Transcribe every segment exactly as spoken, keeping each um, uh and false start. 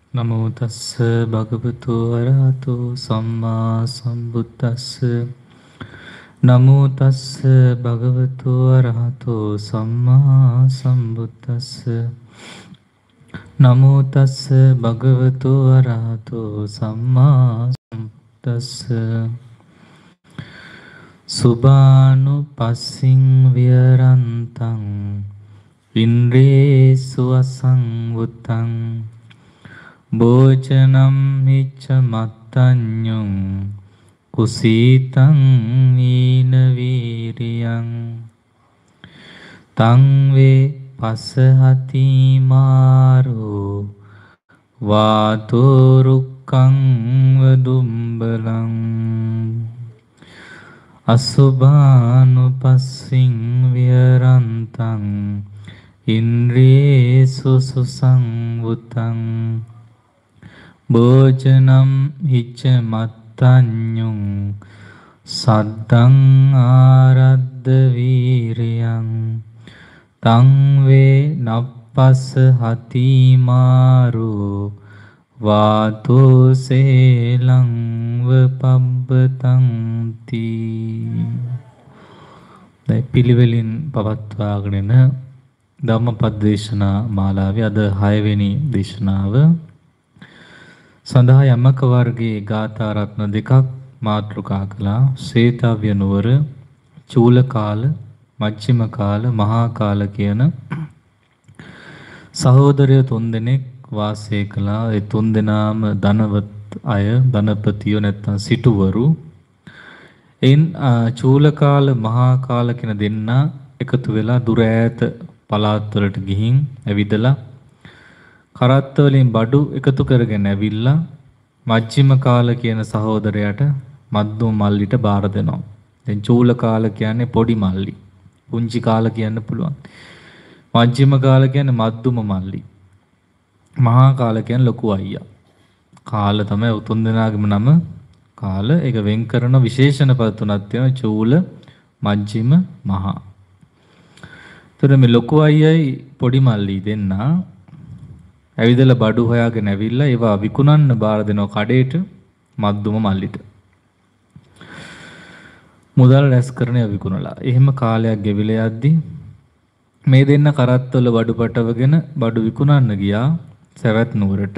නමෝ තස්ස භගවතු අරහතෝ සම්මා සම්බුද්දස්ස. නමෝ තස්ස භගවතු අරහතෝ සම්මා සම්බුද්දස්ස. නමෝ තස්ස භගවතු අරහතෝ සම්මා සම්බුද්දස්ස. සුභානුපස්සින් විරන්තං ඉන්ද්‍රේසු අසංවුතං භෝජනම් හිච්ච මත්තඤ්ඤුං කුසීතං ඊන වීරියං තං වේ පස්සහති මාරෝ වාතෝ රුක්ඛං වදුම්බලං අසුභානුපස්සින් විරන්තං ඉන්ද්‍රේසු සුසංවුතං භෝජනම් හිච්ච මත්තඤ්ඤුං සද්දං ආරද්ද වීරියං තං වේ නප්පස්ස හති මාරෝ වාතෝ සේලං වපබ්බතං තී. දැන් පිළිවෙලින් පවත්වාගෙන යන ධම්මපද දේශනා මාලාවේ අද හය වෙනි දේශනාව සඳහා යමක වර්ගයේ ගාථා රත්න දෙකක් මාතෘකා කළා. සේතව්‍ය නුවර, චූල කාල, මජ්ක්‍ධිම කාල, මහා කාල කියන සහෝදරයෝ තුන්දෙනෙක් වාසය කළා. ඒ තුන්දෙනාම ධනවත් අය, ධනපතියෝ නැත්නම් සිටුවරු. එයින් චූල කාල, මහා කාල කියන දෙන්නා එකතු වෙලා දුර ඈත පළාත් වලට ගිහින් ඇවිදලා කරත්ත වලින් බඩු එකතු කරගෙන ඇවිල්ලා මජ්ක්‍ධිම කාල කියන සහෝදරයාට මද්දුම මල්ලිට බාර දෙනවා. දැන් චූල කාල කියන්නේ පොඩි මල්ලි. පුංචි කාල කියන්න පුළුවන්. මජ්ක්‍ධිම කාල කියන්නේ මද්දුම මල්ලි. මහා කාල කියන්නේ ලොකු අයියා. කාල තමයි උතුම් දෙනාගේම නම කාල. ඒක වෙන් කරන විශේෂණ පද තුනක් තියෙනවා. චූල, මජ්ක්‍ධිම, මහා. එතකොට මේ ලොකු අයියයි පොඩි මල්ලි දෙන්නා ඇවිදලා බඩු හොයාගෙන ඇවිල්ලා ඒවා විකුණන්න බාර දෙනවා කඩේට මද්දුම මල්ලිට. මුදල් රැස් කරන ඒවා විකුණලා. එහෙම කාලයක් ගෙවිලා යද්දි මේ දෙන්න කරත්තවල බඩු පටවගෙන බඩු විකුණන්න ගියා සවැත් නුවරට.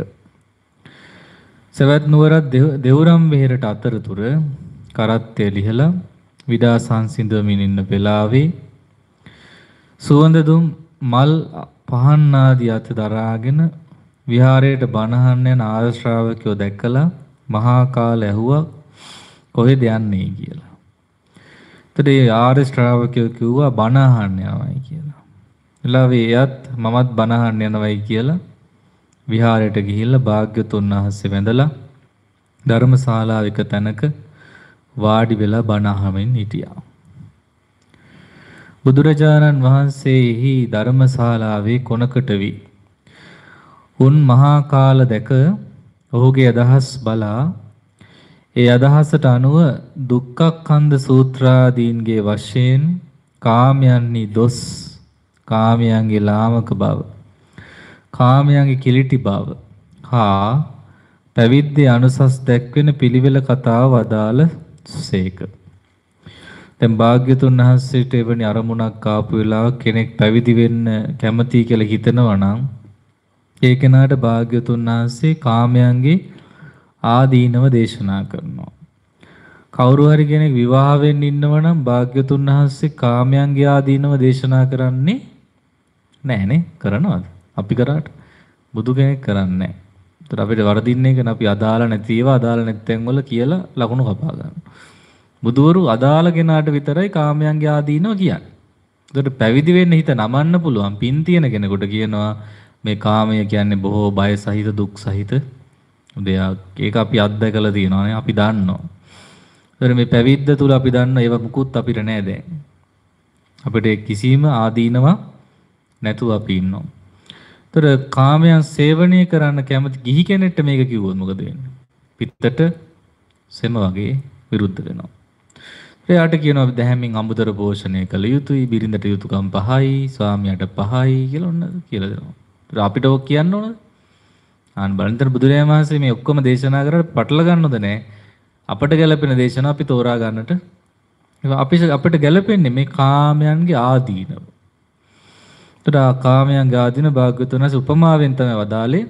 සවැත් නුවරත් දෙවුරම් වෙහෙරට අතරතුර කරත්තය ලිහලා විඩාසන් සිඳවමින් ඉන්න වෙලාවේ සුවඳ දුම් මල් පහන් ආදී අත දරාගෙන විහාරයට බණහන්න යන ආර්ය ශ්‍රාවකයෝ දැකලා මහා කාල ඇහුවා කොහෙද යන්නේ කියලා. එතකොට ඒ ආර්ය ශ්‍රාවකයෝ කිව්වා බණහන්න යනවායි කියලා. එලාවේ එයත් මමත් බණහන්න යනවායි කියලා විහාරයට ගිහිල්ලා භාග්‍යතුන් වහන්සේ වැඳලා ධර්මශාලාවක තැනක වාඩි වෙලා බණ අහමින් හිටියා. බුදුරජාණන් වහන්සේ එහි ධර්මශාලාවේ කොනකට වී උන් මහා කාල දැක ඔහුගේ අදහස් බලා ඒ අදහසට අනුව දුක්ඛක්ඛන්ධ සූත්‍රාදීන්ගේ වශයෙන් කාමයන්හි දොස්, කාමයන්ගේ ලාමක බව, කාමයන්ගේ කිලිටි බව හා පැවිද්දේ අනුසස් දැක්වෙන පිළිවෙල කතාව වදාළ සේක. දැන් භාග්‍යතුන් වහන්සේට එවැනි අරමුණක් ආපු වෙලාවක කෙනෙක් පැවිදි වෙන්න කැමති කියලා හිතනවා නම් ඒ කෙනාට භාග්‍යතුන් වහන්සේ කාමයන්ගේ ආදීනව දේශනා කරනවා. කවුරු හරි කෙනෙක් විවාහ වෙන්න ඉන්නව නම් භාග්‍යතුන් වහන්සේ කාමයන්ගේ ආදීනව දේශනා කරන්නේ නැහනේ. කරනවද? අපි කරාට බුදු කෙනෙක් කරන්නේ නැහැ. ඒතර අපිට වරදින්න එක අපි අදාළ නැති ඒවා අදාළ නැත්නම් වල කියලා ලකුණු කපා ගන්නවා. බුදුවරු අදාළ කෙනාට විතරයි කාමයන්ගේ ආදීනව කියන්නේ. ඒකට පැවිදි වෙන්න හිත නමන්න පුළුවන්. පින් තියෙන කෙනෙකුට කියනවා මේ කාමය කියන්නේ බොහෝ බය සහිත දුක් සහිත දෙයක්. ඒක අපි අත්දැකලා තියෙනවානේ. අපි දන්නවා. ඒතර මේ පැවිද්ද තුල අපි දන්න ඒවා මුකුත් අපිට නෑ දැන්. අපිට කිසිම ආදීනවක් නැතුව අපි ඉන්නවා. ඒතර කාමයන් සේවනය කරන්න කැමති ගිහි කෙනෙක්ට මේක කිව්වොත් මොකද වෙන්නේ? පිටතට සෙම වගේ විරුද්ධ වෙනවා. එයාට කියනවා දැහැමින් අමුතර පෝෂණය කළ යුතුයි, බිරිඳට යුතුයකම් පහයි, ස්වාමියාට පහයි කියලා ඔන්න කියලා දෙනවා. ඒත් අපිට ඔක් කියන්න ඕනද? ආන් බලන්තර බුදුරජාණන් වහන්සේ මේ ඔක්කොම දේශනා කරලා පටල ගන්නවද නැහැ. අපට ගැළපෙන දේශනා අපි තෝරා ගන්නට අපි අපිට ගැළපෙන්නේ මේ කාමයන්ගේ ආදීනව. ඒතර කාමයන්ගේ ආදීන භාග්‍යවතුන් වහන්සේ උපමාවෙන් තමයි වදාලේ.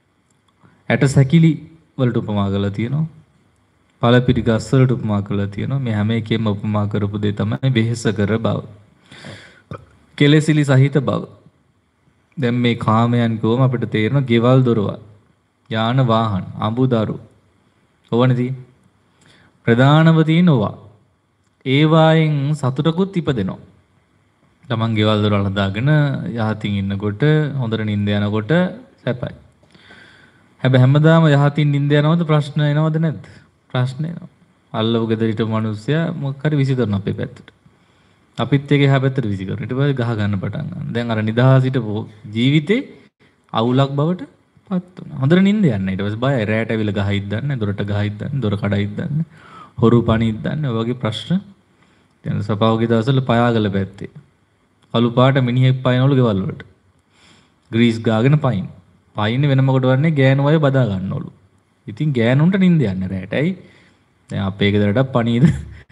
ඇට සැකිලි වලට උපමා කරලා තියෙනවා. පළපිරි ගස් වලට උපමා කරලා තියෙනවා. මේ හැම එකෙම උපමා කරපු දේ තමයි වෙහෙස කර බව. කෙලෙසිලි සහිත බව. දැන් මේ කාමයන් කොහොම අපිට තේරෙනවා ගෙවල් දොරවල් යාන වාහන අඹදරු ඕවනදී ප්‍රධානව තියෙනවා. ඒ වායෙන් සතුටකුත් ඉපදෙනවා. තමන් ගෙවල් දොරවල් හදාගෙන යහතින් ඉන්නකොට හොඳට නිින්ද යනකොට සැපයි. හැබැයි හැමදාම යහතින් නිින්ද යනවද ප්‍රශ්න එනවද නැද්ද? ප්‍රශ්න එනවා. අල්ලව ගෙදරිට මිනිස්සයා මොකක් හරි විසි කරන අපේ පැත්තට. අපිත් එකේ එහා පැත්තට විසි කරන. ඊට පස්සේ ගහ ගන්න පටන් ගන්නවා. දැන් අර නිදහසිට ජීවිතේ අවුලක් බවට පත් වුණා. හොඳට නිින්ද යන්නේ. ඊට පස්සේ බයයි රැයට ඇවිල්ලා ගහයිද දන්නේ, දොරට ගහයිද දන්නේ, දොර කඩයිද දන්නේ, හොරු පණියිද දන්නේ. ඔය වගේ ප්‍රශ්න දැන් සපාවගේ දවස්වල පයාගල පැත්තේ. කළු පාට මිනිහෙක් පයින්නවලු ගෙවල් වලට. ග්‍රීස් ගාගෙන පයින්. පයින්නේ වෙන මොකට වන්නේ ගෑනු අය බදා ගන්නවලු. ඉතින් ගෑනුන්ට නිින්ද යන්නේ රැයට. ඇයි? දැන් අපේ ගෙදරට පණීද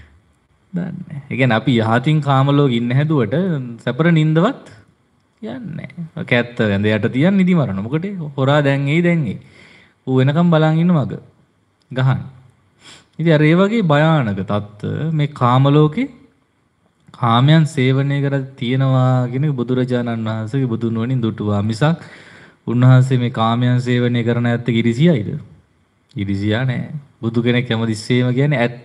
දන්නේ නැහැ. ඒ කියන්නේ අපි යහතින් කාමලෝක ඉන්න හැදුවට සැපර නිින්දවත් යන්නේ නැහැ. කැත්ත ඇඳ යට තියන් නිදි මරන. මොකටද? හොරා දැන් එයි දැන් එයි. ඌ වෙනකම් බලන් ඉන්න මග. ගහන්න. ඉතින් අර ඒ වගේ භයානක තත්ත්ව මේ කාමලෝකේ කාමයන් සේවනය කර තියෙනවා කියන බුදුරජාණන් වහන්සේගේ බුදුන් වහන්සේ දුටුවා මිසක් උන්වහන්සේ මේ කාමයන් සේවනය කරන ඇත්ත ඉරිසියයිද? ඉරිසියා නෑ. බුදු කෙනෙක් හැමතිස්සෙම කියන්නේ ඇත්ත.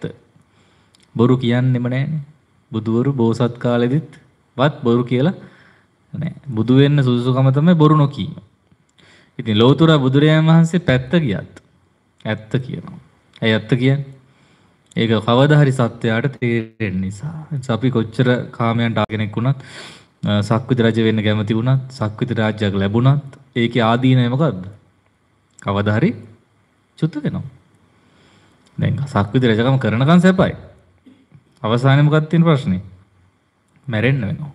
බොරු කියන්නෙම නෑනේ. බුදුවරු බෝසත් කාලෙදිත් වත් බොරු කියලා නෑ. බුදු වෙන්න සුදුසුකම තමයි බොරු නොකීම. ඉතින් ලෝතුර බුදුරජාණන් වහන්සේ පැත්ත ගියත් ඇත්ත කියනවා. ඇයි ඇත්ත කියන්නේ? ඒක කවදා හරි සත්‍යයට තේරෙන්න නිසා. අපි කොච්චර කාමයන්ට ආගෙනෙක් වුණත් සක්විති රජ වෙන්න කැමති වුණත් සක්විති රාජ්‍යයක් ලැබුණත් ඒකේ ආදීනය මොකද්ද? කවදා හරි චුත වෙනවා. දැන් සක්විති රජකම කරනකන් සැපයි. අවසානයේ මොකක්ද තියෙන ප්‍රශ්නේ? මැරෙන්න වෙනවා.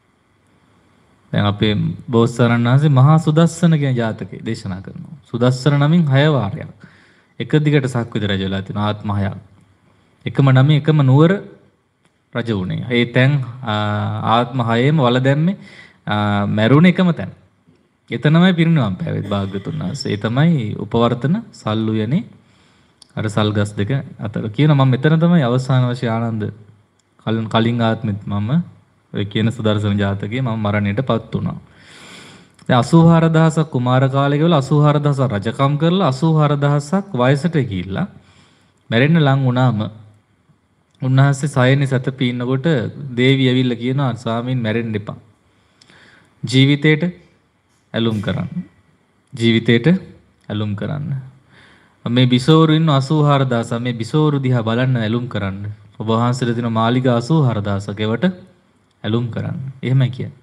දැන් අපේ බෝසතාණන් වහන්සේ මහා සුදස්සන කියන ජාතකයේ දේශනා කරනවා. සුදස්සන නමින් හය වාරයක් එක දිගට සක්විති රජ වෙලා තියෙන ආත්ම හයක්. එකම නමේ එකම නුවර රජ වුණේ. ඒ තැන් ආත්ම හයේම වල දැම්මේ මැරුණ එකම තැන. එතනමයි පිරිනිවන් පෑවෙත් භාග්‍යතුන් වහන්සේ. ඒ තමයි උපවර්තන සල්ලුයනේ අර සල්ගස් දෙක අතර කියන මම මෙතන තමයි අවසාන වශයෙන් ආනන්ද කලින් කලින් ආත්මෙත් මම ඔය කියන සුදර්ශන ජාතකයේ මම මරණයටපත් වුණා. දැන් අසූ හාරදහසක් කුමාර කාලේ ගෙවල අසූ හාරදහසක් රජකම් කරලා අසූ හාරදහසක් වයසට ගිහිල්ලා මැරෙන්න ලං වුණාම උන්වහන්සේ සයනේ සැතපී ඉන්නකොට දේවි ඇවිල්ලා කියනවා ස්වාමීන් මැරෙන්න එපා. ජීවිතේට ඇලුම් කරන්න. ජීවිතේට ඇලුම් කරන්න. මේ බිසෝරු ඉන්න අසූ හාරදහසක් මේ බිසෝරු දිහා බලන්න ඇලුම් කරන්න. ඔබ වහන්සේලා දින මාලිගා අසූ හාරදහසක් ඒවට ඇලුම් කරන්න. එහෙමයි කියන්නේ.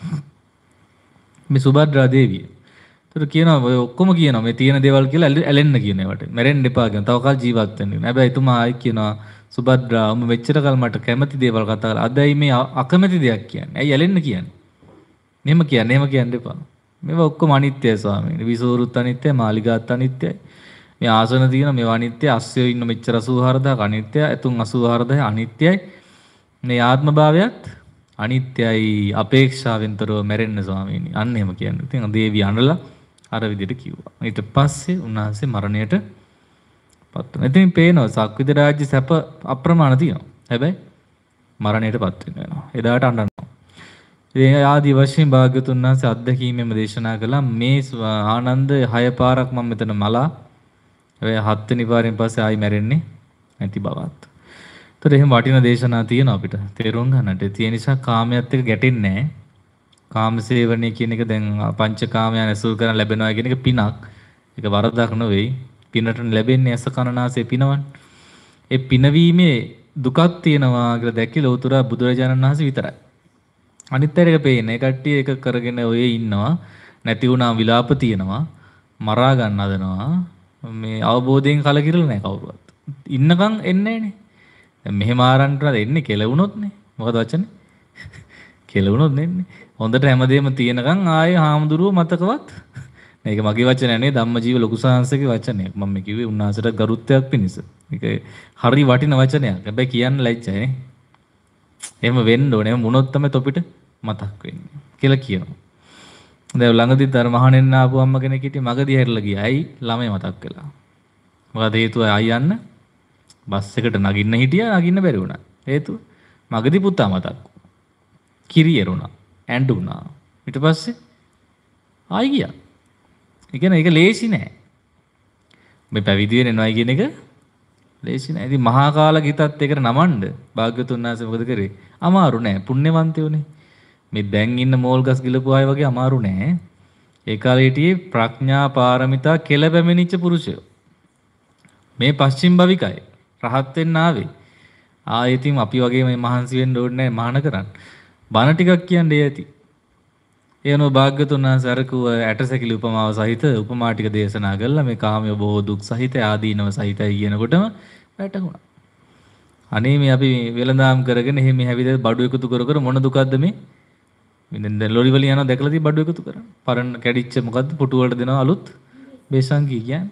මේ සුභද්‍රා දේවිය. ඒතර කියනවා ඔය ඔක්කොම කියනවා මේ තියෙන දේවල් කියලා ඇලෙන්න කියන ඒවට. මැරෙන්න එපා කියන. තව කල් ජීවත් වෙන්න. හැබැයි එතුමා ආයි කියනවා සුභද්‍රා ඔබ මෙච්චර කල් මට කැමති දේවල් කතා කරලා අදයි මේ අකමැති දෙයක් කියන්නේ. ඇයි ඇලෙන්න කියන්නේ? මෙහෙම කියන්නේ. එහෙම කියන්න එපා. මේවා ඔක්කොම අනිත්‍යයි ස්වාමීනි. විසෝරුත් අනිත්‍යයි, මාලිගාත් අනිත්‍යයි. මේ ආසන තියෙන මේවා අනිත්‍යයි. අස්සයෝ ඉන්න මෙච්චර අසූ හාරදහසක් අනිත්‍යයි. එතුන් අසූ හාරදහසක් අනිත්‍යයි. මේ ආත්ම භාවයත් අනිත්‍යයි. අපේක්ෂාවෙන්තරව මැරෙන්න ස්වාමීනි. අන්න එහෙම කියන්නේ. ඉතින් දේවි අඬලා අර විදිහට කිව්වා. ඊට පස්සේ උන්වහන්සේ මරණයට පත් වෙනවා. ඉතින් පේනවා සක්විති රාජ්‍ය සැප අප්‍රමාණ තියෙනවා. හැබැයි මරණයට පත් වෙනවා. එදාට අඬනවා. ඉතින් ආදි වශයෙන් භාග්‍යතුන් වහන්සේ අත්දැකීමෙම දේශනා කළා මේ ආනන්ද හය පාරක් මම මෙතන මලා ඔය හත් වෙනි පාරෙන් පස්සේ ආයි මැරෙන්නේ නැති බවත්. ඒතර එහෙම වටින දේශනා තියෙනවා අපිට තේරුම් ගන්නට. ඒ නිසා කාමයට එක ගැටෙන්නේ නැහැ. කාමසේවණය කියන එක දැන් පංචකාමයන් ඇසුරු කරන් ලැබෙනවා කියන එක පිනක්. ඒක වරදක් නෙවෙයි. පිනට ලැබෙන්නේ ඇස කනනාසය පිනවන්නේ. ඒ පිනවීමේ දුකක් තියෙනවා කියලා දැක්කේ ලෝතර බුදුරජාණන් වහන්සේ විතරයි. අනිත් අය එක පේන්නේ. ඒ කට්ටිය එක කරගෙන ඔය ඉන්නවා. නැති වුණා විලාප තියෙනවා. මරා ගන්න හදනවා. මේ අවබෝධයෙන් කලකිරලා නැහැ කවුරුවත්. ඉන්නකම් එන්නේ නැහනේ. දැන් මෙහෙම ආරන්ට එන්නේ කෙලවුනොත් නේ. මොකද වචනේ? කෙලවුනොත් නෙන්නේ. හොඳට හැමදේම තියෙනකම් ආයේ හාමුදුරුව මතකවත් මේක මගේ වචනය නේ ධම්මජීව ලොකු සාංශගේ වචනයක්. මම මේ කිව්වේ උන්වහන්සේට ගරුත්වයක් පිණිස. මේක හරි වටින වචනයක්. හැබැයි කියන්න ලැජ්ජයි නේ. එහෙම වෙන්න ඕනේ. එහෙම වුණොත් තමයි තොපිට මතක් වෙන්නේ කියලා කියනවා. දැන් ළඟදිත් අර මහණෙන්න ආපු අම්ම කෙනෙක් හිටියේ මගදී හැරිලා ගියා. ඇයි? ළමයි මතක් වෙලා. මොකද හේතුව ආයි යන්න බස් එකට නගින්න හිටියා නගින්න බැරි වුණා. හේතුව මගදී පුතා මතක්. කිරි එරුණා. ඇඬුණා. ඊට පස්සේ ආයි ගියා. ඒ කියන්නේ ඒක ලේසි නෑ. මේ පැවිදි වෙනවයි කියන එක ලේසි නෑ. ඉතින් මහා කාලක හිතත් ඒකට නමන්න භාග්‍යවතුන් වහන්සේ මොකද කරේ? අමාරු නෑ. පුණ්‍යවන්තයෝනේ. මේ දැන් ඉන්න මෝල් ගස් ගිලපු අය වගේ අමාරු නෑ. ඒ කාලේ හිටියේ ප්‍රඥා පාරමිතා කෙලපැමිණිච්ච පුරුෂයෝ. මේ පස්චිම භවිකයි රහත් වෙන්න ආවේ. ආයෙත් ඉතින් අපි වගේ මේ මහන්සි වෙන්න ඕනේ නෑ මහාන කරන්න. බණ ටිකක් කියන්නේ ඇති. එනෝ භාග්‍යතුන් වහන්සේ අර කිව්ව ඇටසැකිලි උපමාව සහිත උපමා ටික දේශනා කළා. මේ කාමයේ බොහෝ දුක් සහිත ආදීනව සහිතයි කියනකොටම වැටහුණා. අනේ මේ අපි වෙලඳාම් කරගෙන එහෙම හැවිද බඩු එකතු කර කර මොන දුකක්ද මේ? මෙන්න දැන් ලොරි වලින් යනවා දැකලා තියෙ බඩු එකතු කරන්නේ. පරණ කැඩිච්ච මොකද්ද පුටු වලට දෙනවා අලුත් බේසංගී කියන්නේ.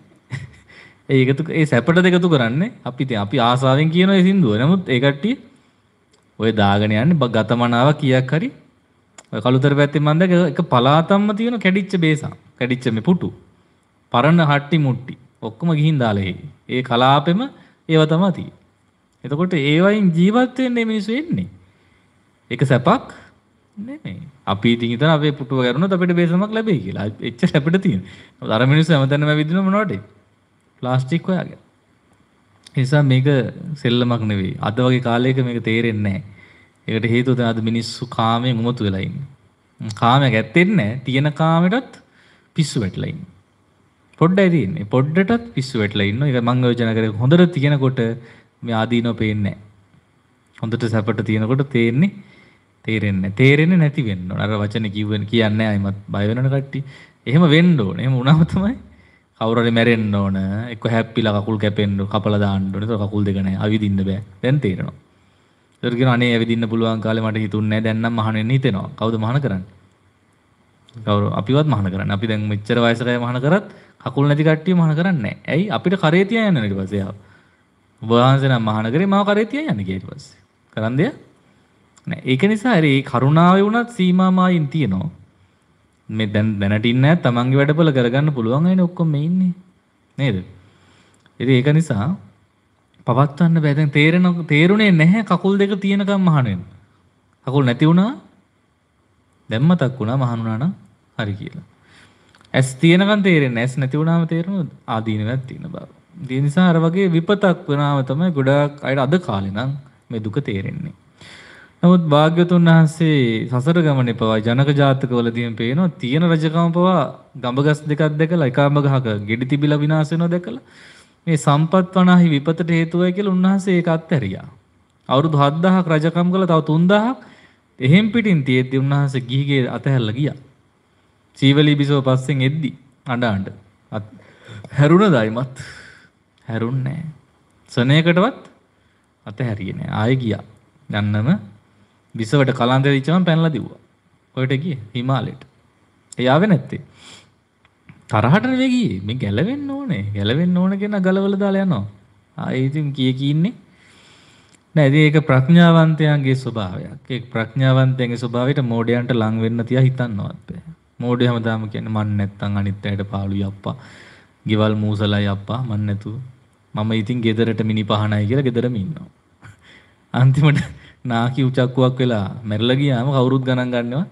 ඒ එකතු ඒ සැපට දෙකතු කරන්නේ අපි ඉතින් අපි ආසාවෙන් කියන ඒ සින්දුව. නමුත් ඒ කට්ටිය ඔය දාගෙන යන්නේ ගතමනාව කීයක් හරි ඔය කළුතර පැත්තේ මම දැක එක පලාතම්ම තියෙන කැඩිච්ච බේසම්. කැඩිච්ච මේ පුටු. පරණ හට්ටි මුට්ටි. ඔක්කොම ගිහින් දාලා ඒ. ඒ කලාපෙම ඒව තමයි තියෙන්නේ. එතකොට ඒ වයින් ජීවත් වෙන්නේ මිනිස්සු එන්නේ. ඒක සැපක් නෙමෙයි. අපි ඉතින් හිතන අපේ පුටුව කරුණොත් අපිට බේසමක් ලැබෙයි කියලා. එච්චර අපිට තියෙන. අර මිනිස්සු හැමතැනම විදින මොනවද? ප්ලාස්ටික් හොයාගෙන. ඒ නිසා මේක සෙල්ලමක් නෙවෙයි. අද වගේ කාලයක මේක තේරෙන්නේ නැහැ. ඒකට හේතුව තමයි අද මිනිස්සු කාමයෙන් උමතු වෙලා ඉන්නේ. කාමයක් ඇත්තෙත් නැහැ. තියෙන කාමයටත් පිස්සු වැටලා ඉන්නේ. පොඩ්ඩයි තියෙන්නේ. පොඩ්ඩටත් පිස්සු වැටලා ඉන්නවා. ඒක මම යෝජනා කරේ හොඳට තියෙනකොට මේ ආදීනව පේන්නේ නැහැ. හොඳට සැපට තියෙනකොට තේන්නේ තේරෙන්නේ නැහැ. තේරෙන්නේ නැති වෙන්න ඕන. අර වචනේ කිව්වෙන කියන්නේ ආයිමත් බය වෙනන කට්ටිය. එහෙම වෙන්න ඕන. එහෙම වුණාම තමයි කවුරු හරි මැරෙන්න ඕන. එක්ක හැප්පිලා කකුල් කැපෙන්න කපලා දාන්න ඕන. ඒක කකුල් දෙක නැහැ. අවිදින්න බෑ. දැන් තේරෙනවා. ඒතර කියන අනේ ඇවිදින්න පුළුවන් කාලේ මට හිතුන්නේ නැහැ. දැන් නම් මහාන වෙන්න හිතෙනවා. කවුද මහාන කරන්නේ? කවුරු අපිවත් මහාන කරන්නේ. අපි දැන් මෙච්චර වයසක අය මහාන කරත් කකුල් නැති කට්ටිය මහාන කරන්නේ නැහැ. ඇයි? අපිට කරේ තියා යන්න ඊට පස්සේ ආව. වහන්සේ නම් මහාන කරේ මාව කරේ තියා යන්න ගියා ඊට පස්සේ. කරන් දෙයක් නෑ. ඒක නිසා හරි ඒ කරුණාවේ වුණත් සීමා මායින් තියෙනවා. මේ දැන් දැනට ඉන්නේ නැහැ තමන්ගේ වැඩපොළ කරගන්න පුළුවන් අයනේ ඔක්කොම මේ ඉන්නේ. නේද? ඉතින් ඒක නිසා පවත්වන්න බෑ. දැන් තේරෙන තේරුනේ නැහැ කකුල් දෙක තියෙනකම් මහාන වෙන. කකුල් නැති වුණා දැන් මතක් වුණා මහානුණා නම් හරි කියලා. ඇස් තියෙනකම් තේරෙන්නේ. ඇස් නැති වුණාම තේරෙනවද? ආදීනවක් තියෙන බව. ඒ නිසා අර වගේ විපතක් වෙනාම තමයි ගොඩාක් අයට අද කාලේ නම් මේ දුක තේරෙන්නේ. නමුත් භාග්‍යවතුන් වහන්සේ සසර ගමනේ පවා ජනක ජාතකවලදීම පේනවා තියෙන රජකම පවා ගඹගස් දෙකක් දැකලා එකම ගහක ගෙඩි තිබිලා විනාශ වෙනවා දැකලා මේ සම්පත් වනාහි විපතට හේතුවයි කියලා උන්වහන්සේ ඒක අත්හැරියා. අවුරුදු හත්දහයක් රජකම් කළා තව තුන්දහයක් එහෙම් පිටින් තියෙද්දි උන්වහන්සේ ගිහිගේ අතහැරලා ගියා. සීවලී බිසව පස්සෙන් එද්දි අඬ අඬ හැරුණදායිමත් හැරුන්නේ නැහැ. සනේකටවත් අතහැරියේ නැහැ. ආයෙ ගියා. යන්නම විසවට කලන්තේ දිච්චම පැනලා දිව්වා. කොහෙට ගියේ? හිමාලයට. ඒ ආවේ නැත්තේ. තරහට නෙවෙයි ගියේ. මේ ගැලවෙන්න ඕනේ. ගැලවෙන්න ඕන කෙනා ගලවලා දාලා යනවා. ආයේ ඉතින් කී කී ඉන්නේ. නෑ ඉතින් ඒක ප්‍රඥාවන්තයන්ගේ ස්වභාවයක්. ඒ ප්‍රඥාවන්තයන්ගේ ස්වභාවයට මෝඩයන්ට ලං වෙන්න තියා හිතන්නවත් බෑ. මෝඩය හැමදාම කියන්නේ මන් නැත්තම් අනිත් අයට පාළුයි අප්පා. ගෙවල් මූසලයි අප්පා මන් නැතුව. මම ඉතින් ගෙදරට මිනි පහනයි කියලා ගෙදරම ඉන්නවා. අන්තිමට නාකි උචක්කුවක් වෙලා මැරිලා ගියාම කවුරුත් ගණන් ගන්නවත්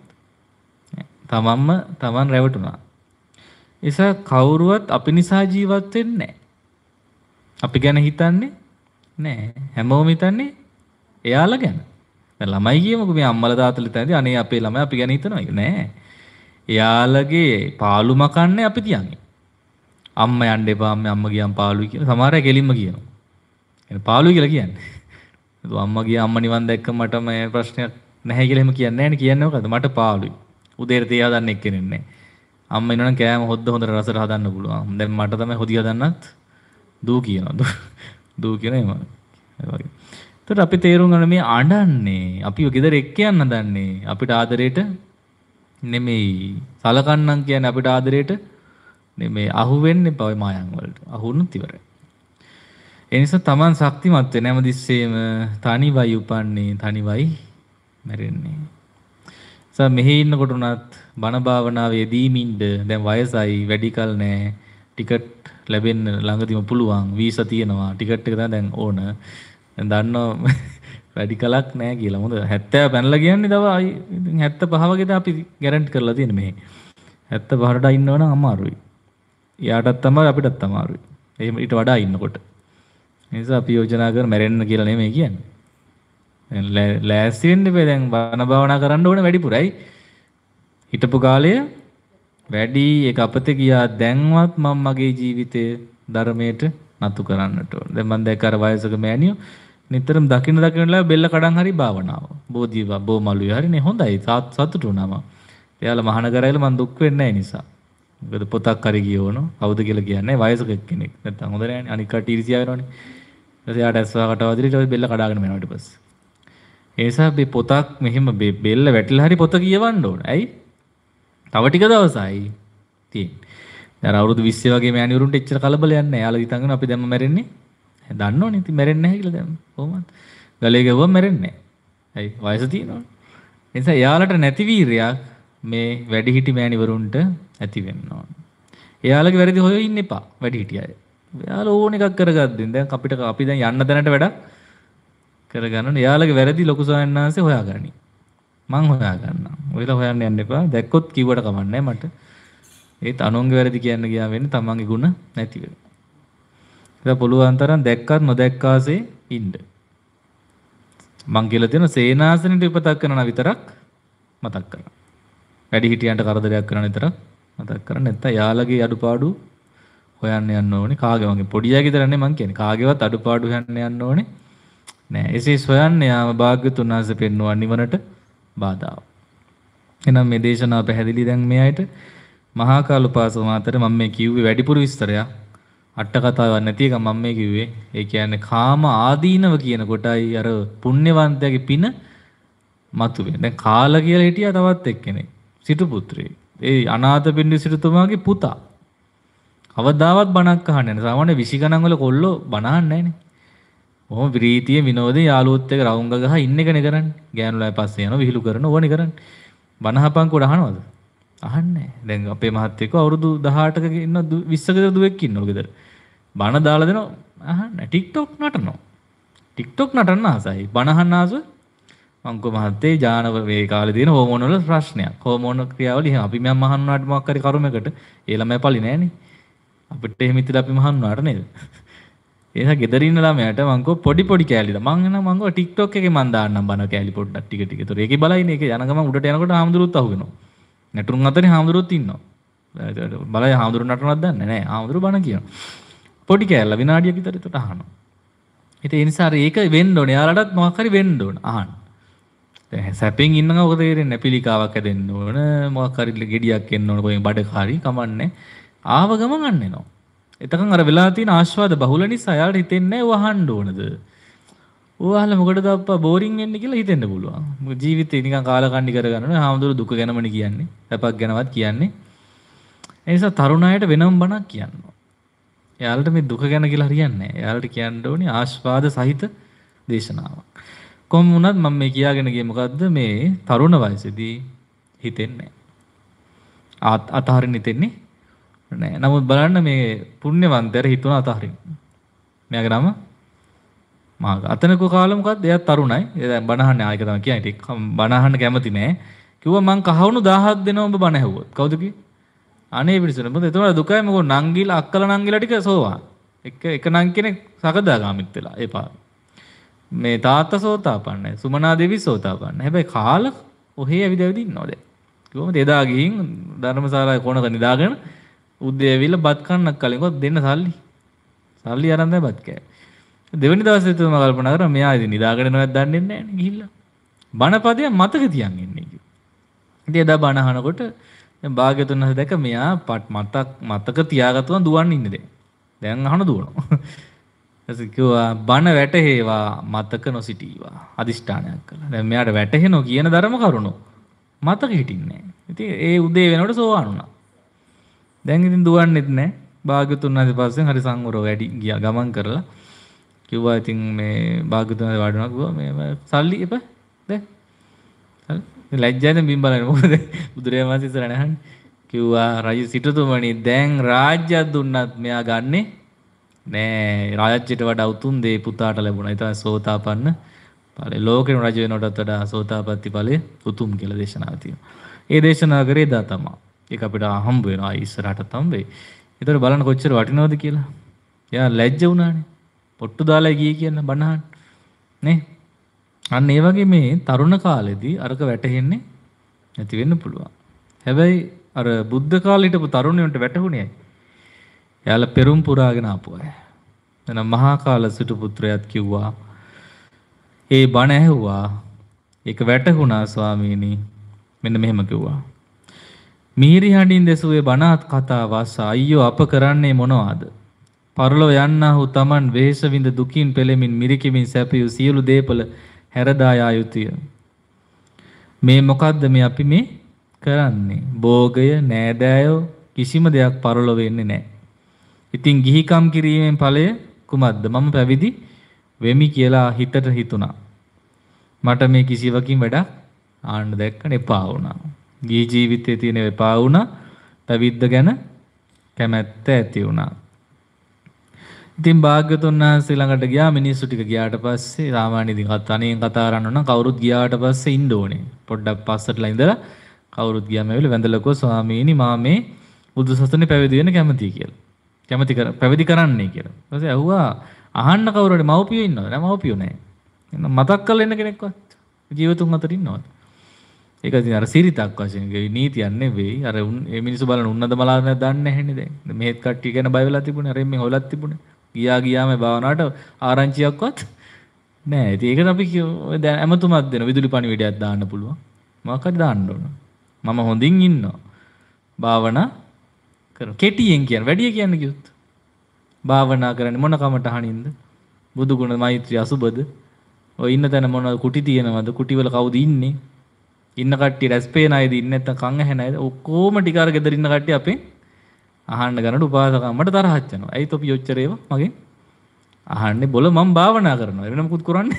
තමන්ම තමන් රැවටුණා. ඒසා කවුරුවත් අපි නිසා ජීවත් වෙන්නේ නැහැ. අපි ගැන හිතන්නේ නැහැ. හැමෝම හිතන්නේ එයාලා ගැන. දැන් ළමයි කියමුකෝ මේ අම්මලා තාත්තලා හිතන්නේ අනේ අපේ ළමයි අපි ගැන හිතනවා ඒක නෑ. එයාලගේ පාළු මකන්නේ අපි තියන්නේ. අම්මා යන්න එපා අම්මා අම්මා ගියම් පාළුයි කියලා සමහර අය කෙලින්ම කියනවා. එන පාළුයි කියලා කියන්නේ. ඒක අම්මා ගියා අම්මා නිවන් දැක්කම මට මේ ප්‍රශ්නයක් නැහැ කියලා එහෙම කියන්නේ නැහැ නේ කියන්නේ මොකද මට පාළුයි. උදේට තේ හදන්න එක්කෙනෙක් නැහැ. අම්මා ඉන්නවනම් කෑම හොද්ද හොඳට රසට හදන්න පුළුවන්. දැන් මට තමයි හොදි හදන්නත් දූ කියනවා. දූ කියන එහෙම. ඒ වගේ. ඒතර අපි තේරුම් ගන්න මේ අඬන්නේ අපිව ගෙදර එක්ක යන්න දන්නේ අපිට ආදරේට නෙමෙයි. සලකන්නම් කියන්නේ අපිට ආදරේට මේ අහු වෙන්න එපා ඔය මායන් වලට. අහුනොත් ඉවරයි. ඒ නිසා Taman ශක්තිමත් වෙන හැමතිස්සෙම තනිවයි උපන්නේ තනිවයි මැරෙන්නේ. සා මෙහි ඉන්නකොට උනත් බණ භාවනාවේ යෙදීමින්ද දැන් වයසයි වැඩි කල නැහැ. ටිකට් ලැබෙන්න ළඟදිම පුළුවන්. වීසා තියෙනවා. ටිකට් එක තමයි දැන් ඕන. දැන් දන්නවා වැඩි කලක් නැහැ කියලා. මොකද හැත්තෑ පැනලා කියන්නේ තව ඉතින් හැත්තෑ පහ වගේ අපි ගැරන්ටි කරලා තියෙන මෙහි. හැත්තෑ පහට ඉන්නවනම් අමාරුයි. යාටත් තමයි අපිටත් අමාරුයි. එහෙම ඊට වඩා ඉන්නකොට. ඒ නිසා අපි යෝජනා කර මැරෙන්න කියලා නෙමෙයි කියන්නේ. දැන් ලෑස්ති වෙන්න ඉපේ දැන් බණ භාවනා කරන්න ඕනේ වැඩිපුරයි. හිටපු කාලය වැඩි ඒක අපතේ ගියා දැන්වත් මම මගේ ජීවිතයේ ධර්මයට නතු කරන්නට ඕන. දැන් මම දැක්ක අර වයසක මෑණියෝ නිතරම දකින්න දකින්නලා බෙල්ල කඩන් හරි භාවනාව. බෝධි බෝමලුවේ හරිනේ හොඳයි සතුටු වුණාම. එයාලා මහාන කරයිල මම දුක් වෙන්නේ නැහැ නිසා. මොකද පොතක් හරි කියවන කවුද කියලා කියන්නේ වයසක කෙනෙක්. නැත්තම් හොඳ නෑනේ අනික් කට ඊර්ෂ්‍යා වෙනවනේ. ඊට පස්සේ යාට ඇස්වාකට වදිරි ඊට බෙල්ල කඩාගෙන යනවා ඊට පස්සේ. ඒ නිසා මේ පොතක් මෙහෙම බෙල්ල වැටිලා හරි පොත කියවන්න ඕන. ඇයි? තව ටික දවසයි තියෙන්නේ. දැන් අවුරුදු විස්ස වගේ මෑණිවරුන්ට එච්චර කලබලයක් නැහැ. යාළුවා හිතගෙන අපි දැම්ම මැරෙන්නේ. දන්නවනේ ඉතින් මැරෙන්නේ නැහැ කියලා දැන් කොහොමද? ගලේ ගැවුවම මැරෙන්නේ නැහැ. ඇයි? වයස තියෙනවනේ. ඒ නිසා යාළට නැති වීරයක් මේ වැඩිහිටි මෑණිවරුන්ට ඇති වෙන්න ඕන. එයාලගේ වැරදි හොයෝ ඉන්න එපා වැඩිහිටි අය. එයාලා ඕන එකක් කරගද්දින් දැන් අපිට අපි දැන් යන්න දැනට වැඩක් කරගන්න ඕනේ. එයාලගේ වැරදි ලොකු ස්වාමීන් වහන්සේ හොයාගනි. මං හොයාගන්නම්. ඔයලා හොයන්න යන්න එපා. දැක්කොත් කිව්වට කමන්නේ මට. ඒත් අනුන්ගේ වැරදි කියන්න ගියා වෙන්නේ තමන්ගේ ಗುಣ නැති වෙනවා. ඒක පුළුවන් තරම් දැක්කත් නොදැක්කාසේ ඉන්න. මං කියලා දෙන සේනාසනෙට විපතක් කරනවා විතරක් මතක් කරගන්න. වැඩි හිටියන්ට කරදරයක් කරන විතරක් මතක් කරන්න. නැත්නම් යාළගේ අඩුපාඩු හොයන්න යන්න ඕනේ. කාගේ වගේ පොඩි අය විතර නෙමෙයි මං කියන්නේ. කාගේවත් අඩුපාඩු හොයන්න යන්න ඕනේ නෑ. එසේ සොයන්න යාම භාග්‍යතුන් වහන්සේ පෙන්වුවා නිවනට බාධාව. එහෙනම් මේ දේශනාව පැහැදිලි දැන් මේ අයට මහා කාලෝපාසක මාතර මම මේ කිව්වේ වැඩිපුර විස්තරයක් අට කතාවක් නැති එක මම මේ කිව්වේ. ඒ කියන්නේ කාම ආදීනව කියන කොටයි අර පුණ්‍යවන්තයාගේ පින මතුවේ. දැන් කාල කියලා හිටියා තවත් එක්කෙනෙක්. සිටු පුත්‍රයෙක්. ඒ අනාථපිණ්ඩික සිටුතුමාගේ පුතා. කවදාවත් බණක් අහන්නේ නැහැ. සාමාන්‍ය විසි ගණන් වල කොල්ලෝ බණ අහන්නේ නැහනේ. ඔහොම ප්‍රීතිය විනෝදේ යාළුවොත් එක්ක රවුංග ගහ ඉන්න එකනේ කරන්නේ. ගෑනුලා පස්සේ යනවා විහිළු කරන ඕනේ කරන්නේ. බණ අහපන් කොට අහනවද? අහන්නේ නැහැ. දැන් අපේ මහත්තයෙක් අවුරුදු දහඅටක ඉන්න විස්සක දුවෙක් ඉන්නවලු ගෙදර. බණ දාලා දෙනවා අහන්නේ. TikTok නටනවා. TikTok නටන්න ආසයි. බණ අහන්න ආස මංකෝ මහත්තයේ ජානව මේ කාලේ තියෙන හෝමෝන වල ප්‍රශ්නයක්. හෝමෝන ක්‍රියාවල එහෙනම් අපි මම මහන්නාට මොකක් හරි කරුමයකට ඒ ළමයි පලි නෑනේ. අපිට එහෙම ඉතින් අපි මහන්නාට නේද? ඒ නිසා ගෙදර ඉන්න ළමයාට මංකෝ පොඩි පොඩි කෑලිද මං එන මංකෝ TikTok එකේ මං දාන්නම් බණ කෑලි පොඩ්ඩක් ටික ටික. ඒතොර ඒකේ බලයිනේ ඒක යන ගමන් උඩට යනකොට හාමුදුරුවොත් අහුවෙනවා. නැටුම් අතරේ හාමුදුරුවොත් ඉන්නවා. බලයි හාමුදුරුවෝ නටනවත් දන්නේ නැහැ. හාමුදුරුවෝ බණ කියනවා. පොඩි කෑල්ල විනාඩියක් විතර ඒකට අහනවා. ඉතින් ඒ නිසා ඒක වෙන්න ඕනේ. යාළටත් මොකක් හරි වෙන්න ඕන අහන්න. දැන් සැපෙන් ඉන්නකම ඔක තේරෙන්නේ නැහැ. පිළිකාවක් හැදෙන්න ඕන. මොකක් හරි ගෙඩියක් එන්න ඕන. කොහෙන් බඩකාරී කමන්නේ. ආව ගමන් අන්න එනවා. එතකන් අර වෙලා තියෙන ආස්වාද බහුල නිසා යාළට හිතෙන්නේ නැහැ ඔය අහන්න ඕනද. ඔයාලා මොකටද අප්පා බෝරින් වෙන්නේ කියලා හිතෙන්න පුළුවන්. මොකද ජීවිතේ නිකන් කාලකන්ණි කරගන්න ඕනේ. හාමුදුරු දුක ගැනමනේ කියන්නේ. සැපක් ගැනවත් කියන්නේ. ඒ නිසා තරුණ අයට වෙනම බණක් කියන්න. එයාලට මේ දුක ගැන කියලා හරියන්නේ නැහැ. එයාලට කියන්න ඕනේ ආස්වාද සහිත දේශනාවක්. කොහොම වුණත් මම මේ කියාගෙන ගියේ මොකද්ද මේ තරුණ වයසේදී හිතෙන්නේ නැහැ. අතහරින්න හිතෙන්නේ නැහැ. නමුත් බලන්න මේ පුණ්‍යවන්තයර හිතුණ අතහරින්න. මෙයාගේ නම මාග. අතනකෝ කාලෙ මොකද්ද? එයා තරුණයි. එයා බණ අහන්නේ ආයක තමයි කියන්නේ. ටික බණ අහන්න කැමති නෑ. කිව්වා මං කහවණු දහයක් දෙනවා ඔබ බණ ඇහුවොත්. කවුද කිව්වේ? අනේ පිළිසුන. මොකද එතකොට දුකයි මොකෝ නංගිලා අක්කලා නංගිලා ටික සෝවාන්. එක එක නං කෙනෙක් සකදාගාමිත් වෙලා එපා. මේ තාත්තා සෝතාපන්නයි. සුමනා දෙවි සෝතාපන්නයි. හැබැයි කාල ඔහේ ඇවිද ඇවිද ඉන්නවා දැන්. කිව්වම එදා ගිහින් ධර්මශාලාවේ කොනක නිදාගෙන උදේ ඇවිල්ලා බත් කන්නක් කලින් කොහොමද දෙන්න සල්ලි. සල්ලි අරන් දැන් බත් කෑවේ. දෙවෙනි දවසේ තුම කල්පනා කරා මෙයා ඉතින් නිදාගෙන නැවත දන්නේ නැහැ නේ ගිහිල්ලා. බණපදය මතක තියන් ඉන්නේ කිව්වා. ඉතින් එදා බණ අහනකොට දැන් භාග්‍යතුන් හද දැක මෙයා මතක් මතක තියාගත්තුම දුවන්න ඉන්නේ දැන්. දැන් අහන දුවනවා. ඊට කිව්වා බණ වැටේවා මතක නොසිටීවා අදිෂ්ඨානයක් කළා. දැන් මෙයාට වැටහෙනෝ කියන ධර්ම කරුණෝ මතක හිටින්නේ නැහැ. ඉතින් ඒ උදේ වෙනකොට සෝවාන් වුණා. දැන් ඉතින් දුවන්නෙත් නැහැ. භාග්‍යතුන් වහන්සේ පස්සෙන් හරි සංවරව වැඩි ගියා ගමන් කරලා. කිව්වා ඉතින් මේ භාග්‍යතුන් වහන්සේ වඩනවා කිව්වා මේ සල්ලි එපා. දැන් සල්ලි ලැජ්ජාවෙන් බිම් බලන්නේ මොකද බුදුරජාණන් වහන්සේ ඉස්සර නැහන්නේ. කිව්වා රජු සිටුතුමනි දැන් රාජ්‍යයක් දුන්නත් මෙයා ගන්නෙ නෑ. රාජ්‍යයට වඩා උතුම් දේ පුතාට ලැබුණා. ඒ තමයි සෝතාපන්න ඵලෙ. ලෝකෙම රජ වෙනකොටත් වඩා සෝතාපට්ටි ඵලෙ උතුම් කියලා දේශනාව තියෙනවා. ඒ දේශනාව කරේ දා තමයි. ඒක අපිට හම්බ වෙනවා ඉස්සරහට හම්බෙයි. ඒතර බලන්න කොච්චර වටිනවද කියලා. එයා ලැජ්ජ වුණානේ. පොට්ටු දාලා ගියේ කියන බණහන්. නේ? අන්න ඒ වගේ මේ තරුණ කාලෙදී අරක වැටහෙන්නේ නැති වෙන්න පුළුවන්. හැබැයි අර බුද්ධ කාලේ හිටපු තරුණයන්ට වැටහුණේ ඇයි? එයාලා පෙරම් පුරාගෙන ආපු අය. එහෙනම් මහා කාල සිටු පුත්‍රයාත් කිව්වා ඒ බණ ඇහුවා. ඒක වැටහුණා ස්වාමීනි. මෙන්න මෙහෙම කිව්වා. මිහිරි හඬින් දෙසුවේ බණත් කතා වාස අයියෝ අප කරන්නේ මොනවාද? පරලෝ යන්නාහු තමන් වෙහෙස විඳ දුකින් පෙළෙමින් මිරිකෙමින් සැපියු සියලු දේපල හැරදා යා යුතුය. මේ මොකද්ද මේ අපි මේ කරන්නේ? භෝගය නෑදෑයෝ කිසිම දෙයක් පරලෝ වෙන්නේ නැහැ. ඉතින් ගිහිකම් කිරීමෙන් ඵලය කුමක්ද? මම පැවිදි වෙමි කියලා හිතට හිතුණා. මට මේ කිසිවකින් වැඩක් ආන්න දැක්කන එපා වුණා. ගිහි ජීවිතයේ තියෙන එපා වුණා. පැවිද්ද ගැන කැමැත්ත ඇති වුණා. ඉතින් භාග්‍යතුන් වහන්සේ ළඟට ගියා. මිනිස්සු ටික ගියාට පස්සේ සාමාන්‍ය ඉතින් තනියෙන් කතා කරන්න නම් කවුරුත් ගියාට පස්සේ ඉන්න ඕනේ. පොඩ්ඩක් පස්සටලා ඉඳලා කවුරුත් ගියාම ඇවිල්ලා වැඳලකෝ ස්වාමීනි මා මේ බුදු සසුනේ පැවිදි වෙන්න කැමතියි කියලා. කැමති කර පැවිදි කරන්නයි කියලා. ඊට පස්සේ ඇහුවා අහන්න කවුරු හරි මව්පියෝ ඉන්නවද? නෑ මව්පියෝ නෑ. එහෙනම් මතක් කරලා එන්න කෙනෙක්වත් ජීවතුන් අතර ඉන්නවද? ඒක ඉතින් අර සිරිතක් වශයෙන් ගේ නීතියක් නෙවෙයි. අර මේ මිනිස්සු බලන උන්නද මලාද නැද්ද දන්නේ නැහෙනේ දැන්. මෙහෙත් කට්ටිය ගැන බය වෙලා තිබුණේ. අර එම්මේ හොලක් තිබුණේ. ගියා ගියාම භාවනාවට ආරංචියක්වත් නෑ. ඉතින් ඒකට අපි දැන් ඇමතුමක් දෙන විදුලි පණිවිඩයක් දාන්න පුළුවන්. මොකක් හරි දාන්න ඕන. මම හොඳින් ඉන්නවා. භාවනා කරන. කෙටියෙන් කියන වැඩි කියන්න කිව්වොත්. භාවනා කරන්නේ මොන කමටහනින්ද? බුදු ගුණ මෛත්‍රී අසුබද? ඔය ඉන්න තැන මොන කුටි තියෙනවද? කුටි වල කවුද ඉන්නේ? ඉන්න කට්ටිය රැස් පේන අයද ඉන්නේ නැත්නම් කන් ඇහෙන අයද? ඔක්කොම ටික අර ගෙදර ඉන්න කට්ටිය අපෙන් අහන්න ගන්නට උපාසකම්මට තරහක් යනවා. ඇයි තොපි ඔච්චර ඒවා මගෙන් අහන්නේ? බොල මම භාවනා කරනවා. වෙන මොකුත් කරන්නේ.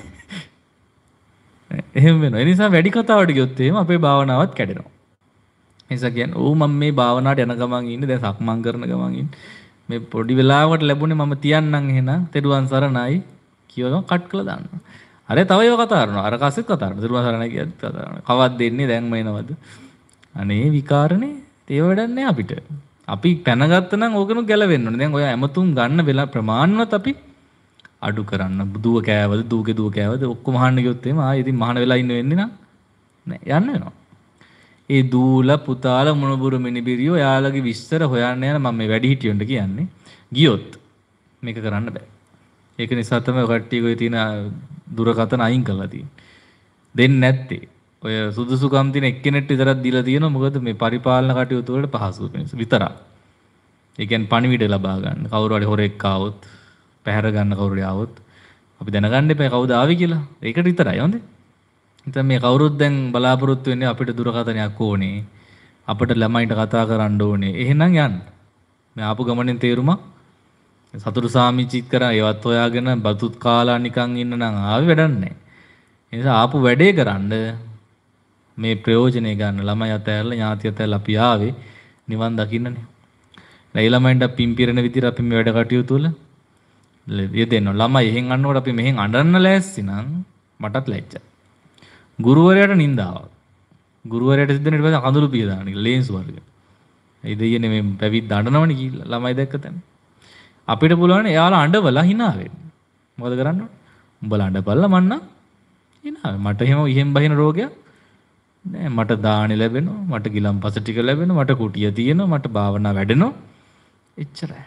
එහෙම වෙනවා. ඒ නිසා වැඩි කතාවට ගියොත් එහෙම අපේ භාවනාවත් කැඩෙනවා. ඒ නිසා කියන්නේ ඕ මම මේ භාවනාවට යන ගමන් ඉන්නේ. දැන් සක්මන් කරන ගමන් ඉන්නේ. මේ පොඩි වෙලාවකට ලැබුණේ මම තියන්නම් එහෙනම් තෙරුවන් සරණයි කියනවා කට් කළා දානවා. අර තව ඒවා කතා කරනවා. අර කස්සෙත් කතා කරනවා. තෙරුවන් සරණයි කියද්දි කතා කරනවා. කවද්ද දෙන්නේ දැන් මේනවද? අනේ විකාරනේ. ඒව වැඩක් නෑ අපිට. අපි පැනගත්ත නම් ඕකනු ගැලවෙන්න ඕනේ. දැන් ඔය ඇමතුම් ගන්න වෙලා ප්‍රමාණවත් අපි අඩු කරන්න. දුව කෑවද දුවගේ දුව කෑවද ඔක්කොම අහන්න ගියොත් එහෙම ආයෙ ඉතින් මහාන වෙලා ඉන්න වෙන්නේ නෑ. යන්න වෙනවා. ඒ දූලා පුතාලා මොනබුරු මිනිබිරියෝ යාළගේ විස්තර හොයන්න යන මම මේ වැඩි හිටියොන්ට කියන්නේ. ගියොත් මේක කරන්න බෑ. ඒක නිසා තමයි කට්ටියගේ තියෙන දුරකථන අයින් කරලා තියෙන්නේ. දෙන්නේ නැත්තේ. ඔය සුදුසුකම් තියෙන එක්කෙනෙක්ට විතරක් දීලා තියෙනවා. මොකද මේ පරිපාලන කටයුතු වලට පහසු වෙනස විතරක්. ඒ කියන්නේ පණිවිඩ ලබා ගන්න. කවුරු හරි හොරෙක් ආවොත්, පැහැර ගන්න කවුරු හරි ආවොත් අපි දැනගන්න එපා කවුද ආවේ කියලා. ඒකට විතරයි හොඳේ. ඉතින් මේ කවුරුත් දැන් බලාපොරොත්තු වෙන්නේ අපිට දුරකථනයක් ඕනේ. අපිට ළමයින්ට කතා කරන්න ඕනේ. එහෙනම් යන්න. මේ ආපු ගමනෙන් තේරුමක් සතුරු සාමිචිත් කරා ඒවත් හොයාගෙන බතුත් කාලා නිකන් ඉන්න නම් ආවේ වැඩක් නැහැ. ඒ නිසා ආපු වැඩේ කරන්න මේ ප්‍රයෝජනේ ගන්න ළමයි අතහැරලා ඥාති අතහැරලා අපි ආවේ නිවන් දකින්නනේ. ඒ ළමයින්ට පිම්පිරෙන විදිහට අපි මේ වැඩ කටයුතු වල යෙදෙනවා. ළමයි එහෙන් අන්නකොට අපි මෙහෙන් අඬන්න ලෑස්ති නම් මටත් ලැජ්ජයි. ගුරුවරයාට නින්දාවක්. ගුරුවරයාට සිද්ධ වෙන ඊට පස්සේ කඳුළු පිය දාන එක ලේන්සු වර්ග. ඒ දෙයනේ මේ පැවිද්ද අඬනවනේ කියලා ළමයි දැක්ක තැන. අපිට පුළුවන් එයාලා අඬවලා hina වෙන්න. මොකද කරන්න ඕනේ? උඹලා අඬපල්ලා මන්නම් hina වෙයි. මට එහෙම ඉහෙන් බහින රෝගයක් නෑ. මට දාහනේ ලැබෙනවා. මට ගිලම්පස ටික ලැබෙනවා. මට කුටිය තියෙනවා. මට භාවනා වැඩෙනවා. එච්චරයි.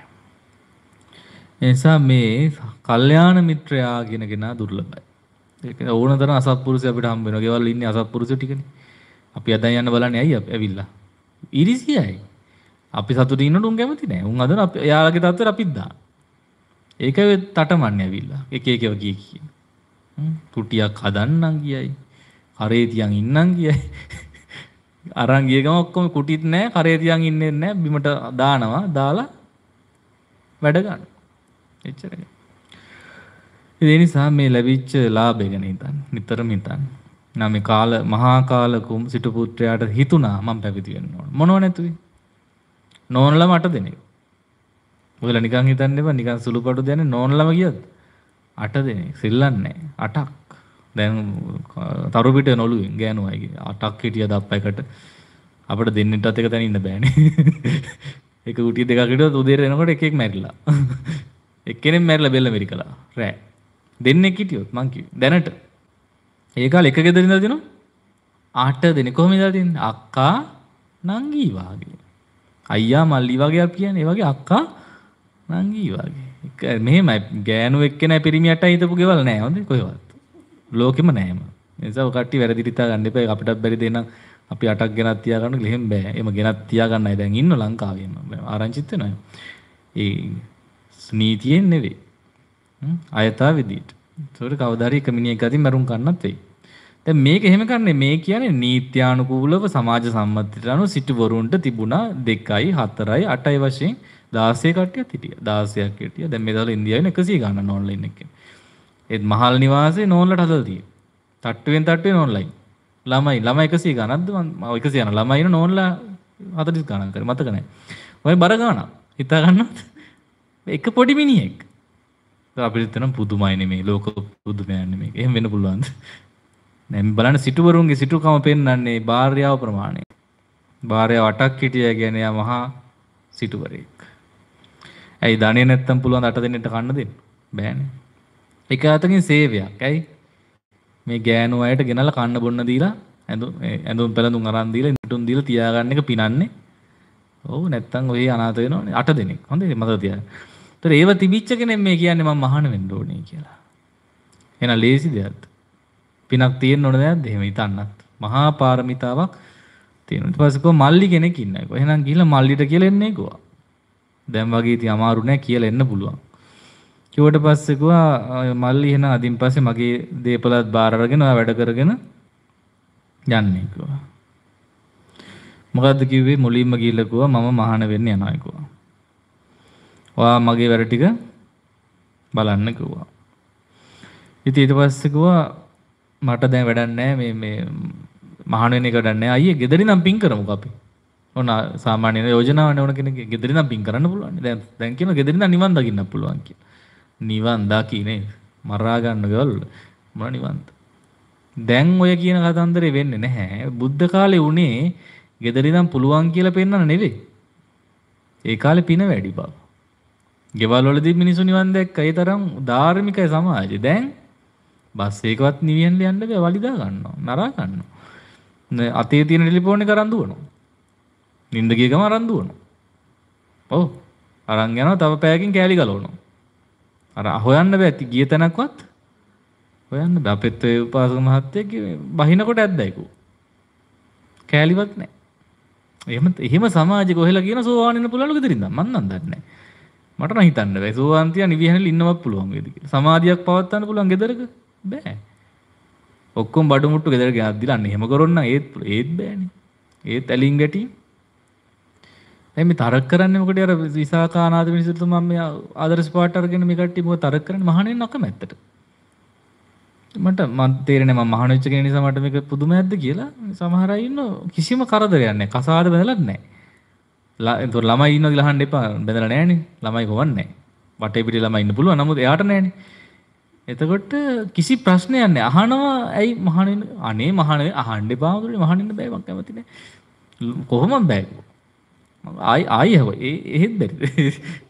ඒ නිසා මේ කල්යාණ මිත්‍රයා කියන කෙනා දුර්ලභයි. ඒක ඕන තරම් අසත්පුරුෂය අපිට හම්බ වෙනවා. ගෙවල් ඉන්නේ අසත්පුරුෂය ටිකනේ. අපි අදන් යන්න බලන්නේ ඇයි ඇවිල්ලා? ඉරිසියයි. අපි සතුටින් ඉන්නට උන් කැමති නෑ. උන් අදන අපි යාළගේ තත්ත්වෙට අපිත් දාන. ඒකේ තටමන්නේ ඇවිල්ලා. එක එකව කී කී. හ්ම් කුටියක් හදන්නම් කියයි. කරේ තියන් ඉන්නම් කියයි. අරන් ගිය ගම ඔක්කොම කුටිත් නැහැ, කරේ තියන් ඉන්නේ නැහැ, බිමට දානවා, දාලා වැඩ ගන්න. එච්චරයි. ඒ නිසා මේ ලැබිච්ච ලාභය ගැන හිතන්න. නිතරම හිතන්න. නම් මේ කාල මහා කාල කුම් සිටු පුත්‍රයාට හිතුණා මම පැවිදි වෙන්න ඕන. මොනව නැතුයි. නෝනලම අට දෙනෙක්. ඔයලා නිකන් හිතන්න එපා නිකන් සුළුපටු දෙන්නේ නෝනලම ගියද? අට දෙනෙක්. සිල්ලන්නේ අටක්. දැන් තරු පිට නොළුවෙන් ගෑනුවයි අටක් හිටියද අප්පයකට අපිට දෙන්නෙටත් එක තැන ඉන්න බෑනේ. එක කුටිය දෙකක් හිටියොත් උදේට එනකොට එකෙක් මැරිලා. එක්කෙනෙක් මැරිලා බෙල්ල මෙරිකලා. රෑ. දෙන්නෙක් හිටියොත් මං කිව්වේ දැනට ඒ කාලේ එක ගෙදර ඉඳලා දිනු අට දෙනෙක් කොහොමද ඉඳලා තින්නේ? අක්කා නංගී වාගේ. අයියා මල්ලි වගේ අපි කියන්නේ. ඒ වගේ අක්කා නංගී වගේ. එක මෙහෙමයි ගෑනු එක්කෙනා පිරිමි අටයි හිටපු ගෙවල් නෑ හොඳේ කොහෙවත්. ලෝකෙම නෑම. ඒ නිසා ඔය කට්ටිය වැරදි හිතා ගන්න එපා. අපිටත් බැරි දෙන්න අපි අටක් ගෙනත් තියා ගන්න කියලා එහෙම බෑ. එම ගෙනත් තියා ගන්නයි දැන් ඉන්න ලංකාවේම. ආරංචිත් වෙනවා. ඒ නීතියෙන් නෙවෙයි. අයථා විදියට. ඒකට කවදා හරි එක මිනිහෙක් අතින් මරුන් කන්නත් වෙයි. දැන් මේක එහෙම කරන්නේ මේ කියන්නේ නීත්‍යානුකූලව සමාජ සම්මතයට අනුව සිටුවරුන්ට තිබුණා දෙකයි හතරයි අටයි වශයෙන් දාසය කට්ටියක් හිටියා. දාසයක් හිටියා. දැන් මේ දවල් ඉන්දියාවේ එකසිය ගණන් ඔන්ලයින් එකේ. ඒත් මහල් නිවාසේ නෝන්ලට හදලා තියෙන්නේ. තට්ටුවෙන් තට්ටුවේ නෝන්ලයින්. ළමයි ළමයි එකසිය ගණන්ද මම එකසිය යන ළමයි ඉන්න නෝන්ලා හතළිස් ගණන් කරේ මතක නැහැ. ඔය බර ගණන් හිතා ගන්නවත් එක පොඩි මිනිහෙක්. අපිට තන පුදුමයි මේ ලෝක පුදුමයන් නෙමෙයි. එහෙම වෙන්න පුළුවන්ද? දැන් බලන්න සිටුවරුන්ගේ සිටුකම පෙන්වන්නේ භාර්යාව ප්‍රමාණය. භාර්යාව අටක් හිටියා කියන්නේ යා මහා සිටුවරයෙක්. ඇයි ධනෙ නැත්තම් පුළුවන් අට දෙනෙක්ට කන්න දෙන්න? බෑනේ. එක අතකින් සේවයක්. ඇයි? මේ ගෑනු අයට ගෙනල්ලා කන්න බොන්න දීලා ඇඳුම් ඇඳුම් පැළඳුම් අරන් දීලා නිටුම් දීලා තියාගන්න එක පිනන්නේ. ඔව් නැත්තම් ඔය අනාථ වෙනවනේ අට දෙනෙක්. හොඳේ මතක තියාගන්න. ඒතර ඒව තිබිච්ච කෙනෙක් මේ කියන්නේ මම මහාන වෙන්න ඕනේ කියලා. එහෙනම් ලේසි දෙයක්ද? පිනක් තියෙන්න ඕන දෙයක්ද? එහෙම හිතන්නත්. මහා පාරමිතාවක් තියෙනවා. ඊට පස්සේ කො මල්ලි කෙනෙක් ඉන්නයි. කො එහෙනම් ගිහලා මල්ලිට කියලා එන්නේ කොවා. දැන් වගේ ඉතින් අමාරු නෑ කියලා එන්න පුළුවන්. කිව්වට පස්සේ කිව්වා මල්ලි එහෙනම් අදින් පස්සේ මගේ දේපලත් බාර අරගෙන ඔයා වැඩ කරගෙන යන්නේ කිව්වා. මොකද්ද කිව්වේ? මුලින්ම ගිහලා කිව්වා මම මහාන වෙන්න යනවා කිව්වා. ඔයා මගේ වැඩ ටික බලන්න කිව්වා. ඉතින් ඊට පස්සේ කිව්වා මට දැන් වැඩක් නැහැ මේ මේ මහාන වෙන එක වැඩක් නැහැ. අයියේ ගෙදරින් නම් පින් කරමුකෝ අපි. ඔන්න සාමාන්‍ය යෝජනාවනේ ඕන කෙනෙක් ගෙදරින් නම් පින් කරන්න පුළුවන්. දැන් දැන් කියනවා ගෙදරින් නම් නිවන් දකින්න පුළුවන් කියලා. නිවන් දකින්නේ මරා ගන්න ගවල් මොන නිවන්ද? දැන් ඔය කියන කතන්දරේ වෙන්නේ නැහැ. බුද්ධ කාලේ උනේ ගෙදරින් නම් පුළුවන් කියලා පෙන්නන්න නෙවෙයි. ඒ කාලේ පින වැඩි බව. ගෙවල් වලදී මිනිස්සු නිවන් දැක්ක. ඒ තරම් ධාර්මිකයි සමාජය. දැන් බස් එකවත් නිවියන් යන්න බෑ වලිදා ගන්නවා. නරා ගන්නවා. අතේ තියෙන ටෙලිෆෝන් එක අරන් දුවනවා. නින්ද ගිය ගම අරන් දුවනවා. ඔව්. අරන් යනවා තව පැයකින් කෑලි ගලවනවා. අර හොයන්න බෑ ගිය තැනක්වත් හොයන්න බෑ. අපෙත් ඒ උපාසක මහත්තයෙක් බහිනකොට ඇද්දයිකෝ. කෑලිවත් නැහැ. එහෙම එහෙම සමාජෙක ඔහෙලා කියන සෝවාන් වෙන්න පුළුවන්ලු ගෙදරින් නම් මන් නම් දන්නේ නැහැ. මට නම් හිතන්න බෑ සෝවාන් තියා නිවිහැනල ඉන්නවත් පුළුවන් වේද කියලා. සමාධියක් පවත්වන්න පුළුවන් ගෙදරක බෑ. ඔක්කොම බඩු මුට්ටු ගෙදර ගෙනත් දිලා අන්න එහෙම කරොන්න ඒත් ඒත් බෑනේ. ඒත් ඇලින් ගැටි. දැන් මේ තරක් කරන්නේ මොකද අර විසාකා අනාථ මිනිස්සුන්ට මම මේ ආදර්ශ පාට අරගෙන මේ කට්ටිය මොකද තරක් කරන්නේ මහානෙන් නැකමැත්තට. මට මන් තේරෙන්නේ මම මහාන වෙච්ච කෙනෙක් නිසා මට මේක පුදුමයක්ද කියලා. සමහර අය ඉන්නෝ කිසිම කරදරයක් නැහැ. කසාද බඳලත් නැහැ. එතකොට ළමයි ඉන්නවද කියලා අහන්න එපා. බඳලා නැහනේ. ළමයි කොවන්නේ නැහැ. වටේ පිටේ ළමයි ඉන්න පුළුවන්. නමුත් එයාට නැහනේ. එතකොට කිසි ප්‍රශ්නයක් නැහැ. අහනවා ඇයි මහානෙන් අනේ මහානෙ අහන්න එපා. මුදුනේ මහානෙන්න බෑ මම කැමති නැහැ. කොහොමද බෑ? ආයි ආයි හව ඒ එහෙත් බැරි.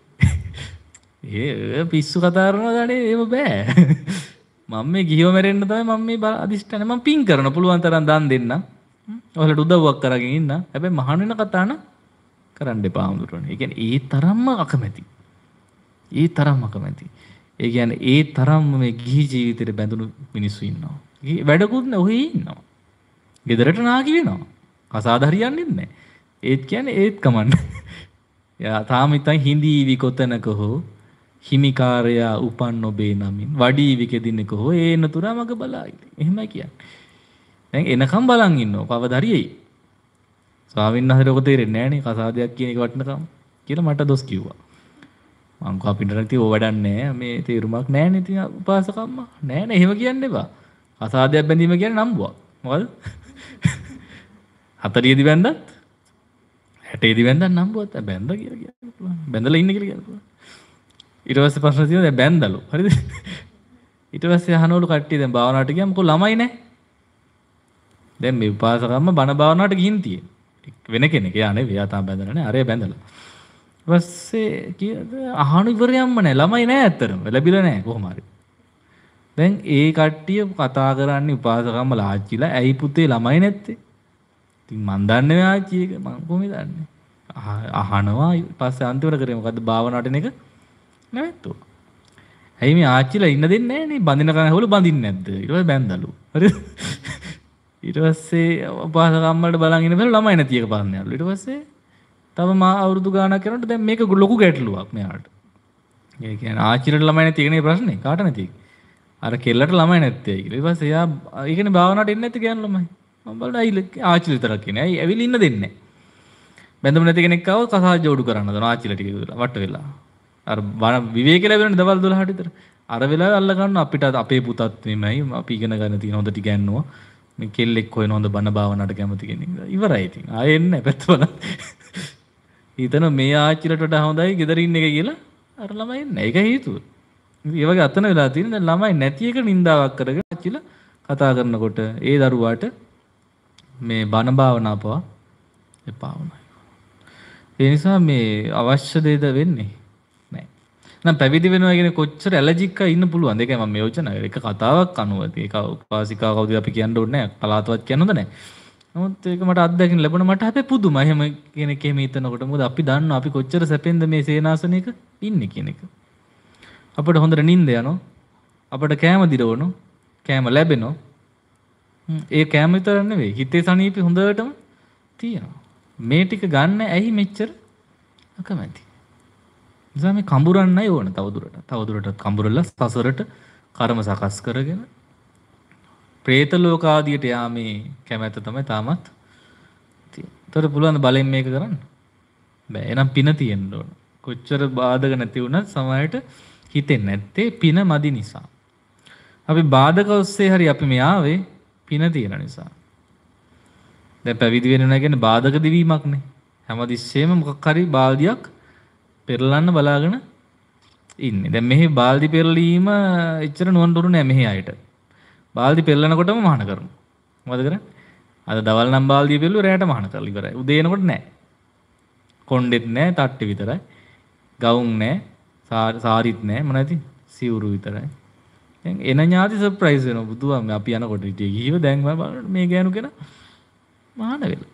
ඒ පිස්සු කතා කරනවා දන්නේ එහෙම බෑ. මම මේ ගිහිව මැරෙන්න තමයි මම මේ අදිෂ්ඨානේ මම පින් කරන පුළුවන් තරම් දන් දෙන්න. ඔයාලට උදව්වක් කරගෙන ඉන්න. හැබැයි මහාන වෙන කතා න කරන්න එපා හඳුරන්නේ. ඒ කියන්නේ ඒ තරම්ම අකමැති. ඒ තරම්ම අකමැති. ඒ කියන්නේ ඒ තරම්ම මේ ගිහි ජීවිතේට බැඳුණු මිනිස්සු ඉන්නවා. වැඩකුත් නැහැ ඔහේ ඉන්නවා. ගෙදරට නාකි වෙනවා. කසාද හරියන්නේ නැහැ. ඒත් කියන්නේ ඒත් කමන්නේ. යා තාම ඉතින් හිඳීවි කොතනක හෝ හිමිකාරයා උපන් ඔබේ නමින් වඩීවි කෙදිනක හෝ ඒ නතුරා මග බලායි. එහෙමයි කියන්නේ. දැන් එනකම් බලන් ඉන්නවා. කවදා හරි එයි. ස්වාමීන් වහන්සේට ඔක තේරෙන්නේ නැහැ නේ කසාදයක් කියන එක වටිනකම කියලා මට දොස් කිව්වා. මං කෝ අපිට නම් තිය වැඩක් නැහැ මේ තේරුමක් නැහැ නේ ඉතින් උපාසකම්මා. නෑ නේ එහෙම කියන්න එපා. කසාදයක් බැඳීම කියන්නේ නම්බුවක්. මොකද? හතරියේදි බැඳත් හැටේදි බැඳන් නම්බුවක් බැඳ කියලා කියන්න පුළුවන්. බැඳලා ඉන්න කියලා කියන්න පුළුවන්. ඊට පස්සේ ප්‍රශ්න තියෙනවා දැන් බැඳලු. හරිද? ඊට පස්සේ අහනවලු කට්ටිය දැන් භාවනාවට ගියාම කො ළමයි නැහැ. දැන් මේ උපාසකම්ම බණ භාවනාවට ගිහින් තියෙන්නේ. වෙන කෙනෙක්. එයා නෙවෙයි. එයා තාම බැඳලා නැහැ. අරය බැඳලා. ඊපස්සේ කීයද අහන ඉවරයක්ම නැහැ. ළමයි නැහැ ඇත්තටම. ලැබිලා නැහැ කොහොම හරි. දැන් ඒ කට්ටිය කතා කරන්නේ උපාසකම්ම ලාච්චිලා ඇයි පුතේ ළමයි නැත්තේ? ඉතින් මන් දන්නේ නැහැ ආච්චි එක. මං කොහොමද දන්නේ? අහනවා ඊපස්සේ අන්තිමට කරේ මොකද්ද භාවනාවට එන එක නැවැත්තුවා. ඇයි මේ ආච්චිලා ඉන්න දෙන්නේ නැහැ නේ? බඳින කන හොල බඳින්නේ නැද්ද? ඊට පස්සේ බැඳලු. හරිද? ඊට පස්සේ උපාසකම්මලට බලන් ඉන්න බැලු ළමයි නැති එක පාන්නේ යලු. ඊට පස්සේ තව මා අවුරුදු ගාණක් යනකොට දැන් මේක ලොකු ගැටලුවක් මෙයාට. ඒ කියන්නේ ආච්චිලට ළමයි නැති එකනේ ප්‍රශ්නේ. කාට නැති එක? අර කෙල්ලට ළමයි නැත්තේ කියලා. ඊට පස්සේ එයා ඒ කියන්නේ භාවනාවට එන්නේ නැති කියන ළමයි. මම බලන අයිල ආච්චිල විතරක් කියන්නේ. ඇයි ඇවිල්ලා ඉන්න දෙන්නේ නැහැ. බැඳුම නැති කෙනෙක් ආව කසාද ජෝඩු කරන්න දන ආච්චිලා ටික විතර වට වෙලා. අර විවේක ලැබෙනනේ දවල් දොළහට විතර. අර වෙලාවේ අල්ල ගන්න අපිට අපේ පුතත් නෙමෙයි අපි ඉගෙන ගන්න තියෙන හොඳ ටික ගන්නවා. මේ කෙල්ලෙක් හොයන හොඳ බණ භාවනාවට කැමති කෙනෙක්. ඉවරයි ඉතින්. ආයෙ එන්නේ නැහැ පැත්ත බලන්න. ඊතන මේ ආච්චිලට වඩා හොඳයි ගෙදර ඉන්න එක කියලා අර ළමයි එන්නේ. ඒක හේතුව. ඉතින් ඒ වගේ අතන වෙලා තියෙන දැන් ළමයි නැති එක නින්දාවක් කරගෙන ආච්චිලා කතා කරනකොට ඒ දරුවාට මේ බණ භාවනා පවා එපා වුණා. ඒ නිසා මේ අවශ්‍ය දේද වෙන්නේ නැහැ. නම් පැවිදි වෙනවා කියන්නේ කොච්චර ඇලර්ජික් අය ඉන්න පුළුවන්ද? ඒකයි මම මේ යෝජනා කරේ. එක කතාවක් අනුව ඒක උපාසිකා කවුද අපි කියන්න ඕනේ නැහැ. පලාතවත් කියන්න හොඳ නැහැ. නමුත් ඒක මට අත්දැකීම් ලැබුණා. මට හැබැයි පුදුමයි. එහෙම කෙනෙක් එහෙම හිතනකොට මොකද අපි දන්නවා අපි කොච්චර සැපෙන්ද මේ සේනාසනයක ඉන්නේ කියන එක. අපිට හොඳට නිින්ද යනවා. අපිට කෑම දිරවනවා. කෑම ලැබෙනවා. ඒ කෑම විතර නෙවෙයි. හිතේ සනීපි හොඳටම තියෙනවා. මේ ටික ගන්න ඇයි මෙච්චර අකමැති? නිසා මේ කඹරන්නයි ඕන තවදුරටත්. තවදුරටත් කඹරලා සසරට කර්ම සකස් කරගෙන പ്രേත ලෝක ආදියට යාමේ කැමැත්ත තමයි තාමත් තියෙන්නේ. ඒතර පුළුවන් බලෙන් මේක කරන්න. බෑ. එහෙනම් පින තියෙන්න ඕන. කොච්චර බාධක නැති වුණත් සමහරට හිතෙන්නේ නැත්තේ පින මදි නිසා. අපි බාධක ඔස්සේ හරි අපි මේ ආවේ පින තියෙන නිසා. දැන් පැවිදි වෙනවා කියන්නේ බාධක දිවීමක් නේ. හැමතිස්සෙම මොකක් හරි බාල්දියක් පෙරලන්න බලාගෙන ඉන්නේ. දැන් මෙහි බාල්දි පෙරලීම එච්චර නුවන්තුරු නෑ මෙහි අයට. බාල්දි පෙරලනකොටම මහාන කරනවා. මොකද කරන්නේ? අද දවල් නම් බාල්දිය පෙරලුවා රැයට මහාන කරලා ඉවරයි. උදේ එනකොට නෑ. කොණ්ඩෙත් නෑ, තට්ටි විතරයි. ගවුම් නෑ, සාරිත් නෑ, මොනවද සිවුරු විතරයි. දැන් එන ඥාති සර්ප්‍රයිස් වෙනවා. බුදුහාම අපි යනකොට හිටියේ ගිහිව දැන් බලන්න මේ ගෑනු කෙනා මහාන වෙලා.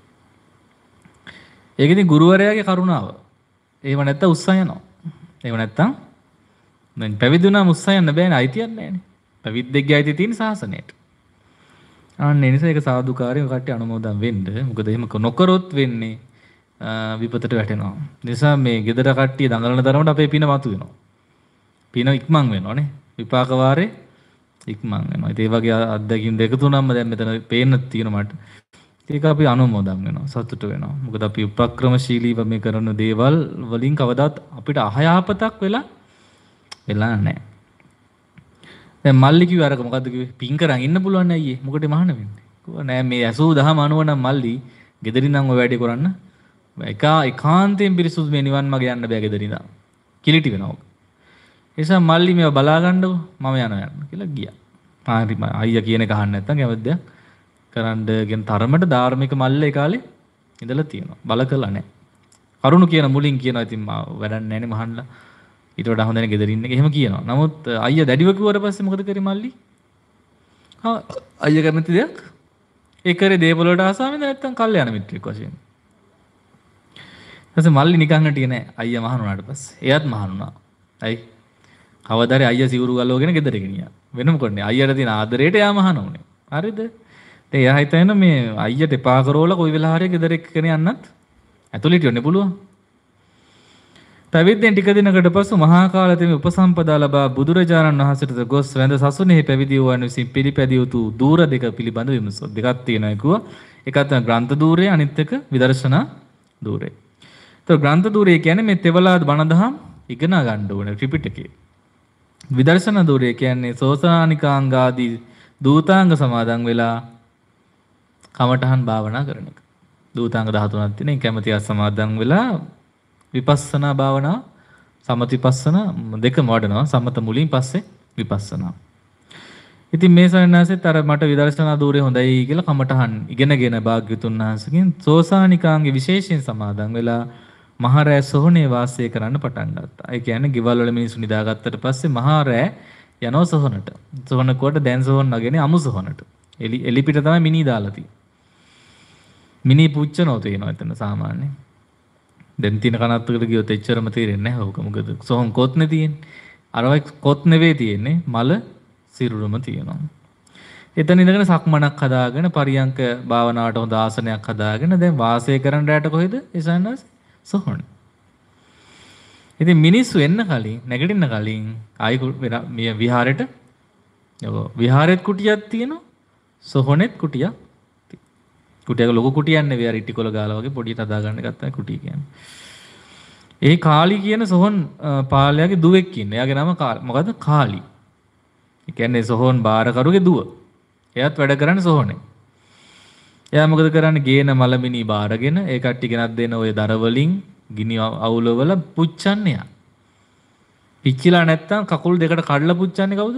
ඒක ඉතින් ගුරුවරයාගේ කරුණාව. එහෙම නැත්තම් උස්සන් යනවා. එහෙම නැත්තම් දැන් පැවිදි වුණාම උස්සන් යන්න බෑනේ අයිතියක් නැහැනේ. පැවිද්දෙක්ගේ අයිතිය තියෙන ශාසනයට. අන්න ඒ නිසා ඒක සාදුකාරයෙන් කට්ටිය අනුමෝදන් වෙන්න. මොකද එහෙම නොකරොත් වෙන්නේ විපතට වැටෙනවා. නිසා මේ gedara කට්ටිය දඟලන තරමට අපේ පින මතු වෙනවා. පින ඉක්මන් වෙනවා නේ. විපාක වාරේ ඉක්මන් වෙනවා. ඒ වගේ අත්දැකීම් දෙක තුනක්ම දැන් මෙතන පේන්න තියෙනවා මට. ඒක අපි අනුමෝදන් වෙනවා. සතුට වෙනවා. මොකද අපි උපක්‍රමශීලීව මේ කරන දේවල් වලින් කවදාත් අපිට අහයාපතක් වෙලා වෙලා නැහැ. දැන් මල්ලි කිව්ව අරක මොකද්ද කිව්වේ? පින් කරන් ඉන්න පුළුවන් නෑ අයියේ. මොකටද මහාන වෙන්නේ? කිව්වා නෑ මේ ඇසූ දහම අනුව නම් මල්ලි ගෙදරින් නම් ඔය වැඩේ කරන්න එක ඒකාන්තයෙන් පිරිසුදු මේ නිවන් මාර්ග යන්න බෑ ගෙදරින්. කිලිටි වෙනවා. ඒ නිසා මල්ලි මේව බලා ගන්නකො මම යනවා යන්න කියලා ගියා. හරි අයියා කියන එක අහන්න නැත්තම් කැමති දෙයක් කරන්න ගෙන තරමට ධාර්මික මල්ල ඒ කාලේ ඉඳලා තියෙනවා. බල කළා නෑ. කරුණු කියන මුලින් කියනවා ඉතින් මම වැඩක් නෑනේ මහන්ලා. ඊට වඩා හොඳ නේ ගෙදර ඉන්න එක එහෙම කියනවා. නමුත් අයියා දැඩිව කිව්වට පස්සේ මොකද කරේ මල්ලි? ආ අයියා කැමති දෙයක් ඒ කරේ දේපල වලට ආසාවෙන්ද නැත්තම් කල්යාණ මිත්‍රෙක් වශයෙන්. ඊපස්සේ මල්ලි නිකන් හිටියේ නෑ අයියා මහාන වුණාට පස්සේ. එයාත් මහාන වුණා. අයි කවදාරි අයියා සිවුරු ගලවගෙන ගෙදර ගෙනියා. වෙන මොකන්නේ අයියාට තියෙන ආදරේට එයා මහාන වුණේ. හරිද? දැන් එයා හිතන මේ අයියට එපා කරවලා කොයි වෙලාව හරි ගෙදර එක්කගෙන යන්නත් ඇතුළට යන්න පුළුවන්. පැවිද්දෙන් ටික දිනකට පසු මහා කාලතෙම උපසම්පදා ලබා බුදුරජාණන් වහන්සේට ගොස් වැඳ සසුනේහි පැවිදි වූවන් විසින් පිළිපැදිය යුතු දූර දෙක පිළිබඳ විමසුවා. දෙකක් තියෙනවා කිව්වා. එකක් තමයි ග්‍රන්ථ ධූරය, අනිත් එක විදර්ශනා ධූරය. ඒතර ග්‍රන්ථ ධූරය කියන්නේ මේ තෙවලාද බණ දහම් ඉගෙන ගන්න ඕනේ ත්‍රිපිටකේ. විදර්ශනා ධූරය කියන්නේ සෝසානිකාංග ආදී දූතාංග සමාදන් වෙලා කමඨහන් භාවනා කරන එක. දූතාංග දහතුනක් තියෙන. ඒ කැමැති අය සමාදන් වෙලා විපස්සනා භාවනා සමතිපස්සනා දෙකම වඩනවා. සමත මුලින් පස්සේ විපස්සනා. ඉතින් මේ සයන්නාසෙත් අර මට විදර්ශනා ධූරය හොඳයි කියලා කමඨහන් ඉගෙනගෙන භාග්‍යතුන් වහන්සේගෙන් සෝසානිකාංගේ විශේෂයෙන් සමාදන් වෙලා මහා රෑ සොහොනේ වාසය කරන්න පටන් ගත්තා. ඒ කියන්නේ ගෙවල් වල මිනිස්සු නිදාගත්තට පස්සේ මහා රෑ යනවා සොහොනට. සොහොන කොට දැන් සොහොන නගන්නේ අමු සොහොනට. එලි එලි පිට තමයි මිනි දාලා තියෙන්නේ. මිනි පුච්චනෝ තේනවා එතන සාමාන්‍යයෙන්. දැන් තියෙන කනත්තකට ගියොත් එච්චරම තේරෙන්නේ නැහැ. ඕක මොකද සොහොන් කොත්නේ තියෙන්නේ. අරවයි කොත් නෙවෙයි තියෙන්නේ. මල සිරුරම තියෙනවා. එතන ඉඳගෙන සක්මනක් හදාගෙන පරියංක භාවනාවට හොඳ ආසනයක් හදාගෙන දැන් වාසය කරන්න රැට කොහෙද? එසන්නස් සොහොන. ඉතින් මිනිස්සු එන්න කලින් නැගිටින්න කලින් ආයි මේ විහාරෙට ඔව් විහාරෙත් කුටියක් තියෙනවා. සොහොනෙත් කුටියක්. කුටියක ලොකු කුටියක් නෙවෙයි අර ඉටිකොල ගාලා වගේ පොඩියට හදා ගන්න එකක් තමයි කුටිය කියන්නේ. ඒ කාලි කියන සොහොන් පාලයාගේ දුවෙක් ඉන්නේ. එයාගේ නම මොකද්ද? කාලි. ඒ කියන්නේ සොහොන් බාරකරුගේ දුව. එයාත් වැඩ කරන්නේ සොහොනේ. එයා මොකද කරන්නේ? ගේන මලමිනි බාරගෙන ඒ කට්ටිය ගෙනත් දෙන ওই දර වලින් ගිනි අවුලවල පුච්චන්නේ යා. පිච්චිලා නැත්තම් කකුල් දෙකට කඩලා පුච්චන්නේ කවුද?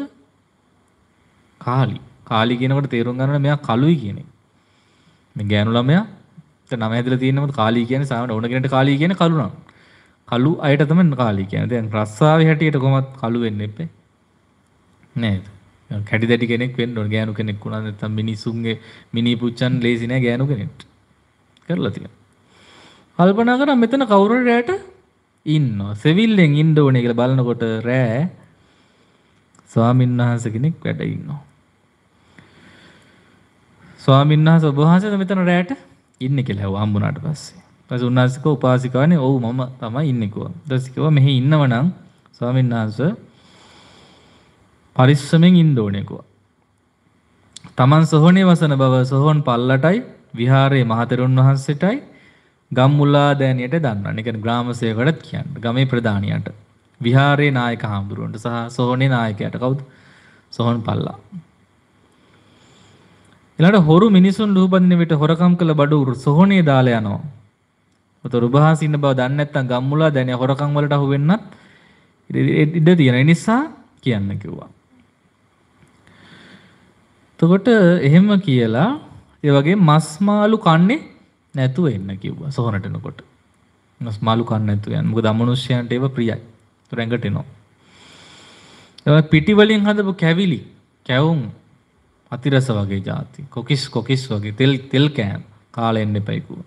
කාලි. කාලි කියනකොට තේරුම් ගන්න ඕනේ මෙයා කළුයි කියන එක. මේ ගෑනු ළමයා දැන් නම හැදලා තියෙනවද කාලි කියන්නේ සාමාන්‍ය ඕන කෙනෙක්ට කාලි කියන්නේ කළු නම්. කළු අයට තමයි කාලි කියන්නේ. දැන් රස්සාවේ හැටියට කොහොමත් කළු වෙන්න එපේ. නේද? කැඩි දැඩි කෙනෙක් වෙන්න ඕන. ගෑනු කෙනෙක් වුණා නැත්නම් මිනිසුන්ගේ මිනි පුච්චන් ලේසි නෑ ගෑනු කෙනෙක්ට. කරලා තියෙනවා. කල්පනා කරා මෙතන කවුරු රැට ඉන්නවා. සෙවිල්ලෙන් ඉන්න ඕනේ කියලා බලනකොට රෑ ස්වාමීන් වහන්සේ කෙනෙක් වැඩ ඉන්නවා. ස්වාමීන් වහන්සේ ඔබ වහන්සේ මෙතන රැට ඉන්නේ කියලා හව හම්බුනාට පස්සේ. ඊපස්සේ උන්වහන්සේ කෝ උපාසිකාවනේ ඔව් මම තමයි ඉන්නේ කිව්වා. ඊට කිව්වා මෙහි ඉන්නවනම් ස්වාමීන් වහන්සේ පරිස්සමෙන් ඉන්න ඕනේ කිව්වා. තමන් සොහොනේ වසන බව සොහොන් පල්ලටයි විහාරයේ මහතෙරුන් වහන්සේටයි ගම්මුලා දෑනියට දන්වන්න. ඒ කියන්නේ ග්‍රාම සේවකටත් කියන්නේ. ගමේ ප්‍රධානියට. විහාරයේ නායක හාමුදුරුවන්ට සහ සොහොනේ නායකයාට කවුද? සොහොන් පල්ලා. ඊළඟට හොරු මිනිසුන් ලුහුබඳින විට හොරකම් කළ බඩු සොහොනේ දාලා යනවා. උතර උභාස ඉන්න බව දන්නේ නැත්නම් ගම්මුලා දෑනිය හොරකම් වලට අහු වෙන්නත් ඉඩ තියෙන නිසා කියන්න කිව්වා. එතකොට එහෙම කියලා ඒ වගේ මස් මාළු කන්නේ නැතුව එන්න කිව්වා සොහොනට එනකොට. මස් මාළු කන්නේ නැතුව යන්න. මොකද අමනුෂ්‍යයන්ට ඒව ප්‍රියයි. ඒතර ඇඟට එනවා. ඒ පිටි වලින් හදපු කැවිලි, කැවුම්, අතිරස වගේ જાති. කොකිස් කොකිස් වගේ තෙල් තෙල් කෑම කාලා එන්න එපයි කිව්වා.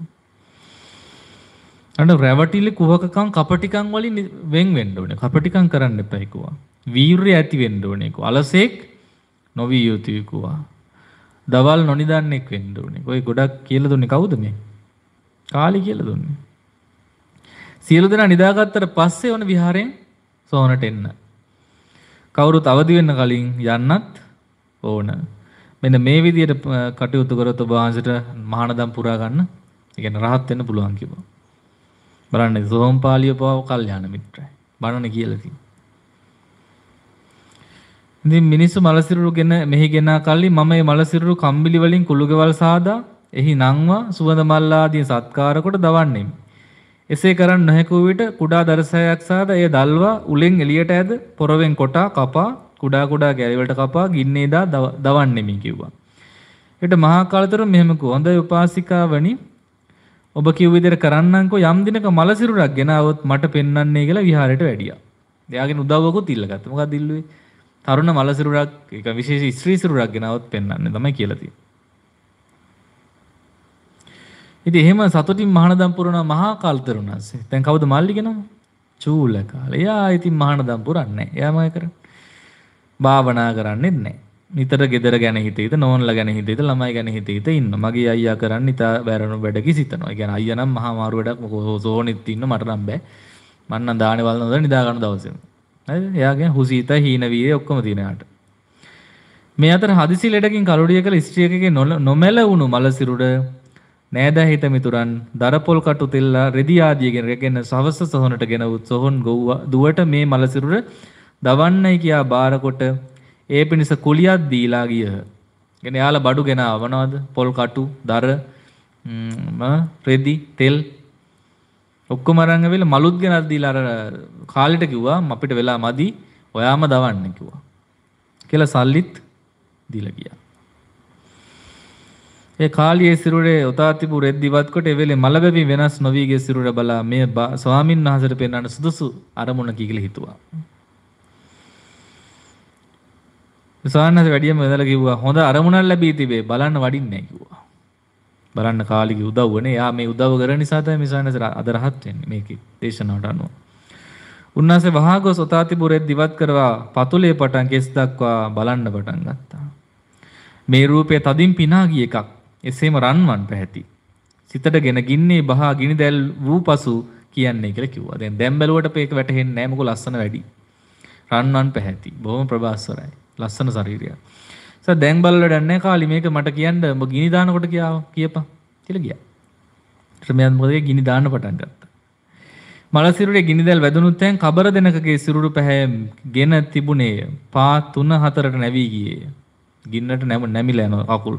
අන්න රැවටිලි කුහකකම් කපටිකම් වලින් වෙන් වෙන්න ඕනේ. කපටිකම් කරන්න එපයි කිව්වා. වීර්යය ඇති වෙන්න ඕනේ කිව්වා. අලසෙක් නොවිය යුතුයි කිව්වා. දවල් නොනිදන්නෙක් වෙන්න ඕනේ. ඔය ගොඩක් කියලා දුන්නේ කවුද මේ? කාලි කියලා දුන්නේ. සියලු දෙනා නිදාගත්තට පස්සේ ඕන විහාරයෙන් සොහොනට එන්න. කවුරුත් අවදි වෙන්න කලින් යන්නත් ඕන. මෙන්න මේ විදිහට කටයුතු කරොත් ඔබ වහන්සේට මහානදම් පුරා ගන්න, ඒ කියන්නේ රහත් වෙන්න පුළුවන් කිව්වා. බලන්න සෝම්පාලිය පව කල්යාණ මිත්‍රයි. බණනේ කියලා තියෙනවා. ඉතින් මිනිස්සු මලසිරුරු ගෙන මෙහි ගෙනා කල්ලි මම මේ මලසිරුරු කම්බිලි වලින් කුළුගෙවල් සාදා එහි නංවා සුවඳ මල් ආදී සත්කාර කොට දවන්නේ. එසේ කරන්න නොහැකු විට කුඩා දරසයක් සාදා එය දල්වා උලෙන් එළියට ඇද පොරවෙන් කොටා කපා කුඩා කුඩා ගැලි වලට කපා ගින්නේ දා දවන්නේ මි කිව්වා. ඊට මහා කාලතර මෙහෙම කිව්වා. හොඳයි උපාසිකාවනි ඔබ කිව් විදිහට කරන්නම්කෝ යම් දිනක මලසිරුරක් ගෙනාවොත් මට පෙන්වන්නේ කියලා විහාරයට වැඩියා. එයාගෙන උදව්වකුත් ඉල්ලගත්තා. මොකක්ද ඉල්ලුවේ? තරුණ මලසිරුරක් ඒක විශේෂ ස්ත්‍රී සිරුරක් ගෙනාවොත් පෙන්වන්නේ තමයි කියලා තියෙන්නේ. ඉතින් එහෙම සතුටින් මහානදම් පුරන මහා කාලතරුණාසේ. දැන් කවුද මල්ලි ගෙනම? චූල කාලේ. එයා ඉතින් මහානදම් පුරන්නේ නැහැ. එයා මොකද කරන්නේ? භාවනා කරන්නේත් නැහැ. නිතර ගෙදර ගැන හිත හිත, නෝන්ලා ගැන හිත හිත, ළමයි ගැන හිත හිත ඉන්නවා. මගේ අයියා කරන්නේ ඉතා බැරණු වැඩ කිසිතනවා. ඒ කියන්නේ අයියා නම් මහා මාරු වැඩක් මොකෝ සෝනෙත් ඉන්න මට නම් බෑ. මම නම් දානේ වළඳන නිදා ගන්න දවසේම. හරිද? එයාගේ හුසීත හීන වීර්ය ඔක්කොම තියෙන යාට. මේ අතර හදිසි ලෙඩකින් කලුඩිය කළ ස්ත්‍රියකගේ නොමැල වුණු මලසිරුර නෑදෑ හිත මිතුරන් දරපොල් කටු තෙල්ලා රෙදි ආදියගෙන රැගෙන සවස සොහොනටගෙන උත් සොහොන් දුවට මේ මලසිරුර දවන්නයි කියා බාරකොට ඒ පිණිස කුලියක් දීලා ගියහ. කියන්නේ යාලා බඩු ගෙන ආවනවද? පොල් කටු, දර, රෙදි, තෙල් ඔක්කොම අරන් ඇවිල්ලා මලුත් ගෙනත් දීලා අර කාලෙට කිව්වා අපිට වෙලා මදි ඔයාම දවන්න කිව්වා. කියලා සල්ලිත් දීලා ගියා. ඒ කාලියේ සිරුරේ උතා තිබු රෙද්දිවත් කොට ඒ වෙලේ මල බැවි වෙනස් නොවි ගිය සිරුර බලා මේ ස්වාමින් වහන්සේට පෙන්වන්න සුදුසු අරමුණ කියලා හිතුවා. ස්වාමීන් වැඩියම වැදලා කිව්වා හොඳ අරමුණක් ලැබී තිබේ බලන්න වඩින්නේ නැහැ කිව්වා. බලන්න කාලිගේ උදව්වනේ. යා මේ උදව් කරන නිසා තමයි මේ ස්වාමීන් අද රහත් වෙන්නේ මේකේ දේශනාවට අනුව. උන්වහන්සේ වහා ගොස් උතා තිබු රෙද්දිවත් කරවා පතුලේ පටන් කෙස් දක්වා බලන්න පටන් ගත්තා. මේ රූපය තදින් පිනා ගිය එකක්. එසේම රන්වන් පැහැති. සිතටගෙන ගින්නේ බහා ගිනි දැල් වූ පසු කියන්නේ කියලා කිව්වා. දැන් දැන් බැලුවට මේක වැටහෙන්නේ නැහැ මොකද ලස්සන වැඩි. රන්වන් පැහැති. බොහොම ප්‍රභාස්වරයි. ලස්සන ශරීරයක්. සර් දැන් බලලා දැන්නේ කාලි මේක මට කියන්න ඔබ ගිනි දානකොට කියාව කියපන් කියලා ගියා. ඊට මෙයන් මොකද ගිනි දාන්න පටන් ගත්තා. මල සිරුරේ ගිනි දැල් වැදුණුත් තැන් කබර දෙනකගේ සිරුරු පැහැගෙන තිබුණේ පා තුන හතරට නැවී ගියේ. ගින්නට නැම නැමිලා යන අකුල්.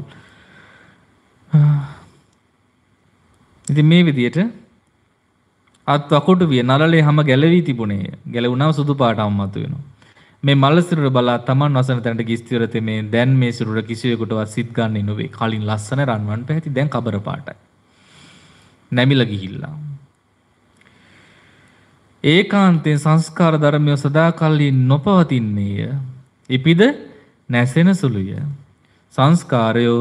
ඉතින් මේ විදියට අත් වකුඩු විය නළලේ හැම ගැලවි තිබුණේ. ගැලවුණාම සුදු පාටම මතු වෙනවා. මේ මල සිරුර බලා තමන් වසන තැනට ගිස්තිවර තෙමේ දැන් මේ සිරුර කිසිවෙකුටවත් සිත් ගන්නේ නොවේ. කලින් ලස්සන රන්වන් පැහැති දැන් කබර පාටයි. නැමිලා ගිහිල්ලා. ඒකාන්තයෙන් සංස්කාර ධර්මය සදාකල්ලි නොපවතින්නේය. ඉපිද නැසෙන සුළුය. සංස්කාරයෝ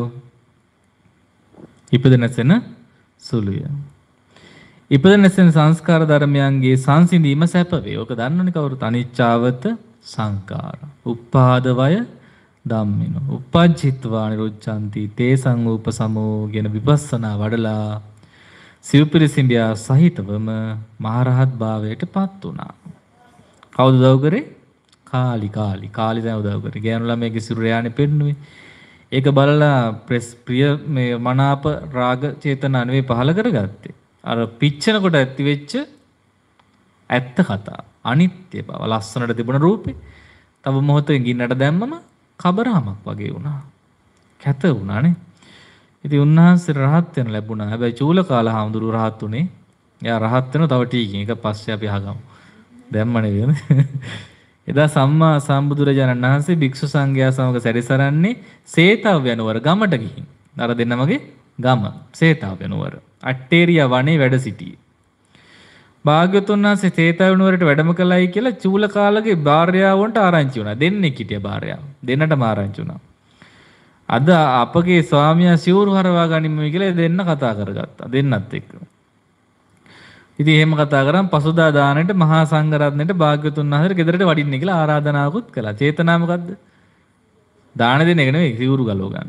ඉපද නැසෙන සුළුය. ඉපද නැසෙන සංස්කාර ධර්මයන්ගේ සංසිඳීම සැප වේ. ඔක දන්නවනේ කවුරුත් අනිච්චාවත සංකාර. උප්පාද වය ධම්මිනෝ. උපජ්ජිත්වා නිරුච්ඡanti තේ සංූපසමෝ කියන විපස්සනා වඩලා සිව්පිරිසිඹියා සහිතවම මහරහත් භාවයට පත් වුණා. කවුද උදව් කරේ? කාලි කාලි කාලි දැන් උදව් කරේ. ගෑනු ළමයිගේ සිරුර යානේ පෙන්නුවේ. ඒක බලලා ප්‍රිය මේ මනාප රාග චේතනා නෙවෙයි පහල කරගත්තේ. අර පිච්චෙන කොට ඇති වෙච්ච ඇත්ත කතා. අනිත්‍ය බව ලස්සනට තිබුණ රූපේ තව මොහොතකින් ගින්නට දැම්මම කබරාමක් වගේ වුණා. කැත වුණානේ. ඉතින් උන්වහන්සේ රහත් වෙන ලැබුණා. හැබැයි චූලකාල හාමුදුරුවෝ රහත් උනේ. එයා රහත් වෙන තව ටීකින් එක පස්සේ අපි අහගමු. දැම්ම නෙවෙයි. එදා සම්මා සම්බුදුරජාණන් වහන්සේ භික්ෂු සංඝයා සමග සැරිසරන්නේ සේතව්‍ය නුවර ගමට ගිහින්. අර දෙන්නමගේ ගම සේතව්‍ය නුවර. අට්ටේරියා වනේ වැඩ සිටියේ. භාග්‍යවතුන් වහන්සේ සේතව්‍ය නුවරට වැඩම කළයි කියලා චූලකාලගේ භාර්යාවන්ට ආරංචි වුණා. දෙන්නෙක් හිටිය භාර්යාව. දෙන්නටම ආරංචි වුණා. අද අපගේ ස්වාමියා සිවුරු හරවා ගනිමු කියලා දෙන්න කතා කරගත්තා. දෙන්නත් එක්ක. ඉතින් එහෙම කතා කරන් පසුදා දානෙට මහා සංඝරත්නයට භාග්‍යවතුන් වහන්සේට ගෙදරට වඩින්න කියලා ආරාධනාවකුත් කළා. චේතනා මොකද්ද? දාන දෙන එක නෙවෙයි සිවුරු ගලව ගන්න.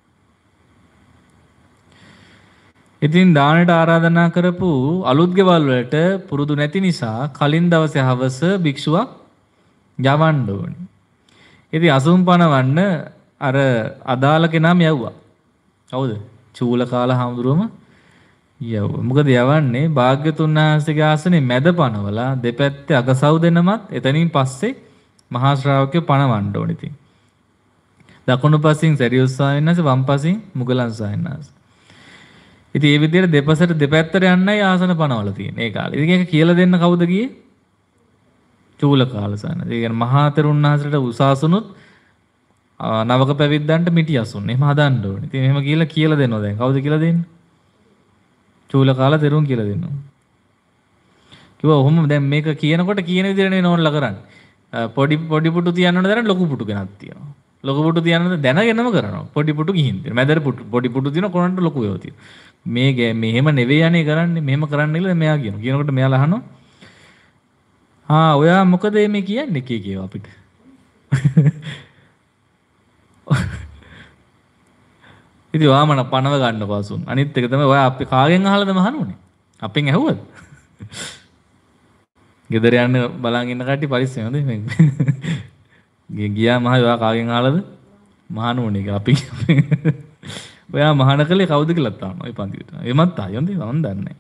ඉතින් දානට ආරාධනා කරපු අලුත් ගෙවල් වලට පුරුදු නැති නිසා කලින් දවසේ හවස භික්ෂුවක් යවන්න ඕනේ. ඉතින් අසුම් පනවන්න අර අදාළ කෙනාම යවුවා. කවුද? චූලකාල හාමුදුරුවම යවුවා. මොකද යවන්නේ භාග්‍යතුන් වහන්සේගේ ආසනේ මැද පනවලා දෙපැත්තේ අගසව් දෙනමත් එතනින් පස්සේ මහා ශ්‍රාවකයෝ පනවන්න ඕනේ. ඉතින් දකුණු පසින් සරියුත් ස්වාමීන් වහන්සේ වම් පසින් මුගලන් ස්වාමීන් වහන්සේ. ඉතින් මේ විදිහට දෙපසට දෙපැත්තට යන්නයි ආසන පනවලා තියෙන්නේ ඒ කාලේ. ඉතින් ඒක කියලා දෙන්න කවුද ගියේ? චූලකාල සාන. ඒ කියන්නේ මහා තෙරුන් වහන්සේට උසාසුනුත් නවක පැවිද්දන්ට මිටි අසුන්. එහෙම හදන්න ඕනේ. ඉතින් එහෙම කියලා කියලා දෙනවා දැන්. කවුද කියලා දෙන්නේ? චූලකාල තෙරුන් කියලා දෙනවා. කිව්වා ඔහොම දැන් මේක කියනකොට කියන විදිහට නෙවෙයි නෝන්ලා කරන්නේ. පොඩි පොඩි පුටු තියන්න දැන ලොකු පුටු කෙනක් තියෙනවා. ලොකු පුටු තියන්න දැනගෙනම කරනවා. පොඩි පුටු ගිහින් තියෙනවා. මැදට පුටු පොඩි පුටු තියෙන කොනන්ට ලොකු ඒවා තියෙනවා. මේ මෙහෙම නෙවෙයි යන්නේ කරන්නේ. මෙහෙම කරන්න කියලා මෙයා කියනවා. කියනකොට මෙයාලා අහනවා. ආ ඔයා මොකද මේ කියන්නේ කී කියව අපිට. ඉතින් ඔයාම පනව ගන්න පසුන්. අනිත් එක තමයි ඔයා අපි කාගෙන් අහලාද මහනුනේ? අපෙන් ඇහුවද? ගෙදර යන්න බලන් ඉන්න කට්ටිය පරිස්සමෙන්ද මේ ගියා මහ ඔයා කාගෙන් ආලද මහණුවනේ අපි ඔයා මහාන කලේ කවුද කියලා තාම ඔය පන්තියට එමත් ආයෙත් මම දන්නේ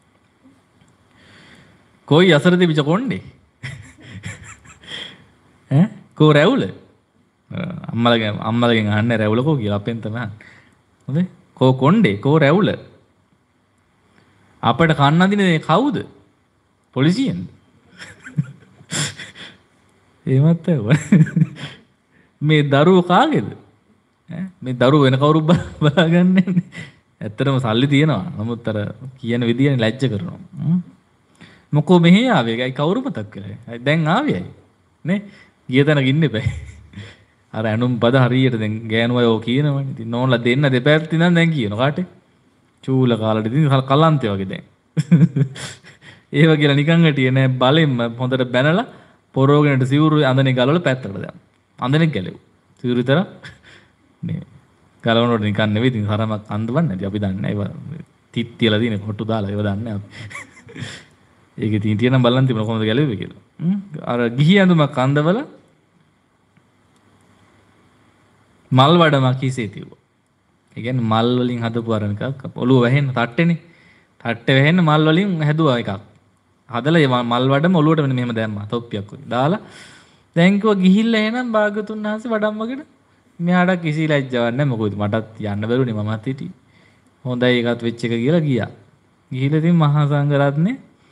කොයි අසර තිබිච්ච කොණ්ඩේ ඈ කෝ රැවුල අම්මලගෙන් අම්මලගෙන් අහන්නේ රැවුල කෝ කියලා අපෙන් තමයි හොඳේ කෝ කොණ්ඩේ කෝ රැවුල අපිට කන්න අදින්නේ කවුද පොලිසියෙන් එහෙමත් මේ දරුවෝ කාගේද ඈ මේ දරුවෝ වෙන කවුරුත් බලාගන්නේ ඇත්තටම සල්ලි තියෙනවා නමුත් අර කියන විදියනේ ලැජ්ජ කරනවා මොකෝ මෙහෙ ආවේ ගයි කවුරු මතක් කරේ දැන් ආවේ නේ ගිය තැනක ඉන්න එපා අර ඇනුම් පද හරියට දැන් ගෑනු අය ඕ කියනවනේ ඉතින් නෝන්ලා දෙන්න දෙපැත්තේ ඉඳන් දැන් කියනවා කාටේ චූල කාලට ඉතින් කලන්තේ වගේ දැන් ඒව කියලා නිකන් හිටියේ නෑ බලෙන්ම හොඳට බැනලා පොරෝගෙනට සිවුරු අඳනේ ගලවලා පැත්තකට දාන්න අඳනේ ගැලෙව් සිවුරු විතර මේ ගලවනකොට නිකන් නෙවෙයි ඉතින් හරමක් අඳවන්නේ නැති අපි දන්නේ නෑ ඒව තිත් තියලා තියෙන කොට්ටු දාලා ඒව දන්නේ අපි ඒකේ තියෙන තියෙන බලන්න තිබුණා කොහොමද ගැලෙන්නේ කියලා අර ගිහි ඇඳුමක් අඳවලා මල් වඩමක් හිසේ තියුවා ඒ කියන්නේ මල් වලින් හදපු අර එකක් ඔළුව වැහෙන්න තට්ටේනේ තට්ටේ වැහෙන්න මල් වලින් හැදුවා එකක් හදලා මල් වඩම ඔළුවට මෙන්න මෙහෙම දැම්මා තොප්පියක් වගේ දාලා දැන් කිව්වා ගිහිල්ලා එහෙනම් භාගතුන් වහන්සේ වඩම්මගෙන මෙයාට කිසි ලැජ්ජාවක් නැහැ මොකද මටත් යන්න බැරුනේ මමත් හිටියේ හොඳයි ඒකත් වෙච්ච එක කියලා ගියා ගිහිල්ලා ඉතින් මහා සංඝරත්නේ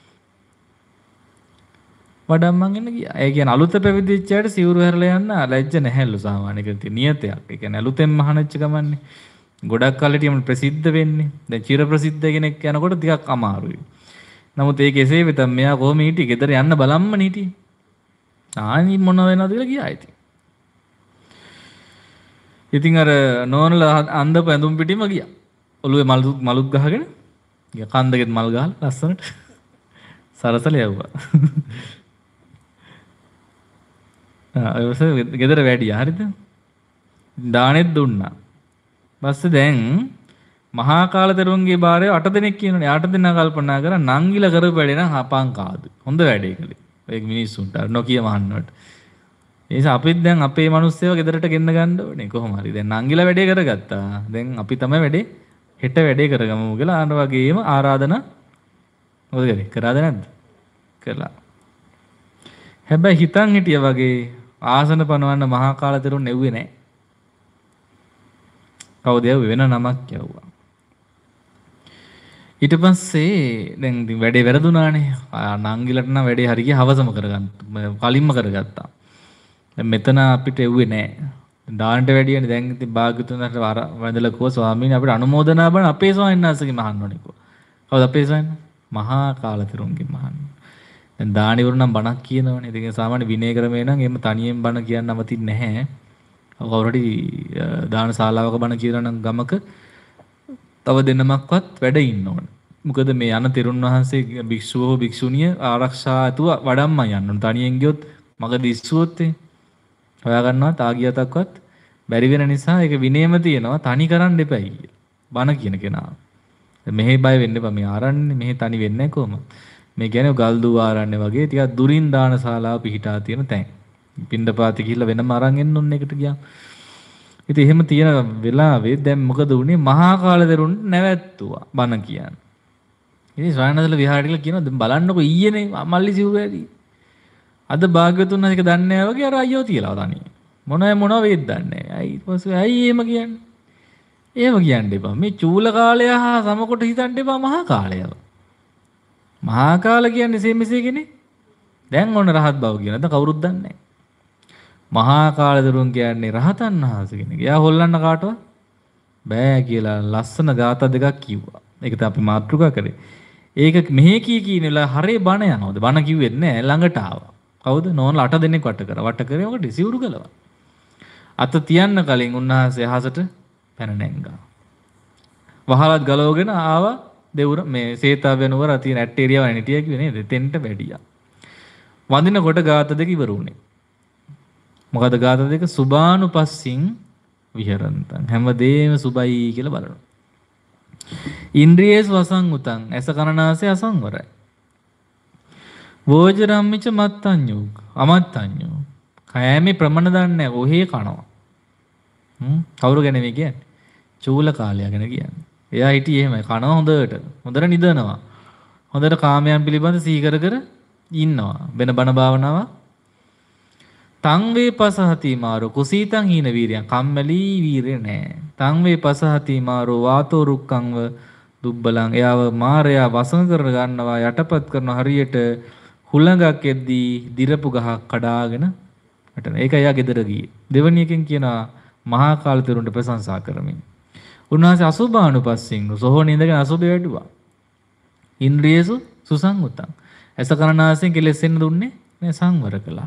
වඩම්මන් එන්න ගියා ඒ කියන්නේ අලුත පැවිදිච්ච අයට සිවුරු හැරලා යන්න ලැජ්ජ නැහැලු සාමාන්‍යයෙන් තියෙන නියතයක් ඒ කියන්නේ අලුතෙන් මහානච්ච ගමන්නේ ගොඩක් කලටියම ප්‍රසිද්ධ වෙන්නේ දැන් චිර ප්‍රසිද්ධ කෙනෙක් යනකොට ටිකක් අමාරුයි නමුත් ඒක එසේ වෙතත් මෙයා කොහොම හිටියේ ගෙදර යන්න බලම්ම හිටියේ ආනි මොන වෙනවද කියලා ගියා ඉතින් ඉතින් අර නෝනලා අන්දපු ඇඳුම් පිටිම ගියා ඔළුවේ මල් මලුක් ගහගෙන ගියා කන්දකෙත් මල් ගහලා ලස්සනට සරසල යවුවා ආ ඒක ගෙදර වැඩියා හරිද දානෙත් දුන්නා පස්සේ දැන් මහා කාල දරුවන්ගේ බාරය අට දෙනෙක් කියනනේ අට දෙනා කල්පනා කරා නංගිලා කරපු වැඩේ නම් හපං කාද හොඳ වැඩේ කළේ ඒක මිනිස්සුන්ට නොකිය මහන්නවට ඒ නිසා අපිත් දැන් අපේ මිනිස්සුව ගෙදරට ගෙන්න ගන්න ඕනේ කොහොම හරි දැන් නංගිලා වැඩේ කරගත්තා දැන් අපි තමයි වැඩේ හෙට වැඩේ කරගමු කියලා අර වගේම ආරාධනා මොකද කරේ කරාද නැද්ද කළා හැබැයි හිතන් හිටියා වගේ ආසන පනවන්න මහා කාල දරුවන් නෙව්වේ නැහැ කවුද යව්වේ වෙන නමක් යවුවා ඊට පස්සේ දැන් ඉතින් වැඩේ වැරදුනානේ නංගිලට නම් වැඩේ හරිය හවසම කරගන්න කලින්ම කරගත්තා දැන් මෙතන අපිට එව්වේ නැහැ දාන්නට වැඩියනේ දැන් ඉතින් භාග්‍යතුන්ට වන්දලා කෝ ස්වාමීනි අපිට අනුමෝදනා බණ අපේ ස්වාමීන් වහන්සේගෙන් අහන්න ඕනේ කෝ කවුද අපේ ස්වාමීන් මහා කාලතිරුන්ගෙන් අහන්න දැන් දානිවරු නම් බණක් කියනවනේ ඉතින් සාමාන්‍ය විනය ක්‍රමේ නම් එහෙම තනියෙන් බණ කියන්න අවතින් නැහැ කවුරු හරි දාන ශාලාවක බණ කියලා නම් ගමක තව දෙනමක්වත් වැඩ ඉන්න ඕන. මොකද මේ යන තෙරුන් වහන්සේ භික්ෂුව හෝ භික්ෂුණිය ආරක්ෂා ඇතුව වඩම්ම යන්න ඕන. තනියෙන් ගියොත් මග දිස්සුවොත් හොයා ගන්නවත් ආගියතක්වත් බැරි වෙන නිසා ඒක විනයම තියෙනවා තනි කරන්න එපයි කියලා. බණ කියන කෙනා. මෙහෙ බය වෙන්න එපා. මේ ආරන්නේ මෙහෙ තනි වෙන්නේ නැහැ කොහොමද? මේ කියන්නේ ගල්දුව ආරන්නේ වගේ ටිකක් දුරින් දාන ශාලාව පිහිටා තියෙන තැන්. පින්ඩපාති ගිහිල්ලා වෙනම අරන් එන්න ඕන එකට ගියා. ඉතින් එහෙම තියෙන වෙලාවේ දැන් මොකද වුනේ මහා කාල දරුවන්ට නැවැත්තුවා බණ කියන්නේ. ඉතින් ශ්‍රාවණදල විහාරයට ගිහලා කියනවා දැන් බලන්නකො ඊයේනේ මල්ලි සිවුර ඇති. අද භාග්‍යතුන් නැතික දන්නේ නැහැ වගේ අර අයියෝ තියලා තනිය. මොනවයි මොනව වේද දන්නේ නැහැ. අයි ඊට පස්සේ ඇයි එහෙම කියන්නේ? එහෙම කියන්න එපා. මේ චූල කාලය හා සමකොට හිතන්න එපා මහා කාලයව. මහා කාල කියන්නේ එසේ මෙසේ කෙනෙක්. දැන් ඔන්න රහත් බව කියන. දැන් කවුරුත් දන්නේ නැහැ. මහා කාල දරුවන් කියන්නේ රහතන් වහන්සේ කෙනෙක්. එයා හොල්ලන්න කාටවත් බෑ කියලා ලස්සන ગાථා දෙකක් කිව්වා. ඒක තමයි අපි මාතෘකා කරේ. ඒක මෙහෙ කී කියනලා හරේ බණ යනවාද? බණ කිව්වෙත් නෑ ළඟට ආවා. කවුද? නෝනලා අට දෙනෙක් වට කරා. වට කරේ ඔකට සිවුරු ගලවා. අත තියන්න කලින් උන්වහන්සේ අහසට පැන නැංගා. වහලත් ගලවගෙන ආවා දෙවුර මේ සේතාව්‍ය නුවර තියෙන ඇටේරියාව නැටියා කිව්වේ නේද? දෙතෙන්ට වැඩියා. වඳිනකොට ગાථා දෙක ඉවර වුණේ. මොකද ગાථා දෙක සුභානුපස්සින් විහරන්තං හැමදේම සුබයි කියලා බලනවා. ඉන්ද්‍රියේස් වසං උතං ඇස කන නාසය අසංවරයි. වෝජරම්මිච මත්තඤ්ඤෝ අමත්තඤ්ඤෝ. කෑමේ ප්‍රමාණ දන්නේ නැහැ. ඔහේ කනවා. හ්ම් කවුරු ගැන මේ කියන්නේ? චූල කාලයා ගැන කියන්නේ. එයා හිටියේ එහෙමයි. කනවා හොඳට. හොඳට නිදනවා. හොඳට කාමයන් පිළිබඳ සීකර කර ඉන්නවා. වෙන බණ භාවනාවක් තං වේ පසහති මාරෝ කුසීතං හීන වීරියං කම්මැලි වීරිය නෑ. තං වේ පසහති මාරෝ වාතෝ රුක්ඛංව දුබ්බලං එයාව මාරයා වසඟ කර ගන්නවා යටපත් කරන හරියට හුළඟක් එද්දී දිරපු ගහක් කඩාගෙන හිටන. ඒක එයා ගෙදර ගියේ. දෙවැනි එකෙන් කියනවා මහා කාල තෙරුන්ට ප්‍රශංසා කරමින්. උන්වහන්සේ අසුභානුපස්සින් සෝහණ ඉඳගෙන අසුභය වැඩුවා. ඉන්ද්‍රියසු සුසංගතං. ඇස කරනාසෙන් කෙලෙසෙන්න දුන්නේ මේ සංවර කළා.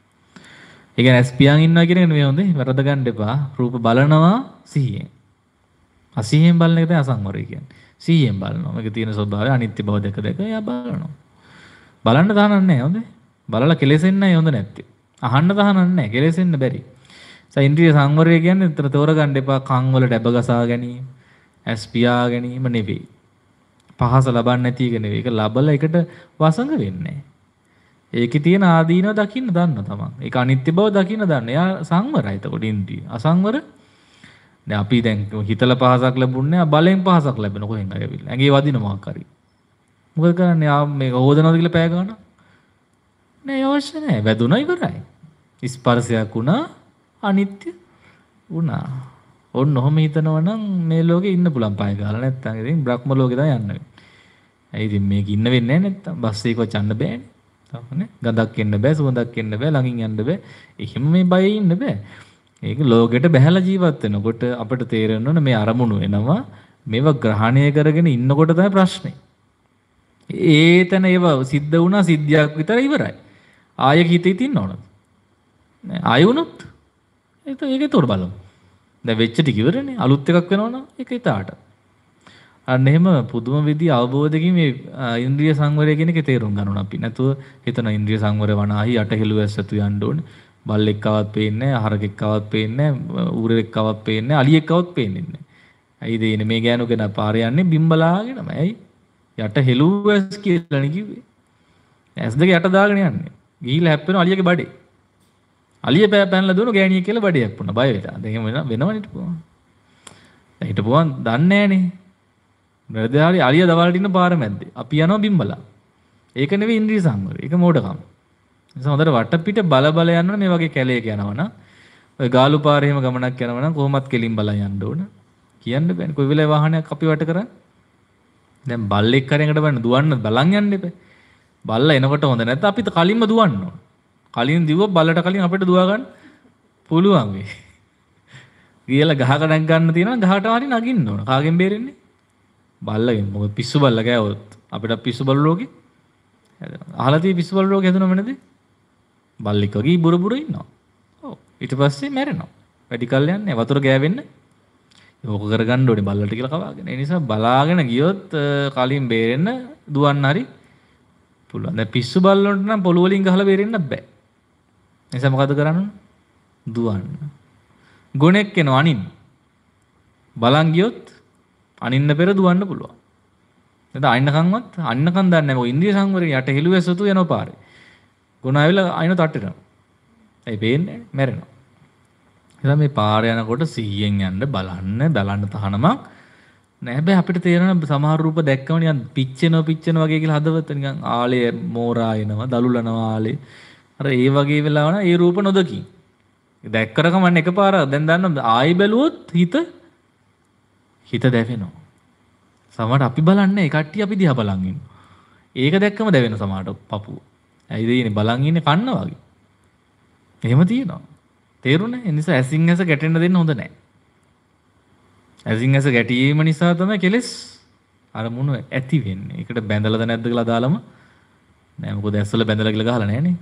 ඒ කියන්නේ ඇස් පියන් ඉන්නවා කියන එක නෙවෙයි හොඳේ. වරද ගන්න එපා. රූප බලනවා සිහියෙන්. අසිහියෙන් බලන එක තමයි අසංවරය කියන්නේ. සිහියෙන් බලනවා. මේක තියෙන ස්වභාවය අනිත්‍ය බව දැක දැක එයා බලනවා. බලන්න තහනක් නැහැ හොඳේ. බලලා කෙලෙසෙන්නයි හොඳ නැත්තේ. අහන්න තහනක් නැහැ. කෙලෙසෙන්න බැරි. ඒ ඉන්ද්‍රිය සංවරය කියන්නේ උතර තෝරගන්න එපා කන් වල ඩැබ ගසා ගැනීම, ඇස් පියා ගැනීම නෙවෙයි. පහස ලබන්නේ නැති එක නෙවෙයි. ඒක ලබලා එකට වසඟ වෙන්නේ නැහැ. ඒකේ තියෙන ආදීනව දකින්න දන්න තමන්. ඒක අනිත්‍ය බව දකින්න දන්න. එයා සංවරයි. එතකොට ඉන්ද්‍රිය. අසංවර දැන් අපි දැන් හිතලා පහසක් ලැබුණේ බලෙන් පහසක් ලැබෙන කොහෙන් ආවිල්ලා. ඇඟේ වදින මොකක් හරි. මොකද කරන්නේ? ආ මේක හොදනවද කියලා පෑ ගන්නවා. නෑ අවශ්‍ය නෑ. වැදුනා ඉවරයි. ස්පර්ශයක් වුණා අනිත්‍ය වුණා. ඔන්න ඔහොම හිතනවා නම් මේ ලෝකේ ඉන්න පුළුවන් පය ගාලා නැත්තම් ඉතින් බ්‍රහ්ම ලෝකේ තමයි යන්න වෙන්නේ. ඇයි ඉතින් මේක ඉන්න වෙන්නේ නැහැ නැත්තම් බස් එකක යන්න බෑනේ. නේ ගඳක් එන්න බෑ සුවඳක් එන්න බෑ ළඟින් යන්න බෑ. එහෙම මේ බයේ ඉන්න බෑ. ඒක ලෝකෙට බහැලා ජීවත් වෙනකොට අපිට තේරෙන්න ඕන මේ අරමුණු එනවා මේවා ග්‍රහණය කරගෙන ඉන්නකොට තමයි ප්‍රශ්නේ. ඒතන ඒව සිද්ධ වුණා සිද්ධියක් විතර ඉවරයි. ආයෙ හිතේ තින්න ඕනද? නෑ ආයෙ වුණොත් ඒක ඒක උතර බලමු. දැන් වෙච්ච ටික ඉවරනේ අලුත් එකක් වෙනවනම් ඒක ඊටාට. අන්න එහෙම පුදුම විදි අවබෝධකින් මේ ඉන්ද්‍රිය සංවරය කියන එකේ තේරුම් ගන්න ඕන අපි. නැතුව හිතන ඉන්ද්‍රිය සංවරය වනාහි යට හෙළුවැස්සතු යන්න ඕනේ. බල්ලෙක්කවත් පේන්නේ නැහැ, හරකෙක්කවත් පේන්නේ නැහැ, ඌරෙක්කවත් පේන්නේ නැහැ, අලියෙක්කවත් පේන්නේ නැහැ. ඇයිද එනේ මේ ගෑනු කෙනා පාරේ යන්නේ බිම් බලාගෙනම. ඇයි? යට හෙළුවැස් කියලානේ කිව්වේ. ඇස් දෙක යට දාගෙන යන්නේ. ගිහිල්ලා හැප්පෙන අලියගේ බඩේ. අලිය පෑ පැනලා දුවන ගෑණියෙක් කියලා බඩේ හැප්පුණා. බය වෙලා. දැන් එහෙම වෙනවනේ හිටපුවා. දැන් හිටපුවා දන්නේ නැහනේ. වැරදාරි අලිය දවල්ට ඉන්න පාර මැද්දේ. අපි යනවා බිම්බලා. ඒක නෙවෙයි ඉන්ද්‍රිය සංවරය. ඒක මෝඩකම. ඒ නිසා හොඳට වටපිට බල බල යනවා මේ වගේ කැලේක යනවනම් ඔය ගාලු පාරේ එහෙම ගමනක් යනවනම් කොහොමත් කෙලින් බලන් යන්න ඕන. කියන්න බෑනේ. කොයි වෙලාවෙ වාහනයක් අපි වට කරන්නේ. දැන් බල්ලෙක් කරේකට බලන්න දුවන්න බලන් යන්න එපා. බල්ලා එනකොට හොඳ නැත්නම් අපි කලින්ම දුවන්න ඕන. කලින් දිව්ව බල්ලට කලින් අපිට දුව ගන්න පුළුවන් වෙයි. ගියලා ගහක නැග ගන්න තියෙනවා ගහට හරි නගින්න ඕන. කාගෙන් බේරෙන්නේ? බල්ලගෙන්. මොකද පිස්සු බල්ලා ගෑවොත් අපිට පිස්සු බල්ල රෝගේ හැදෙනවා. අහලා තියෙ පිස්සු බල්ල රෝගේ හැදුනම නේද? බල්ලෙක් වගේ බුර බුර ඉන්නවා. ඔව්. ඊට පස්සේ මැරෙනවා. වැඩි කල් යන්නේ වතුර ගෑවෙන්න. ඕක කරගන්න ඕනේ බල්ලට කියලා කවාගෙන. ඒ නිසා බලාගෙන ගියොත් කලින් බේරෙන්න දුවන්න හරි පුළුවන්. දැන් පිස්සු බල්ලොන්ට නම් පොළු වලින් ගහලා බේරෙන්න බෑ. ඒ නිසා මොකද කරන්නේ? දුවන්න. ගොනෙක් එනවා අනින්න. බලන් ගියොත් අනින්න පෙර දුවන්න පුළුවන්. නේද? අයින්නකන්වත් අන්නකන් දන්නේ නැහැ. මොකද ඉන්ද්‍රිය සංවරය යට හෙළුවැසතු යනවා පාරේ. ගොන ආවිලා අයින තට්ටෙනවා. ඒ පේන්නේ මැරෙනවා. එතන මේ පාර යනකොට සිහියෙන් යන්න බලන්න බලන්න තහනමක් නෑ. හැබැයි අපිට තේරෙන සමහර රූප දැක්කම නිකන් පිච්චෙනවා පිච්චෙනවා වගේ කියලා හදවත නිකන් ආලේ මෝරා එනවා දලුලනවා ආලේ. අර ඒ වගේ වෙලාව නම් ඒ රූප නොදකි. දැක්කර කමන්න එකපාර දැන් දන්න ආයි බැලුවොත් හිත හිත දැවෙනවා. සමහරට අපි බලන්නේ ඒ කට්ටිය අපි දිහා බලන් ඉන්නවා. ඒක දැක්කම දැවෙන සමහරට පපුව. ඇයිද ඉන්නේ බලන් ඉන්නේ කන්න වගේ. එහෙම තියෙනවා. තේරුණා? ඒ නිසා ඇසින් ඇස ගැටෙන්න දෙන්න හොඳ නැහැ. ඇසින් ඇස ගැටීම නිසා තමයි කෙලස් අරමුණු ඇති වෙන්නේ. ඒකට බැඳලාද නැද්ද කියලා දාලම නෑ. මොකද ඇස්වල බැඳලා කියලා ගහලා නෑනේ.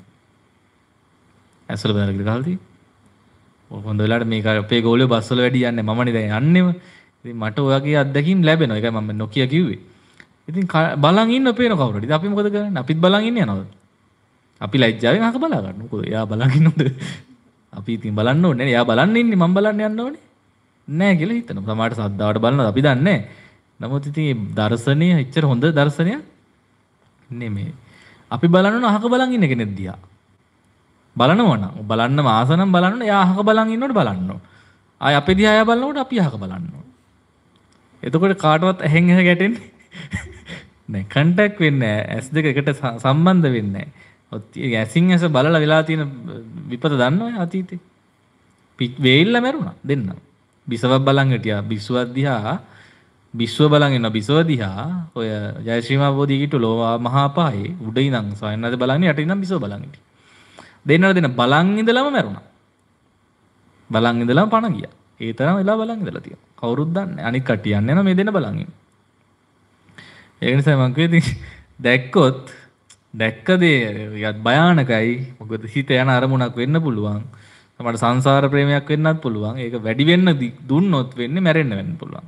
ඇස්වල බැඳලා කියලා ගහලා තියෙන්නේ. ඔය හොඳ වෙලාවට මේක අපේ ගෝලිය බස් වල වැඩි යන්නේ මමනේ දැන් යන්නේම. ඉතින් මට ඔයගේ අත්දැකීම් ලැබෙනවා. ඒකයි මම නොකිය කිව්වේ. ඉතින් බලන් ඉන්න පේන කවුරුද? ඉතින් අපි මොකද කරන්නේ? අපිත් බලන් ඉන්නේ යනවද? අපි ලැජ්ජාවෙන් අහක බලා ගන්න. මොකද එයා බලන් ඉන්නොද? අපි ඉතින් බලන්න ඕනේ නේ. එයා බලන්න ඉන්නේ මම බලන්න යන්න ඕනේ. නෑ කියලා හිතනවා. සමහරට සද්දාවට බලනවා අපි දන්නේ නෑ. නමුත් ඉතින් මේ දර්ශනීය එච්චර හොඳ දර්ශනයක් නෙමෙයි. අපි බලන්න අහක බලන් ඉන්න කෙනෙක් දිහා. බලනවා නම් බලන්න ආස නම් බලන්න එයා අහක බලන් ඉන්නකොට බලන්න ඕන. ආය අපේ දිහා එයා බලනකොට අපි අහක බලන්න ඕන. එතකොට කාටවත් ඇහෙන් ඇහ ගැටෙන්නේ නෑ. කන්ටැක්ට් වෙන්නේ නෑ. ඇස් දෙක එකට සම්බන්ධ වෙන්නේ නෑ. ඇසින් ඇස බලලා වෙලා තියෙන විපත දන්නවද අතීතේ? වේල්ල මැරුණා දෙන්න. බිසවක් බලන් හිටියා. බිසුවක් දිහා බිස්ව බලන් ඉන්න බිසව දිහා ඔය ජයශ්‍රීමා බෝධිය කිට්ටු ලෝවා මහා පායේ උඩ ඉඳන් සොයන්නද බලන්නේ යට ඉඳන් බිසව බලන් හිටියා. දෙන්නට දෙන බලන් ඉඳලම මැරුණා. බලන් ඉඳලම පණ ගියා. ඒ තරම් වෙලා බලන් ඉඳලා තියෙනවා. කවුරුත් දන්නේ. අනිත් කට්ටිය යන්නේ නැහැ මේ දෙන්න බලන් ඉන්න. ඒක නිසා මම කිව්වේ දැක්කොත් දැක්ක දේ භයානකයි. මොකද හිත යන අරමුණක් වෙන්න පුළුවන්. තමයි සංසාර ප්‍රේමයක් වෙන්නත් පුළුවන්. ඒක වැඩි වෙන්න දුන්නොත් වෙන්නේ මැරෙන්න වෙන්න පුළුවන්.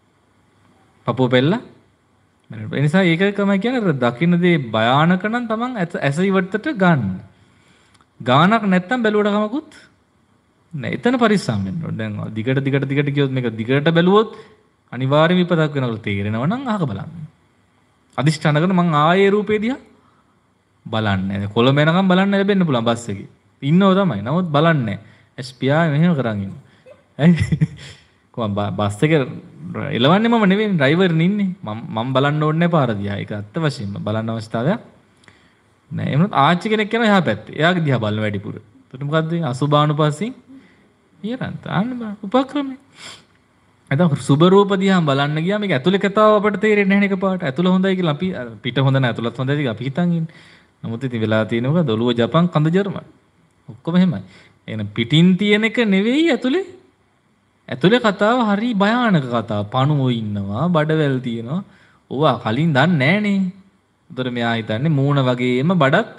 පපුව පෙල්ලා මැරෙන්න. ඒ නිසා ඒක තමයි කියන්නේ දකින්න දේ භයානක නම් තමන් ඇස ඉවටට ගන්න. ගානක් නැත්තම් බැලුවට කමකුත් නෑ. එතන පරිස්සම් වෙන්න ඕනේ. දැන් දිගට දිගට දිගට කියොත් මේක දිගට බැලුවොත් අනිවාර්යයෙන් විපතක් වෙනවලු තේරෙනවා නම් අහක බලන්න. අදිෂ්ඨාන කරන මං ආයේ රූපේ දිහා බලන්නේ. කොළඹ යනකම් බලන්න ලැබෙන්න පුළුවන් බස් එකේ. ඉන්නව තමයි. නමුත් බලන්නේ. එස් පී ආයි මෙහෙම කරන් ඉන්න. ඇයි? කොහොම බස් එකේ එලවන්නේ මම නෙවෙයි ඩ්‍රයිවර් ඉන්නේ. මම මම බලන්න ඕනේ නැහැ පාර දිහා. ඒක අත්ත වශයෙන්ම බලන්න අවස්ථාවක් නෑ. එහෙනම් ආච්චි කෙනෙක් යනවා එහා පැත්තේ. එයාගේ දිහා බලන වැඩිපුර. එතකොට මොකද්ද වෙන්නේ? අසුභානුපස්සී ඊරන්ත අන්න උපක්‍රමයි. එතකොට සුබ රූප දිහා බලන්න ගියාම මේක ඇතුලේ කතාව අපිට තේරෙන්නේ නැහැ නේ එකපාරට. ඇතුල හොඳයි කියලා අපි පිට හොඳ නැහැ ඇතුලත් හොඳයි කියලා අපි හිතන් ඉන්නේ. නමුත් ඉතින් වෙලා තියෙන මොකද? ඔළුව ජපන් කඳ ජර්මන්. ඔක්කොම එහෙමයි. එහෙනම් පිටින් තියෙන එක නෙවෙයි ඇතුලේ. ඇතුලේ කතාව හරි භයානක කතාව. පණුවෝ ඉන්නවා, බඩවැල් තියෙනවා. ඕවා කලින් දන්නේ නැහනේ. උතර මෙයා හිතන්නේ මූණ වගේම බඩත්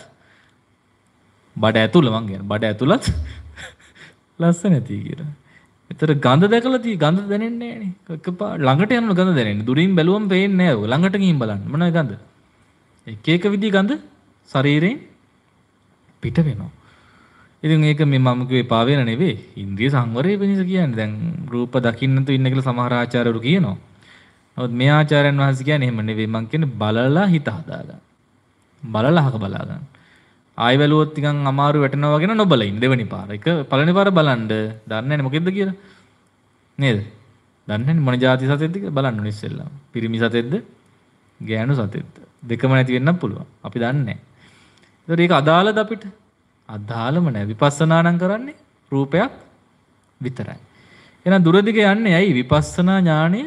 බඩ ඇතුළ මං කියන්නේ බඩ ඇතුළත් ලස්සන නැති කියලා. ඒතර ගඳ දැකලා තිය ගඳ දැනෙන්නේ නැහනේ. එකපාර ළඟට යනකොට ගඳ දැනෙන්නේ. දුරින් බැලුවම පේන්නේ නැහැ ඔය. ළඟට ගිහින් බලන්න. මොනවද ගඳ? එක එක විදිහ ගඳ ශරීරයෙන් පිට වෙනවා. ඉතින් මේක මේ මම කිව්වේ පාවෙන නෙවෙයි. ඉන්ද්‍රිය සංවරය වෙනස කියන්නේ. දැන් රූප දකින්න තු ඉන්න කියලා සමහර ආචාර්යවරු කියනවා. නමුත් මේ ආචාර්යයන් වහන්සේ කියන්නේ එහෙම නෙවෙයි. මං කියන්නේ බලලා හිත හදාගන්න. බලලා අහක බලා ගන්න. ආයි බැලුවොත් නිකන් අමාරු වැටෙනවා වගේ නොබල ඉන්න දෙවෙනි පාර. එක පළවෙනි පාර බලන්න දන්නේ නැහැ මොකෙද්ද කියලා. නේද? දන්නේ නැහැ මොන જાති සතෙක්ද කියලා බලන්න ඕනේ ඉස්සෙල්ලා. පිරිමි සතෙක්ද? ගෑනු සතෙක්ද? දෙකම නැති වෙන්නත් පුළුවන්. අපි දන්නේ නැහැ. ඒතර ඒක අදාළද අපිට? අදාළම නැහැ. විපස්සනා නම් කරන්නේ රූපයක් විතරයි. එහෙනම් දුරදිග යන්නේ ඇයි? විපස්සනා ඥාණය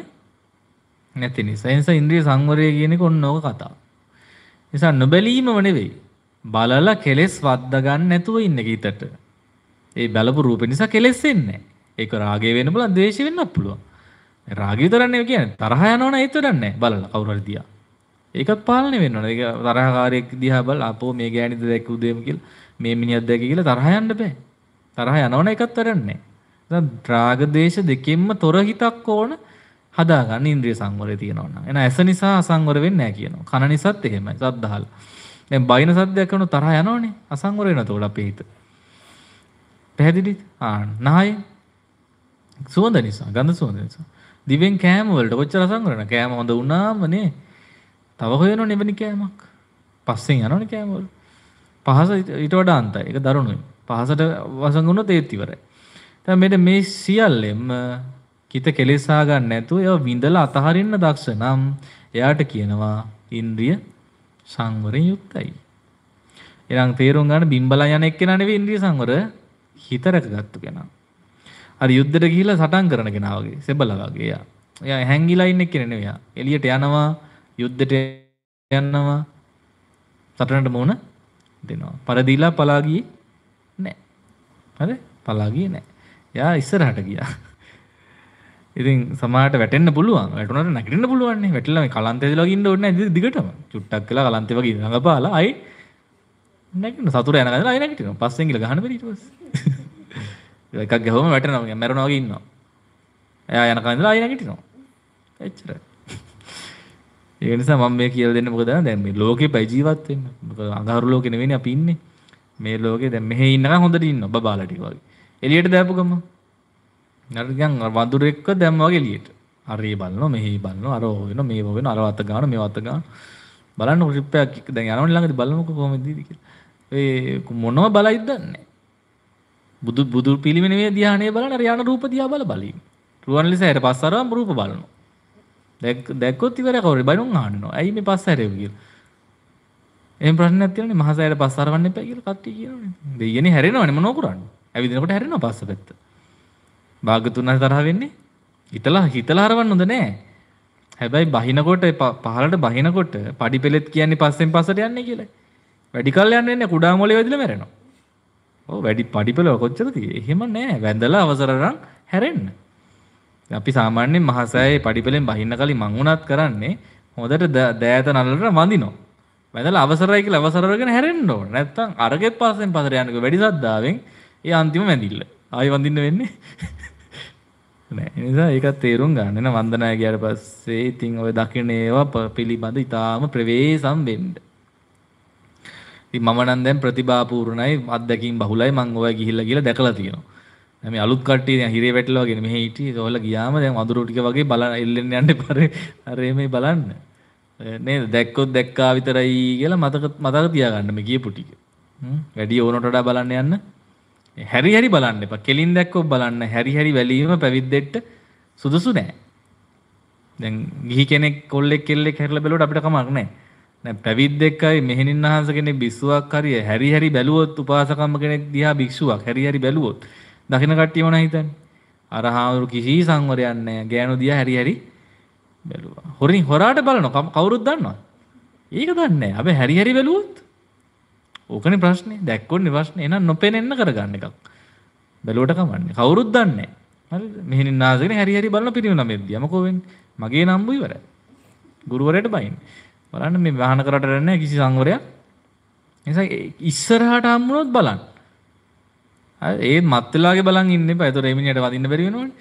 නැති නිසා. ඒ නිසා ඉන්ද්‍රිය සංවරය කියන එක ඔන්න ඕක කතාව. නිසා නොබැලීමම නෙවෙයි. බලලා කෙලෙස් වද්දා ගන්න නැතුව ඉන්න කීතට. ඒ බලපු රූපේ නිසා කෙලෙස් එන්නේ නැහැ. ඒක රාගය වෙන්න පුළුවන්, ද්වේෂය වෙන්නත් පුළුවන්. රාගය විතරක් නෙවෙයි කියන්නේ තරහ යනවනම් ඒත් වැඩක් නැහැ. බලලා කවුරු හරි දිහා. ඒකත් පාලනය වෙන්න ඕනේ. ඒක තරහකාරයෙක් දිහා බලලා අපෝ මේ ගෑණිද දැක්ක උදේම කියලා මේ මිනිහක් දැක්ක කියලා තරහ යන්න බෑ. තරහ යනවනම් ඒකත් වැඩක් නැහැ. දැන් රාග ද්වේෂ දෙකෙන්ම තොර හිතක් ඕන හදාගන්න ඉන්ද්‍රිය සංවරය තියෙනවා නම්. එහෙනම් ඇස නිසා අසංවර වෙන්නේ නැහැ කියනවා. කන නිසාත් එහෙමයි. සද්දහල. දැන් බයින සද්දයක් කරන තරහ යනවනේ. අසංවර වෙනවා තෝල අපේ හිත. පැහැදිලිද? ආ නහය සුවඳ නිසා, ගඳ සුවඳ නිසා. දිවෙන් කෑම වලට කොච්චර අසංවර වෙනවද? කෑම හොඳ වුණාම නේ. තව හොයනවනේ එවැනි කෑමක්. පස්සෙන් යනවනේ කෑම වල. පහස ඊට වඩා අන්තයි. ඒක දරුණුයි. පහසට වසඟුණොත් ඒත් ඉවරයි. දැන් මෙන්න මේ සියල්ලෙම කිත කෙලෙසා ගන්න නැතුව ඒව විඳලා අතහරින්න දක්ෂ නම් එයාට කියනවා ඉන්ද්‍රිය සංවරයෙන් යුක්තයි. ඊළඟ තේරුම් ගන්න බිම්බලා යන එක්කෙනා නෙවෙයි ඉන්ද්‍රිය සංවර හිත රැකගත්තු කෙනා. අර යුද්ධෙට ගිහිල්ලා සටන් කරන කෙනා වගේ සෙබලා වගේ එයා. එයා හැංගිලා ඉන්න එක්කෙනා නෙවෙයි එයා. එළියට යනවා යුද්ධෙට යනවා සටනට මුණ දෙනවා. පරදීලා පලා ගියේ නැහැ. හරි? පලා ගියේ නැහැ. එයා ඉස්සරහට ගියා. ඉතින් සමාහට වැටෙන්න පුළුවන්. වැටුණාට නැගිටින්න පුළුවන් නේ. වැටිලා මේ කලන්තේ දිලා වගේ ඉන්න ඕනේ නැහැ දිගටම. චුට්ටක් කියලා කලන්තේ වගේ රඟපාලා ආයි නැගිටින සතුර යන ගඳලා ආයි නැගිටිනවා. පස්සෙන් ගිහලා ගහන්න බැරි ඊට පස්සේ. එකක් ගහවම වැටෙනවා. මැරෙනවා වගේ ඉන්නවා. එයා යන කඳලා ආයි නැගිටිනවා. එච්චරයි. ඒ නිසා මම මේ කියලා දෙන්න මොකද දැන් මේ ලෝකේ පයි ජීවත් වෙන්න. මොකද අඟහරු ලෝකේ නෙවෙයිනේ අපි ඉන්නේ. මේ ලෝකේ දැන් මෙහෙ ඉන්නකම් හොඳට ඉන්නවා බබාලා ටික වගේ. එළියට දාපු ගම නරියන් වඳුරෙක්ව දැම්ම වගේ එළියට. හරි බලනවා මෙහි බලනවා අර හොයනවා මේ හොයනවා අර වත ගන්නවා මේ වත ගන්නවා. බලන්න ට්‍රිප් එකක් දැන් යනවනේ ළඟදී බලමුකෝ කොහොමද දීද කියලා. ඒ මොනව බලයිද දන්නේ බුදු බුදු පිළිමේ නෙවෙයි ධ්‍යානයේ බලන අර යන රූප දිහා බල බලීම. රුවන්වැලිසෑයට පස් අරවම් රූප බලනවා. දැක් දැක්කොත් ඉවරයි කවුරු බයිනොන් අහනවා. ඇයි මේ පස් හැරෙව කියලා. එහෙම ප්‍රශ්නයක් තියෙනනේ මහසෑයට පස් අරවන්න එපා කියලා කට්ටිය කියනවනේ. දෙයියනේ හැරෙනවනේ මොනව කරන්නේ? ඇවිදිනකොට හැරෙනවා පස්ස පැත්ත. භාගතුන් වහන්සේ තරහ වෙන්නේ හිතලා හිතලා හරවන්න හොඳ නෑ. හැබැයි බහිනකොට පහළට බහිනකොට පඩි පෙලෙත් කියන්නේ පස්සෙන් පස්සට යන්නේ කියලා. වැඩි කල් යන්න වෙන්නේ කුඩා මොලේ වැදිලා මැරෙනවා. ඔව් වැඩි පඩි පෙල කොච්චරද තියෙන්නේ? එහෙම නෑ. වැඳලා අවසර අරන් හැරෙන්න. අපි සාමාන්‍යයෙන් මහසෑයේ පඩි පෙලෙන් බහින්න කලින් මං උනත් කරන්නේ හොඳට දෑත නලලට වඳිනවා. වැඳලා අවසරයි කියලා අවසර අරගෙන හැරෙන්න ඕන. නැත්තම් අරගෙත් පස්සෙන් පස්සට යන්නකෝ වැඩි සද්දාවෙන් ඒ අන්තිම වැඳිල්ල. ආයි වඳින්න වෙන්නේ නෑ. ඒ නිසා ඒකත් තේරුම් ගන්න. එන වන්දනාය ගියාට පස්සේ ඉතින් ඔය දකින්න ඒවා පිළිබඳ ඉතාලම ප්‍රවේශම් වෙන්න. ඉතින් මම නම් දැන් ප්‍රතිභාපූර්ණයි අත්දැකීම් බහුලයි මං ඔය ගිහිල්ලා ගිහලා දැකලා තියෙනවා. දැන් මේ අලුත් කට්ටිය දැන් හිරේ වැටලා වගේ මෙහෙ හිටියේ. ඒගොල්ලෝ ගියාම දැන් වඳුරු ටික වගේ බලන්න එල්ලෙන්න යන්න එපා. අර මේ බලන්න. නේද? දැක්කොත් දැක්කා විතරයි කියලා මතක මතක තියාගන්න මේ කියපු ටික. හ්ම් වැඩි ඕනට වඩා බලන්න යන්න. හැරි හැරි බලන්න එපා. කෙලින් දැක්කොත් බලන්න. හැරි හැරි වැලීම පැවිද්දෙට සුදුසු නෑ. දැන් ගිහි කෙනෙක් කොල්ලෙක් කෙල්ලෙක් හැරිලා බැලුවට අපිට කමක් නෑ. දැන් පැවිද්දෙක්යි මෙහෙණින් අහස කෙනෙක් බිස්සුවක් හරි හැරි හැරි බැලුවොත් උපාසකම්ම කෙනෙක් දිහා භික්ෂුවක් හැරි හැරි බැලුවොත් දකින්න කට්ටිය මොනා හිතන්නේ? අර හාමුදුරු කිසි සංවරයක් නෑ. ගෑනු දිහා හැරි හැරි බැලුවා. හොරින් හොරාට බලනවා කවුරුත් දන්නවා. ඒක දන්නේ නෑ. අපි හැරි හැරි බැලුවොත් ඕකනේ ප්‍රශ්නේ. දැක්කොන්නේ ප්‍රශ්නේ. එහෙනම් නොපෙනෙන්න කරගන්න එකක්. බැලුවට කමන්නේ. කවුරුත් දන්නේ නෑ. හරිද? මෙහෙණින් නාසගෙන හැරි හැරි බලන පිරිමි ළමෙක්දියා මොකෝ වෙන්නේ? මගේ නම්බු ඉවරයි. ගුරුවරයාට බයින්නේ. බලන්න මේ වාහන කරට රැන්නේ කිසි සංවරයක්. ඒ නිසා ඉස්සරහට හම්බුනොත් බලන්න. හරි ඒ මත් වෙලාගේ බලන් ඉන්න එපා. ඒතර ඒ මිනිහට වදින්න බැරි වෙනවනේ.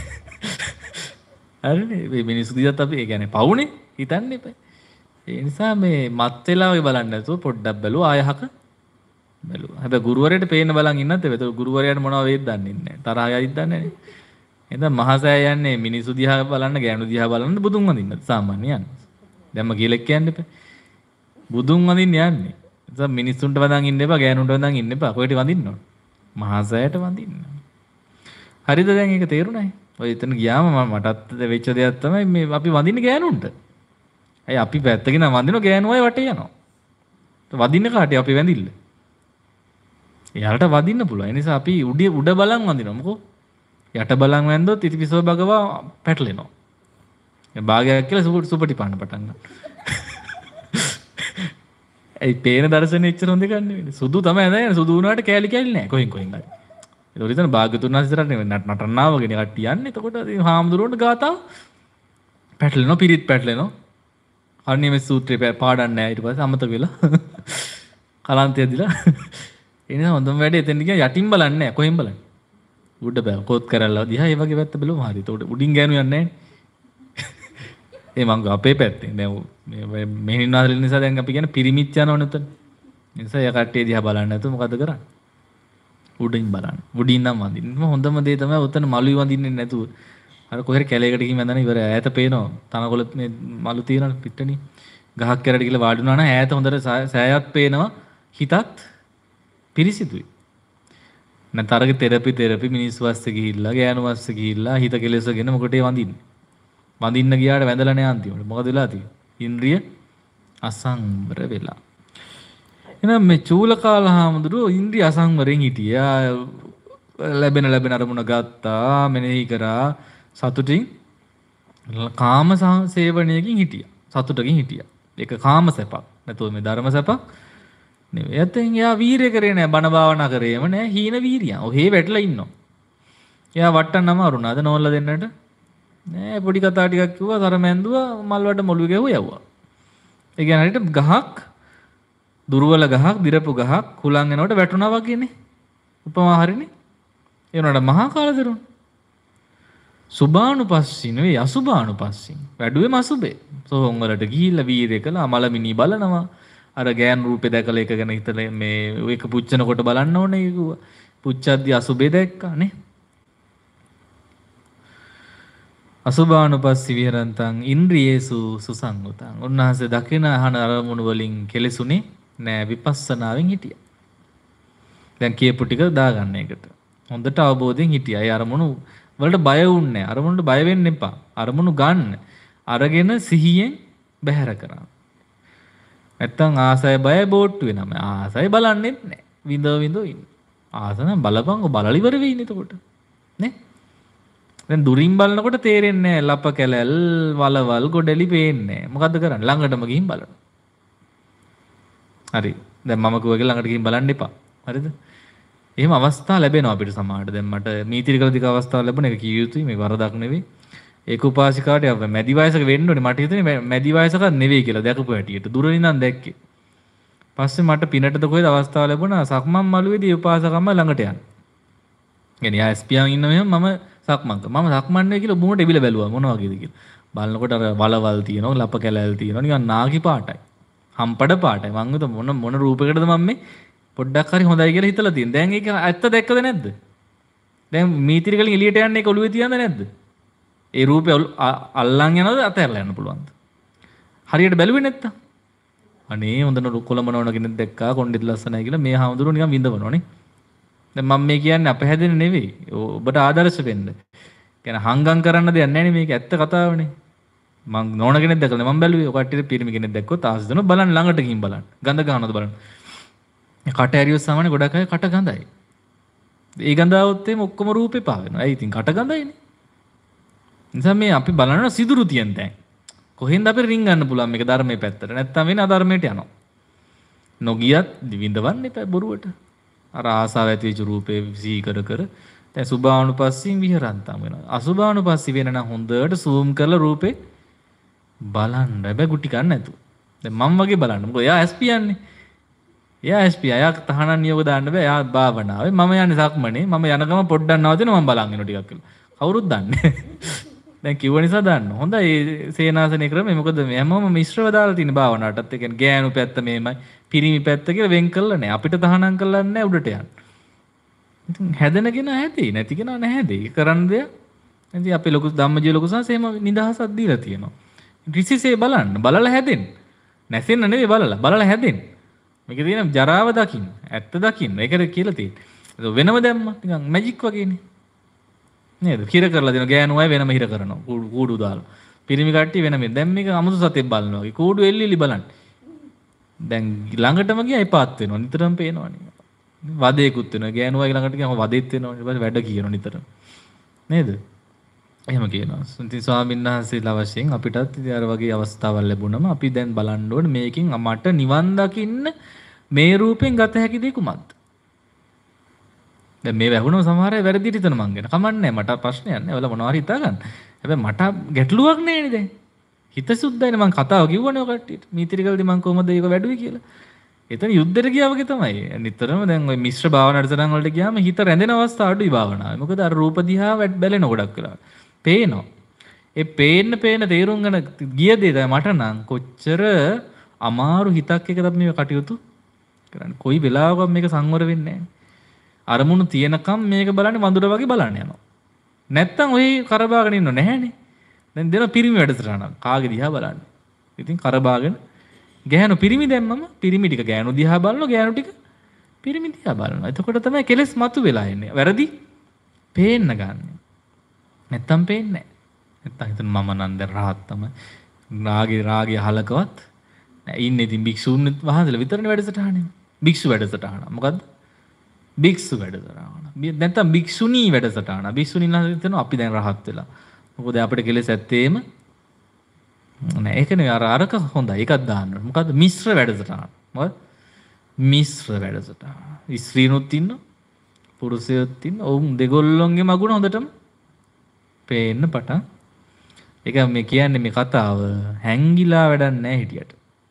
හරිනේ මේ මිනිස්සු දිහාත් අපි ඒ කියන්නේ පවුනේ හිතන්න එපා. ඒ නිසා මේ මත් වෙලාවේ බලන්න නැතුව පොඩ්ඩක් බැලුවා ආයහක බැලුවා. හැබැයි ගුරුවරයාට පේන්න බලන් ඉන්නත් එපා. ඒතර ගුරුවරයාට මොනවද වෙයිද දන්නේ නැහැ. තරහා යයිද දන්නේ නැහැ. එහෙනම් මහසෑය යන්නේ මිනිස්සු දිහා බලන්න ගෑනු දිහා බලන්න බුදුන් වඳින්න සාමාන්‍ය යන්නේ. දැම්ම කියලා කියන්න එපා. බුදුන් වඳින්න යන්නේ. නිසා මිනිස්සුන්ට වදන් ඉන්න එපා, ගෑනුන්ට වදන් ඉන්න එපා. කොහෙට වඳින්න ඕන? මහසෑයට වඳින්න. හරිද දැන් ඒක තේරුණායි? ඔය එතන ගියාම මටත් වෙච්ච දෙයක් තමයි මේ අපි වඳින්නේ ගෑනුන්ට. අය අපි පැත්තකින් නම් වඳිනවා ගෑනු අය වටේ යනවා. වදින්න කාටේ අපි වැඳිල්ල. එයාලට වදින්න පුළුවන්. ඒ නිසා අපි උඩ උඩ බලන් වඳිනවා. මොකෝ? යට බලන් වැන්දොත් ඉතිපිසෝ භගවා පැටලෙනවා. ඒ භාගයක් කියලා සුපටි පාන්න පටන් ගන්නවා. ඒ පේන දර්ශනේ එච්චර හොඳ එකක් නෙවෙයි. සුදු තමයි නේද? සුදු වුණාට කෑලි කෑලි නෑ. කොහෙන් කොහෙන් හරි. ඒක උරිතන භාගතුන් වහන්සේට නටන්නාවගෙන කට්ටිය යන්නේ. එතකොට හාමුදුරුවන්ට ගාතාව පැටලෙනවා, පිරිත් පැටලෙනවා. අන්නේ මේ සූත්‍රේ පාඩන්නේ නැහැ. ඊට පස්සේ අමතක වෙලා කලන්තය දිලා. ඒ නිසා හොඳම වැඩේ එතෙන් ගියා යටින් බලන්නේ නැහැ. කොහෙන් බලන්නේ? උඩ බෑ. කොත් කරලා දිහා ඒ වගේ පැත්ත බලුවම හරි. ඒතකොට උඩින් ගෑනු යන්නේ නැහැ. ඒ මං අපේ පැත්තෙන් දැන් මේ මෙහෙණින් වාදලෙ නිසා දැන් අපි කියන්නේ පිරිමිත් යනවනේ උතන. ඒ නිසා යා කට්ටිය දිහා බලන්නේ නැතුව මොකද කරන්නේ? උඩින් බලන්න. උඩින් නම් වඳින්න. හොඳම දේ තමයි උතන මලුයි වඳින්නේ නැතුව. අර කොහෙර කැලේකට ගිහින් වැඳන ඉවරයි. ඈත පේනවා. තනකොළ මේ මලු තියෙන පිට්ටනේ. ගහක් කැරට ගිහලා වාඩි වුණා නම් ඈත හොඳට සෑයක් පේනවා. හිතත් පිරිසිදුයි. නැත්නම් අරගේ තෙරපි තෙරපි මිනිස් වස්සේ ගිහිල්ලා ගෑනු වස්සේ ගිහිල්ලා හිත කෙලෙසගෙන මොකටේ වඳින්නේ? වඳින්න ගියාට වැඳලා නැහැ අන්තිමට. මොකද වෙලා තියෙන්නේ? ඉන්ද්‍රිය අසංවර වෙලා. එහෙනම් මේ චූලකාල හාමුදුරුවෝ ඉන්ද්‍රිය අසංවරෙන් හිටියා. ලැබෙන ලැබෙන අරමුණ ගත්තා, මෙනෙහි කරා, සතුටින් කාම සේවනයකින් හිටියා. සතුටකින් හිටියා. ඒක කාම සැපක්. නැතුව මේ ධර්ම සැපක් නෙවෙයි. එතෙන් එයා වීරය කරේ නැහැ, බණ භාවනා කරේම නැහැ, හීන වීරිය. ඔහේ වැටලා ඉන්නවා. එයා වට්ටන්නම අරුණාද නෝල්ලා දෙන්නට? නෑ පොඩි කතා ටිකක් කිව්වා, තරමැන්දුවා, මල් වලට මොළුවේ ගැහුවා යවුවා. ඒ කියන්නේ හරියට ගහක්, දුර්වල ගහක්, දිරපු ගහක් කුලන් එනකොට වැටුණා වගේනේ. උපමා හරිනේ. ඒ උනාට මහා කාලදරුණ. සුභානුපස්සී නෙවෙයි අසුභානුපස්සී. වැඩුවේම අසුභේ. සෝහොන් වලට ගිහිල්ලා වීරය කළා, මලමිනී බලනවා. අර ගෑන් රූපේ දැකලා එක ගැන හිතලා මේ ඒක පුච්චනකොට බලන්න ඕනේ කිව්වා. පුච්චද්දි අසුභේ දැක්කා නේ. අසුභානුපස්සී විහරන්තං ඉන්ද්‍රියේසු සුසංගතං. උන්වහන්සේ දකින අහන අරමුණු වලින් කෙලෙසුනේ නෑ විපස්සනාවෙන් හිටියා. දැන් කියපු ටික දාගන්න එකට. හොඳට අවබෝධයෙන් හිටියා. ඒ අරමුණු වලට බය වුන්නේ නෑ. අරමුණට බය වෙන්න එපා. අරමුණු ගන්න. අරගෙන සිහියෙන් බැහැර කරා. නැත්තම් ආසය බය බෝට්ටු වෙනම. ආසය බලන්නෙත් නෑ. විඳව විඳව ඉන්න. ආසන බලපංකො බලලි ඉවර වෙයි නේ එතකොට. නේ? දැන් දුරින් බලනකොට තේරෙන්නේ නෑ. ලප කැලල් වලවල් ගොඩලි පේන්නේ නෑ. මොකද්ද කරන්නේ? ළඟටම ගිහින් බලන්න. හරි. දැන් මම කිව්වගේ ළඟට ගිහින් බලන්න එපා. හරිද? එහෙම අවස්ථා ලැබෙනවා අපිට සමහරට. දැන් මට මීතිරිකල දික අවස්ථාව ලැබුණ එක කිය යුතුයි. මේ වරදක් නෙවෙයි. ඒක උපාසිකාට මැදි වයසක වෙන්න ඕනේ. මට හිතෙන්නේ මැදි වයසක නෙවෙයි කියලා දැකපු හැටියට. දුරින් ඉඳන් දැක්කේ. පස්සේ මට පිනටද කොහෙද අවස්ථාව ලැබුණා සක්මන් මළුවේදී උපාසකම්ම ළඟට යන්න. يعني යා එස්පියන් ඉන්න මෙහෙම මම සක්මන් කර. මම සක්මන් නේ කියලා බුමුට එබිල බැලුවා මොන වගේද කියලා. බලනකොට අර වලවල් තියෙනවා, ලප කැලෑල් තියෙනවා, නිකන් නාගි පාටයි. හම්පඩ පාටයි. මං හිතුවා මොන මොන රූපයකටද මම මේ පොඩ්ඩක් හරි හොඳයි කියලා හිතලා තියෙන. දැන් ඒක ඇත්ත දැක්කද නැද්ද? දැන් මීතිරි කලින් එළියට යන්නේ ඒක ඔළුවේ තියනද නැද්ද? ඒ රූපය අල්ලන් යනවද අතහැරලා යන්න පුළුවන්ද? හරියට බැලුවේ නැත්තම්. අනේ හොඳන කොළඹනවන කෙනෙක් දැක්කා කොණ්ඩෙත් ලස්සනයි කියලා මේ හාමුදුරුවෝ නිකන් විඳවනවනේ. දැන් මම මේ කියන්නේ අපහැදෙන නෙවෙයි. ඔබට ආදර්ශ වෙන්න. කියන්නේ හංගම් කරන්න දෙයක් නැහැ නේ මේක ඇත්ත කතාවනේ. මං නෝන කෙනෙක් දැකලා මම බැලුවේ. ඔය කට්ටියට පිරිමි කෙනෙක් දැක්කොත් ආස දෙනවා බලන්න ළඟට ගිහින් බලන්න. ගඳ ගන්නවද බලන්න. කට ඇරියොත් සාමාන්‍ය ගොඩක් අය කට ගඳයි. ඒ ගඳ આવොත් එimhe ඔක්කොම රූපේ පා වෙනවා. ඇයි ඉතින් කට ගඳයිනේ. නිසා මේ අපි බලනවා සිදුරු තියන තැන්. කොහෙන්ද අපිට රින් ගන්න පුළුවන් මේක ධර්මයේ පැත්තට. නැත්තම් වෙන අධර්මයට යනවා. නොගියත් විඳවන්න එපා බොරුවට. අර ආසාව ඇති වෙච්ච රූපේ සිහි කර කර දැන් සුභානුපස්සීන් විහරන්තම් වෙනවා. අසුභානුපස්සී වෙන නම් හොඳට zoom කරලා රූපේ බලන්න. හැබැයි ගුටි ගන්න නැතුව. දැන් මම වගේ බලන්න. මොකද එයා එස් පී යන්නේ. එයා එස් පී අයා තහනම් නියෝග දාන්න බෑ. එයා භාවනාවේ. මම යන්නේ සක්මනේ. මම යන ගම පොඩ්ඩක් නවතිනවා මම බලන් ඉනවා ටිකක් කියලා. කවුරුත් දන්නේ. දැන් කිව්ව නිසා දන්න. හොඳයි ඒ සේනාසනේ ක්‍රමය. මොකද හැමෝම මිශ්‍රව දාලා තියෙන භාවනාවටත්. ඒ කියන්නේ ගෑනු පැත්ත මේමයි, පිරිමි පැත්ත කියලා වෙන් කළා නෑ. අපිට තහනම් කළා නෑ උඩට යන්න. ඉතින් හැදෙනගෙන හැදෙයි, නැතිගෙන නැහැදෙයි. කරන්න දෙයක්. ඉතින් අපේ ලොකු ධම්මජීව ලොකු සංසේම නිදහසක් දීලා තියෙනවා. රිසිසේ බලන්න, බලලා හැදෙන්න. නැසෙන්න නෙවෙයි බලලා, බලලා හැදෙන්න. මේක තියෙන ජරාව දකින්න, ඇත්ත දකින්න. ඒකට කියලා තියෙන්නේ. වෙනම දැම්ම නිකන් මැජික් වගේනේ. නේද? හිර කරලා දෙන ගෑනු අය වෙනම හිර කරනවා. කූඩු දාලා. පිරිමි කට්ටිය වෙනම. දැන් මේක අමුතු සතෙක් බලනවා වගේ. කූඩු එල්ලිලි බලන්න. දැන් ළඟටම ගියා එපාත් වෙනවා. නිතරම පේනවනේ. වදේකුත් වෙනවා. ගෑනු අය ළඟට ගියාම වදෙත් වෙනවා. ඊට පස්සේ වැඩ කියනවා නිතරම. නේද? එහෙම කියනවා. ඉතින් ස්වාමීන් වහන්සේලා වශයෙන් අපිටත් ඉතින් අර වගේ අවස්ථාවල් ලැබුණම අපි දැන් බලන්න ඕනේ මේකෙන් මට නිවන් දකින්න මේ රූපෙන් ගත හැකි දේ කුමක්ද? දැන් මේ වැහුණම සමහර අය වැරදිට හිතන මං ගැන. කමන්නේ මට ප්‍රශ්නයක් නෑ. ඔයාලා මොනවා හරි හිතා ගන්න. හැබැයි මට ගැටලුවක් නෑනේ දැන්. හිත සුද්ධයිනේ මං කතාව කිව්වනේ ඔය කට්ටියට. මීතිරිකල්දී මං කොහොමද ඒක වැඩුවේ කියලා. එතන යුද්ධෙට ගියා වගේ තමයි. නිතරම දැන් ওই මිශ්‍ර භාවනා අඩසටහන් වලට ගියාම හිත රැඳෙන අවස්ථා අඩුයි භාවනාවේ. මොකද අර රූප දිහා බැලෙන ගොඩක් වෙලා. පේනවා. ඒ පේන්න පේන තේරුම් ගන්න ගිය දේ තමයි මට නම් කොච්චර අමාරු හිතක් එකද අපි මේ කටයුතු කරන්නේ. කොයි වෙලාවකම මේක සංවර වෙන්නේ නැහැ. අරමුණු තියෙනකම් මේක බලන්නේ වඳුර වගේ බලන්න යනවා. නැත්තම් ඔය කරබාගෙන ඉන්නව නැහැනේ. දැන් දෙන පිරිමි වැඩසටහනක් කාගේ දිහා බලන්න. ඉතින් කරබාගෙන ගෑනු පිරිමි දැම්මම පිරිමි ටික ගෑනු දිහා බලනවා ගෑනු ටික පිරිමි දිහා බලනවා. එතකොට තමයි කෙලස් මතු වෙලා එන්නේ. වැරදි පේන්න ගන්න. නැත්තම් පේන්නේ නැහැ. නැත්තම් හිතන මම නම් දැන් රහත් තමයි. රාගේ රාගේ අහලකවත් නෑ ඉන්නේ ඉතින් භික්ෂුන් වහන්සේලා විතරනේ වැඩසටහනේ. භික්ෂු වැඩසටහන. මොකද්ද? භික්ෂු වැඩසටහන. නැත්තම් භික්ෂුණී වැඩසටහන. භික්ෂුණීලා හිතනවා අපි දැන් රහත් වෙලා. මොකද අපිට කෙලෙස් ඇත්තේම නෑ. ඒකනේ අර අරක හොඳයි. ඒකක් දාන්න ඕනේ. මොකද්ද? මිශ්‍ර වැඩසටහන. මොකද? මිශ්‍ර වැඩසටහන. ස්ත්‍රීනුත් ඉන්නවා. පුරුෂයොත් ඉන්නවා. ඔවුන් දෙගොල්ලොන්ගේ මගුණ හොඳටම පේන්න පටන්. ඒක මේ කියන්නේ මේ කතාව හැංගිලා වැඩක් නැහැ හිටියට.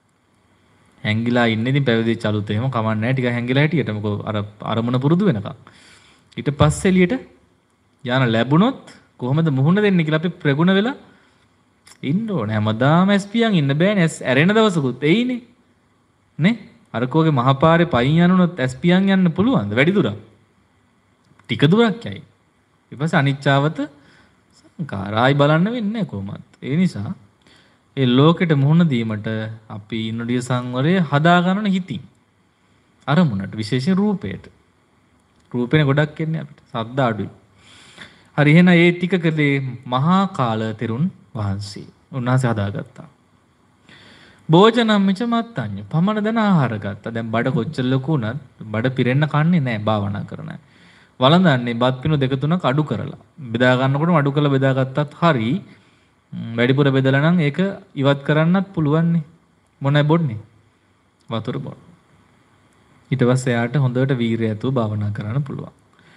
හැංගිලා ඉන්නේ ඉතින් පැවිදි චලුත් එහෙම කමන්නේ නැහැ ටික හැංගිලා හිටියට. මොකද අර අරමුණ පුරුදු වෙනකම්. ඊට පස්සේ එළියට යන ලැබුණොත් කොහොමද මුහුණ දෙන්නේ කියලා අපි ප්‍රගුණ වෙලා ඉන්න ඕනේ. හැමදාම එස් පියන් ඉන්න බෑනේ. එස් ඇරෙන දවසකුත් එයිනේ. නේ? අර කෝගේ මහපාරේ පයින් යනුනොත් එස් පියන් යන්න පුළුවන්ද? වැඩි දුරක්. ටික දුරක් යයි. ඊපස්සේ අනිච්චාවත සංකාරයි බලන්න වෙන්නේ කොහොමත්. ඒ නිසා ඒ ලෝකෙට මුහුණ දීමට අපි ඉන්ද්‍රිය සංවරය හදා ගන්න හිතින්. අරමුණට විශේෂයෙන් රූපයට. රූපේනේ ගොඩක් එන්නේ අපිට. සද්ද අඩුයි. හරි එහෙනම් ඒ ටික කලේ මහා කාල තෙරුන් වහන්සේ. උන්වහන්සේ හදාගත්තා. භෝජනම් මිච මත්තඤ්ඤ. පමණ දන ආහාර ගත්තා. දැන් බඩ කොච්චර ලොකු වුණත් බඩ පිරෙන්න කන්නේ නැහැ භාවනා කරන අය. වළඳන්නේ බත් පිණු දෙක තුනක් අඩු කරලා. බෙදා ගන්නකොටම අඩු කරලා බෙදාගත්තත් හරි. වැඩිපුර බෙදලා නම් ඒක ඉවත් කරන්නත් පුළුවන් නේ. මොනයි බොන්නේ? වතුර බොන්න. ඊට පස්සේ යාට හොඳට වීරිය ඇතුව භාවනා කරන්න පුළුවන්.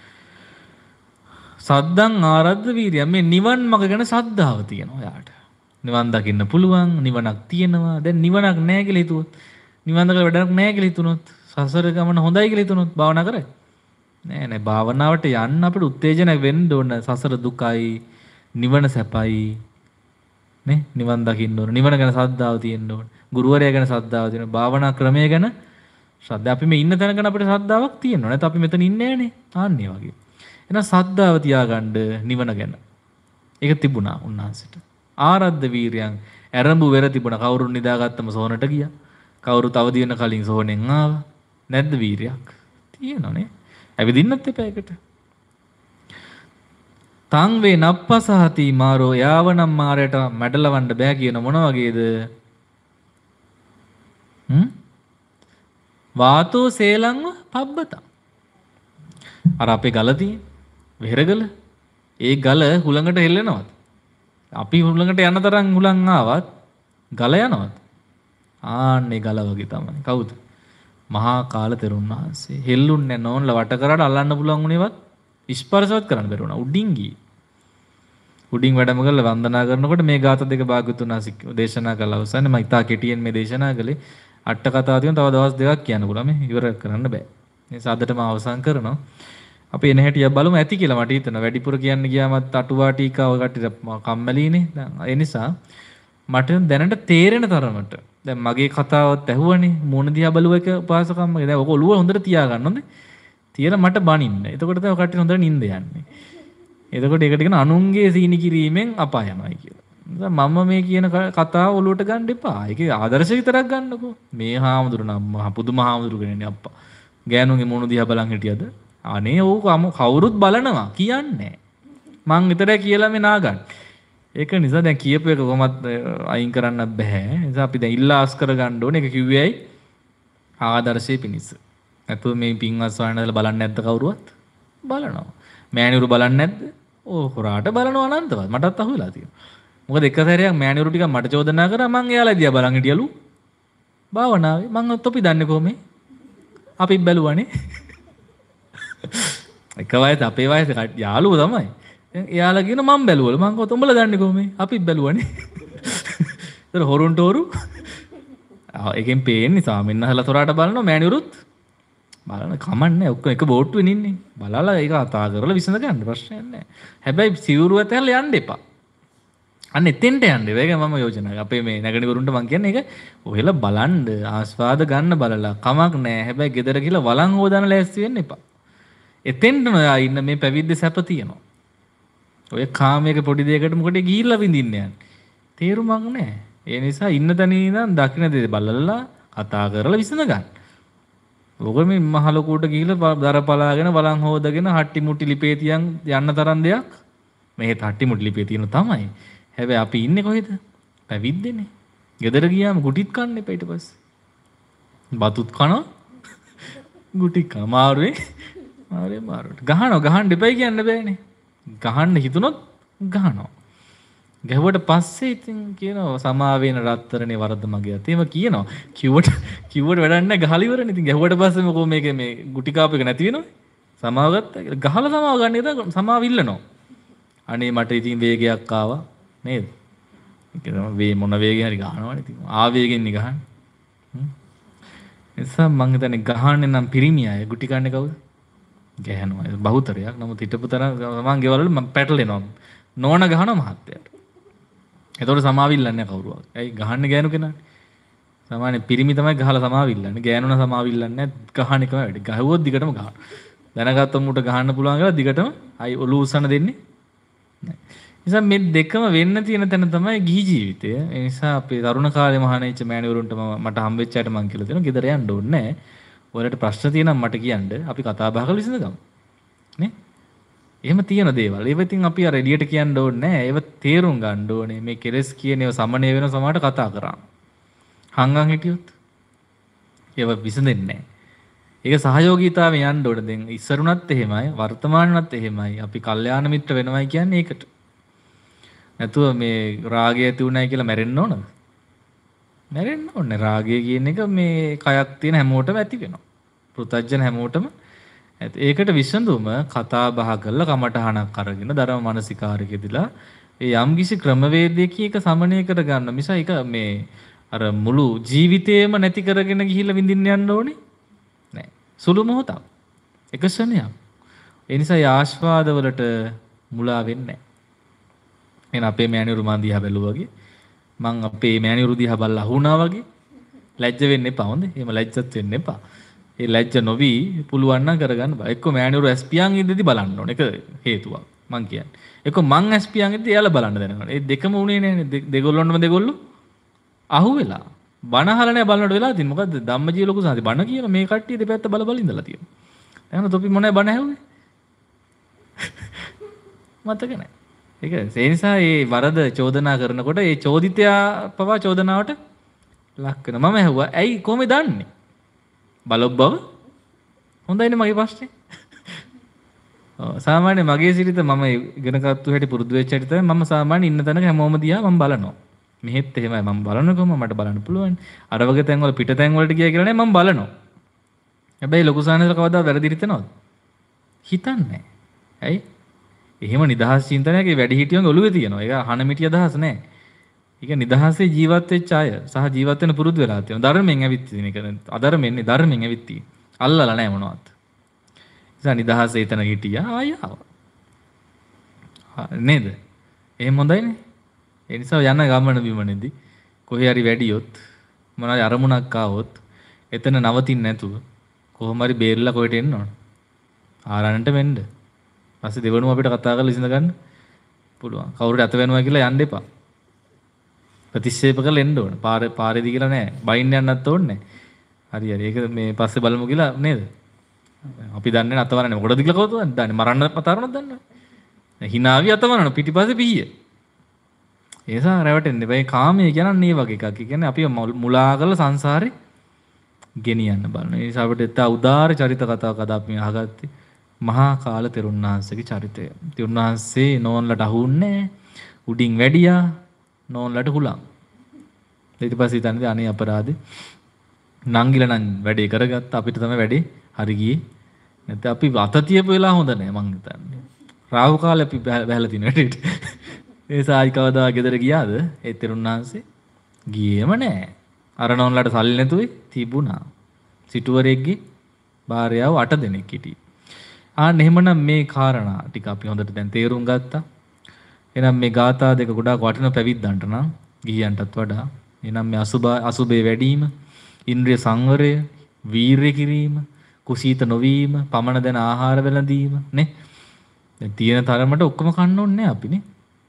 සද්දං ආරද්ධ වීරිය. මේ නිවන් මඟ ගැන ශ්‍රද්ධාව තියෙනවා යාට. නිවන් දකින්න පුළුවන්, නිවනක් තියෙනවා. දැන් නිවනක් නැහැ කියලා හිතුවොත්, නිවන් දකලා වැඩක් නැහැ කියලා හිතුනොත්, සසර ගමන හොඳයි කියලා හිතුනොත් භාවනා කරයි. නෑ නෑ භාවනාවට යන්න අපිට උත්තේජනයක් වෙන්න ඕන. සසර දුකයි, නිවන සැපයි. නේ නිවන් දකින්න ඕන. නිවන ගැන ශ්‍රද්ධාව තියෙන්න ඕන. ගුරුවරයා ගැන ශ්‍රද්ධාව තියෙන්න. භාවනා ක්‍රමය ගැන ශ්‍රද්ධාව. අපි මේ ඉන්න තැන ගැන අපිට ශ්‍රද්ධාවක් තියෙනවා. නැත්නම් අපි මෙතන ඉන්නේ නෑනේ. ආන්නේ වගේ. එහෙනම් ශ්‍රද්ධාව තියාගන්න නිවන ගැන. ඒක තිබුණා උන්වහන්සේට. ආරද්ධ වීරියන් ඇරඹු වෙර තිබුණා. කවුරුන් නිදාගත්තම සෝනට ගියා. කවුරු තව දින කලින් සෝනෙන් ආවා. නැද්ද වීරියක්? තියෙනවනේ. ඇවිදින්නත් එපා ඒකට. තං වේ නප්පසහති මාරෝ යාවනම් මාරයට මැඩලවන්න බෑ කියන මොන වගේද? හ්ම්? වාතෝ සේලංව පබ්බතං. අර අපේ ගල තියෙන වෙහෙරගල. ඒ ගල හුලඟට හෙල්ලෙනවද? අපි හුලඟට යන තරම් හුලං ආවත් ගල යනවද? ආන්නේ ගල වගේ තමයි. කවුද? මහා කාල තෙරුන් වහන්සේ. හෙල්ලුන්නේ නෝන්ල වට කරාට අල්ලන්න පුළුවන් උනේවත් ස්පර්ශවත් කරන්න බැරි වුණා. උඩින් ගියේ. උඩින් වැඩම කරලා වන්දනා කරනකොට මේ ગાත දෙක භාග්‍යතුන් වහන්සේ දේශනා කළ අවසානයේ මම ඉතා කෙටියෙන් මේ දේශනා කළේ. අට කතාව තියෙන තව දවස් දෙකක් කියන්න පුළුවන්. මේ ඉවර කරන්න බෑ. මේ සාදටම අවසන් කරනවා. අපි එන හැටි බලමු ඇති කියලා මට හිතෙනවා. වැඩිපුර කියන්න ගියාමත් අටුවා ටීකා ඔය කට්ටියට කම්මැලිනේ. දැන් ඒ නිසා මට දැනට තේරෙන තරමට දැන් මගේ කතාවත් ඇහුවනේ මොන දිහා බලුව එක උපාසකම්ම. දැන් ඔක ඔළුව හොඳට තියාගන්න හොඳේ. තියලා මට බනින්න. එතකොට තමයි කට්ටිය හොඳට නිින්ද යන්නේ. එතකොට ඒකට කියන අනුන්ගේ සීනි කිරීමෙන් අපාය යනවා කියලා. මම මේ කියන කතාව ඔළුවට ගන්න එපා. ඒකේ ආදර්ශ විතරක් ගන්නකෝ. මේ හාමුදුරු නම් මහ පුදුම හාමුදුරු කෙනෙක්නේ අප්පා. ගෑනුන්ගේ මොන දිහා බලන් හිටියද? අනේ ඕක කවුරුත් බලනවා කියන්නේ. මං විතරයි කියලා මේ නාගන්න. ඒක නිසා දැන් කියපු එක කොහොමත් අයින් කරන්න බෑ. ඒ නිසා අපි දැන් ඉල්ලාස් කරගන්න ඕනේ. ඒක කිව්වේයි ආදර්ශයේ පිණිස. නැතුව මේ පින්වත් ස්වාමීන් බලන්නේ නැද්ද කවුරුවත්? බලනවා. මෑණිවරු බලන්නේ නැද්ද? ඕ හොරාට බලනවා අනන්තවත්. මටත් අහුවෙලා තියෙනවා. මොකද එක සැරයක් මෑණිවරු ටිකක් මට චෝදනා කරා මං එයාලා දිහා බලන් හිටියලු. භාවනාවේ මං තොපි දන්නේ කොහොමද? අපි බැලුවානේ. එක වයස අපේ වයස යාළුවෝ තමයි. එයාලා කියන මම බැලුවලු. මං කොහොමද උඹලා දන්නේ කොහොමද? අපිත් බැලුවානේ. ඒතර හොරුන්ට හොරු. ආ එකෙන් පේන්නේ සාමින්න හලා තොරාට බලනවා මෑණිවරුත් බලන්න කමන්නේ ඔක්කොම එක බෝට්ටුවෙන් ඉන්නේ. බලලා ඒක අතා කරලා විසඳ ගන්න ප්‍රශ්නයක් නැහැ. හැබැයි සිවුරුව ඇතැල්ලා යන්න එපා. අන්න එතෙන්ට යන්න. ඒක මම යෝජනා කරා. අපේ මේ නැගණිවරුන්ට මං කියන්නේ ඒක ඔහෙලා බලන්න ආස්වාද ගන්න බලලා කමක් නැහැ. හැබැයි ගෙදර ගිහලා වළං හොදන්න ලෑස්ති වෙන්න එපා. එතෙන්ට නොයා ඉන්න මේ පැවිද්ද සැප තියෙනවා. ඔය කාමයක පොඩි දෙයකට මොකටද ගිහිල්ලා විඳින්න යන්නේ? තේරුමක් නැහැ. ඒ නිසා ඉන්න තැන ඉඳන් දකින්න දේ බලලා කතා කරලා විසඳ ගන්න. ඔක මේ මහ ලොකුට ගිහිල්ලා දර පලාගෙන වළං හොදගෙන හට්ටි මුට්ටි ලිපේ තියන් යන්න තරම් දෙයක් මෙහෙත් හට්ටි මුට්ටි ලිපේ තියෙන තමයි. හැබැයි අපි ඉන්නේ කොහෙද? පැවිද්දනේ. ගෙදර ගියාම ගුටිත් කන්න එපා ඊට පස්සේ. බතුත් කනවා. ගුටි කන මාරුවේ. මාරුවේ මාරුවට. ගහනවා ගහන්න එපයි කියන්න බෑනේ. ගහන්න හිතුනොත් ගහනවා. ගැහුවට පස්සේ ඉතින් කියනවා සමා වෙන රත්තරනේ වරද මගේ අතේ. ඒව කියනවා. කිව්වට කිව්වට වැඩක් නැහැ ගහලා ඉවරනේ. ඉතින් ගැහුවට පස්සේ මොකෝ මේකේ මේ ගුටි කාප් එක නැති වෙනවනේ. සමාව ගත්තා කියලා. ගහලා සමාව ගන්න එක සමාව ඉල්ලනවා. අනේ මට ඉතින් වේගයක් ආවා නේද? ඒක තමයි වේ මොන වේගෙන් හරි ගහනවනේ ඉතින්. ආවේගෙන් නේ ගහන්නේ. හ්ම්. එසම මං හිතන්නේ ගහන්නේ නම් පිරිමි අය ගුටි කන්නේ කවුද? ගහනවා. ඒක බහුතරයක්. නමුත් හිටපු තරම් මං ගෙවල් වල මං පැටලෙනවා. නෝන ගහනවා මහත්තයාට. එතකොට සමාවිල්ලන්නේ කවුරුවත්. ඇයි ගහන්නේ ගෑනු කෙනානේ. සාමාන්‍ය පිරිමි තමයි ගහලා සමාවිල්ලන්නේ. ගෑනුන සමාවිල්ලන්නේ නැහැ. ගහන එකම වැඩි. ගහුවොත් දිගටම ගහනවා. දැනගත්තම උට ගහන්න පුළුවන් කියලා දිගටම අයි ඔලුව උස්සන්න දෙන්නේ නැහැ. නිසා මේ දෙකම වෙන්න තියෙන තැන තමයි ගිහි ජීවිතය. ඒ නිසා අපේ තරුණ කාලේ මහානයිච්ච මෑණිවරුන්ට මම මට හම්බෙච්ච අයට මං කියලා දෙනවා ගෙදර යන්න ඕනේ නැහැ. ඔයාලට ප්‍රශ්න තියෙනම් මට කියන්න අපි කතා බහ කරලා විසඳගමු. නේ? එහෙම තියෙන දේවල්. ඒව ඉතින් අපි අර එළියට කියන්න ඕනේ නැහැ. ඒව තේරුම් ගන්න ඕනේ. මේ කෙලස් කියන ඒවා සමනය වෙන සමාට කතා කරා. හංගන් හිටියොත් ඒව විසඳෙන්නේ නැහැ. ඒක සහයෝගීතාවෙන් යන්න ඕනේ. දැන් ඉස්සරුණත් එහෙමයි, වර්තමානෙවත් එහෙමයි. අපි කල්යාණ මිත්‍ර වෙනවයි කියන්නේ ඒකට. නැතුව මේ රාගය ඇති උනායි කියලා මැරෙන්න ඕනද? මැරෙන්න ඕනේ. රාගය කියන එක මේ කයක් තියෙන හැමෝටම ඇති වෙනවා. පෘථජ්ජන හැමෝටම ඇති. ඒකට විසඳුම කතා බහ කරලා කමටහනක් අරගෙන ධර්ම මානසිකාරකෙදිලා ඒ යම්කිසි ක්‍රමවේදයකින් ඒක සමනය කර ගන්න. මිස ඒක මේ අර මුළු ජීවිතේම නැති කරගෙන ගිහිල්ලා විඳින්න යන්න ඕනේ නෑ. සුළු මොහොතක්. එක ක්ෂණයක්. ඒ නිසා ආශාවාදවලට මුලා වෙන්නේ නෑ. එන අපේ මෑණිවරු මන් දිහා බැලුවා වගේ මං අපේ මෑණිවරු දිහා බලලා අහුණා වගේ ලැජ්ජ වෙන්න එපා. හොඳේ. එහෙම ලැජ්ජත් වෙන්න එපා. ඒ ලැජ්ජ නොවි පුළුවන් නම් කරගන්න බෑ. එක්ක මෑණිවරු ඇස් පියන් ඉඳදී බලන්න ඕනේ. ඒක හේතුවක් මං කියන්නේ. එක්ක මං ඇස් පියන් ඉඳදී එයාලා බලන්න දෙනවා. ඒ දෙකම උනේ නෑනේ. දෙගොල්ලොන්ම දෙගොල්ලෝ අහුවෙලා. බණ අහලා නෑ බලනකොට වෙලා තියෙන්නේ. මොකද්ද ධම්මජීව ලොකු සාති බණ කියන මේ කට්ටිය දෙපැත්ත බල බල ඉඳලා තියෙනවා. එහෙනම් තොපි මොනේ බණ ඇහුවේ? මතක නෑ. ඒක ඒ නිසා මේ වරද චෝදනා කරනකොට ඒ චෝදිතයා පවා චෝදනාවට ලක් වෙනවා. මම ඇහුවා ඇයි කොහොමද දන්නේ? බලොබ් බව හොඳයිනේ මගේ ප්‍රශ්නේ. ඔව් සාමාන්‍ය මගේ සිරිත මම ඉගෙනගත්තු හැටි පුරුදු වෙච්ච හැටි තමයි මම සාමාන්‍ය ඉන්න තැනක හැමෝම දිහා මම බලනවා. මෙහෙත් එහෙමයි මම බලනකොම මට බලන්න පුළුවන්. අර වගේ තැන් වල පිට තැන් වලට ගියා කියලා නේ මම බලනවා. හැබැයි ලොකු සානසල කවදා වැරදි හිතනවද? හිතන්නේ. ඇයි? එහෙම නිදහස් චින්තනයක වැඩි හිටියෝගේ ඔළුවේ තියෙනවා. ඒක අහන මිටි අදහස් නෑ. ඒක නිදහසේ ජීවත් වෙච්ච අය සහ ජීවත් වෙන පුරුදු වෙලා තියෙනවා. ධර්මයෙන් ඇවිත් තියෙන එක. අධර්මයෙන් ධර්මයෙන් ඇවිත් තියෙන. අල්ලලා නෑ මොනවත්. නිසා නිදහසේ එතන හිටියා ආය ආවා. නේද? එහෙම හොඳයිනේ. ඒ නිසා යන ගමන බිමනේදී කොහේ හරි වැඩියොත් මොනවාරි අරමුණක් ආවොත් එතන නවතින්න නැතුව කොහොම හරි බේරලා කොහෙට එන්න ඕන. ආරණ්ඩට වෙන්න. පස්සේ දෙවනුව අපිට කතා කරලා ඉඳ ගන්න පුළුවන්. කවුරුට අත වෙනවා කියලා යන්න එපා. ප්‍රතික්ෂේප කරලා එන්න ඕන. පාරේ පාරේදී කියලා නෑ. බයින්න යන්නත් ඕනේ නෑ. හරි හරි. ඒක මේ පස්සේ බලමු කියලා නේද? අපි දන්නේ නැත අතවරන්නේ. මොකටද කියලා කවුරුද දන්නේ? මරන්න පතරනොත් දන්නේ. හිනාවි අතවරන පිටිපස්සේ පිහිය. ඒ නිසා රැවටෙන්න එපා. මේ කාමයේ කියන්නේ මේ වගේ එකක්. ඒ කියන්නේ අපි මුලා කරලා සංසාරේ ගෙනියන්න බලන. ඒ නිසා අපිට තා උදාාර චරිත කතාවක් අද අපි අහගත්තේ. මහා කාල තෙරුන් වහන්සේගේ චරිතය. තෙරුන් වහන්සේ නෝන්ලට අහුන්නේ උඩින් වැඩියා නෝන්ලට හුලං. ඊට පස්සේ හිතන්නේ අනේ අපරාධේ නංගිලා නම් වැඩේ කරගත්ත අපිට තමයි වැඩේ හරි ගියේ. නැත්නම් අපි අත තියපු වෙලාව හොඳ නැහැ මං හිතන්නේ. රාහු කාලේ අපි බහැලා තින වැඩේට. ඒ සායි කවදා ගෙදර ගියාද? ඒ තෙරුන් වහන්සේ ගියේම නැහැ. අර නෝන්ලට සල්ලි නැතුවේ තිබුණා. සිටුවරෙක්ගේ භාර්යාව අට දෙනෙක් හිටියේ. ආන්න එහෙමනම් මේ කාරණා ටික අපි හොඳට දැන් තේරුම් ගත්තා. එහෙනම් මේ ගාථා දෙක ගොඩාක් වටින පැවිද්දන්ට නම් ගිහියන්ටත් වඩා. එහෙනම් මේ අසුබ අසුබේ වැඩිම, ඉන්ද්‍රිය සංවරය, වීරිය කිරීම, කුසීත නොවීම, පමණ දැන ආහාර වැළඳීම නේ. දැන් තියෙන තරමට ඔක්කොම කන්න ඕනේ නේ අපිනේ.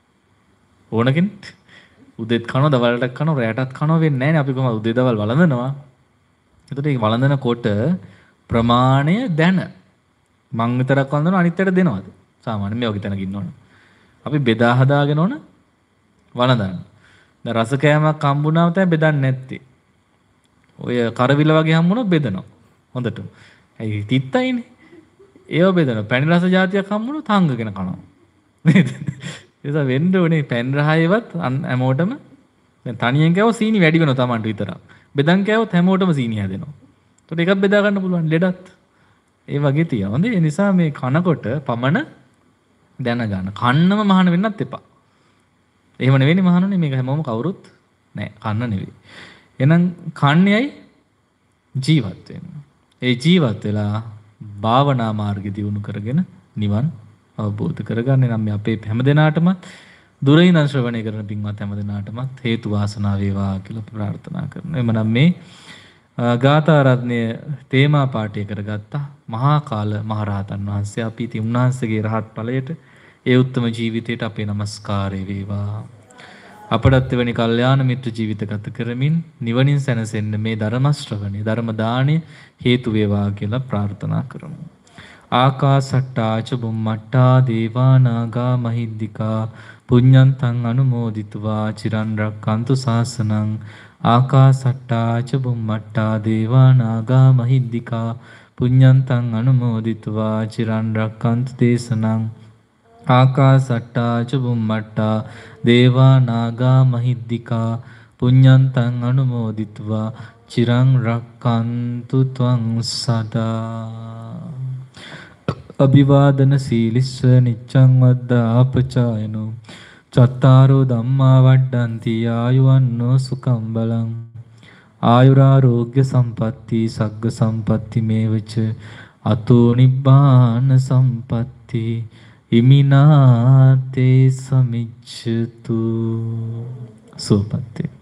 ඕන කෙනෙක් උදේත් කනවා, දවල්ටත් කනවා, රැයටත් කනවා වෙන්නේ නැහැ නේ. අපි කොහොමද උදේ දවල් වළඳනවා. එතකොට මේ වළඳනකොට ප්‍රමාණය දැන මං විතරක් වන්දනවා අනිත් අයට දෙනවද? සාමාන්‍ය මේ වගේ තැනක ඉන්නවනේ. අපි බෙදා හදාගෙන ඕන වළඳන්න. දැන් රස කෑමක් හම්බුනාම තමයි බෙදන්නේ නැත්තේ. ඔය කරවිල වගේ හම්බුනොත් බෙදනවා. හොඳට. ඇයි තිත්තයිනේ. ඒව බෙදනවා. පැණි රස જાතියක් හම්බුනොත් හංගගෙන කනවා. නේද? ඒක වෙන්න ඕනේ පැන් රහයවත් හැමෝටම දැන් තනියෙන් කෑවොත් සීනි වැඩි වෙනවා Tamanට විතරක්. බෙදන් කෑවොත් හැමෝටම සීනි හැදෙනවා. ඒකට එකක් බෙදා ගන්න පුළුවන් ලෙඩත්. ඒ වගේ තියෙනවා. ඒ නිසා මේ කනකොට පමණ දැනගන්න. කන්නම මහාන වෙන්නත් එපා. එහෙම නෙවෙයි මහානනේ මේක හැමෝම කවුරුත් නෑ කන්න නෙවෙයි. එහෙනම් කන්නේයි ජීවත් වෙන්න. ඒ ජීවත් වෙලා භාවනා මාර්ගය දියුණු කරගෙන නිවන් අවබෝධ කරගන්න නම් මේ අපේ හැමදෙනාටමත් දුරින් ඉඳන් ශ්‍රවණය කරන පින්වත් හැමදෙනාටමත් හේතු වාසනා වේවා කියලා ප්‍රාර්ථනා කරනවා. එමනම් මේ ගාථා රත්නය තේමා පාඨය කරගත්තා මහා කාල මහරහතන් වහන්සේ අපි ඉතින් උන්වහන්සේගේ රහත් ඵලයට ඒ උත්තම ජීවිතයට අපේ নমස්කාරය වේවා. අපටත් එවැනි කල්යාණ මිත්‍ර ජීවිත ගත කරමින් නිවනින් සැනසෙන්න මේ ධර්ම ශ්‍රවණය ධර්ම දාණය හේතු වේවා කියලා ප්‍රාර්ථනා කරමු. ආකාසට්ටා ච බුම්මට්ටා දේවා නාග මහිද්దికා පුඤ්ඤන්තං අනුමෝදිත्वा චිරන් රැක්කන්තු ශාසනං. ආකාසට්ටා ච බුම්මට්ටා දේවා නාග මහිද්దికා පුඤ්ඤන්තං අනුමෝදිත्वा චිරන් රැක්කන්තු දේශනං. ආකාසට්ටා ච බුම්මට්ටා දේවා නාග මහිද්దికා පුඤ්ඤන්තං අනුමෝදිත्वा චිරං රක්칸තු ත්වං සදා. අභිවාදන සීලිස්ස නිච්ඡං වද්දාපචායනෝ චත්තාරෝ ධම්මා වඩ්ඩಂತಿ ආයුවන්නෝ සුඛං බලං. ආයුරාෝග්‍ය සම්පatti සග්ග සම්පatti මේවච අතෝ නිබ්බාන සම්පatti ඉමිනාතේ සමිච්ඡතු. සෝපත්තේ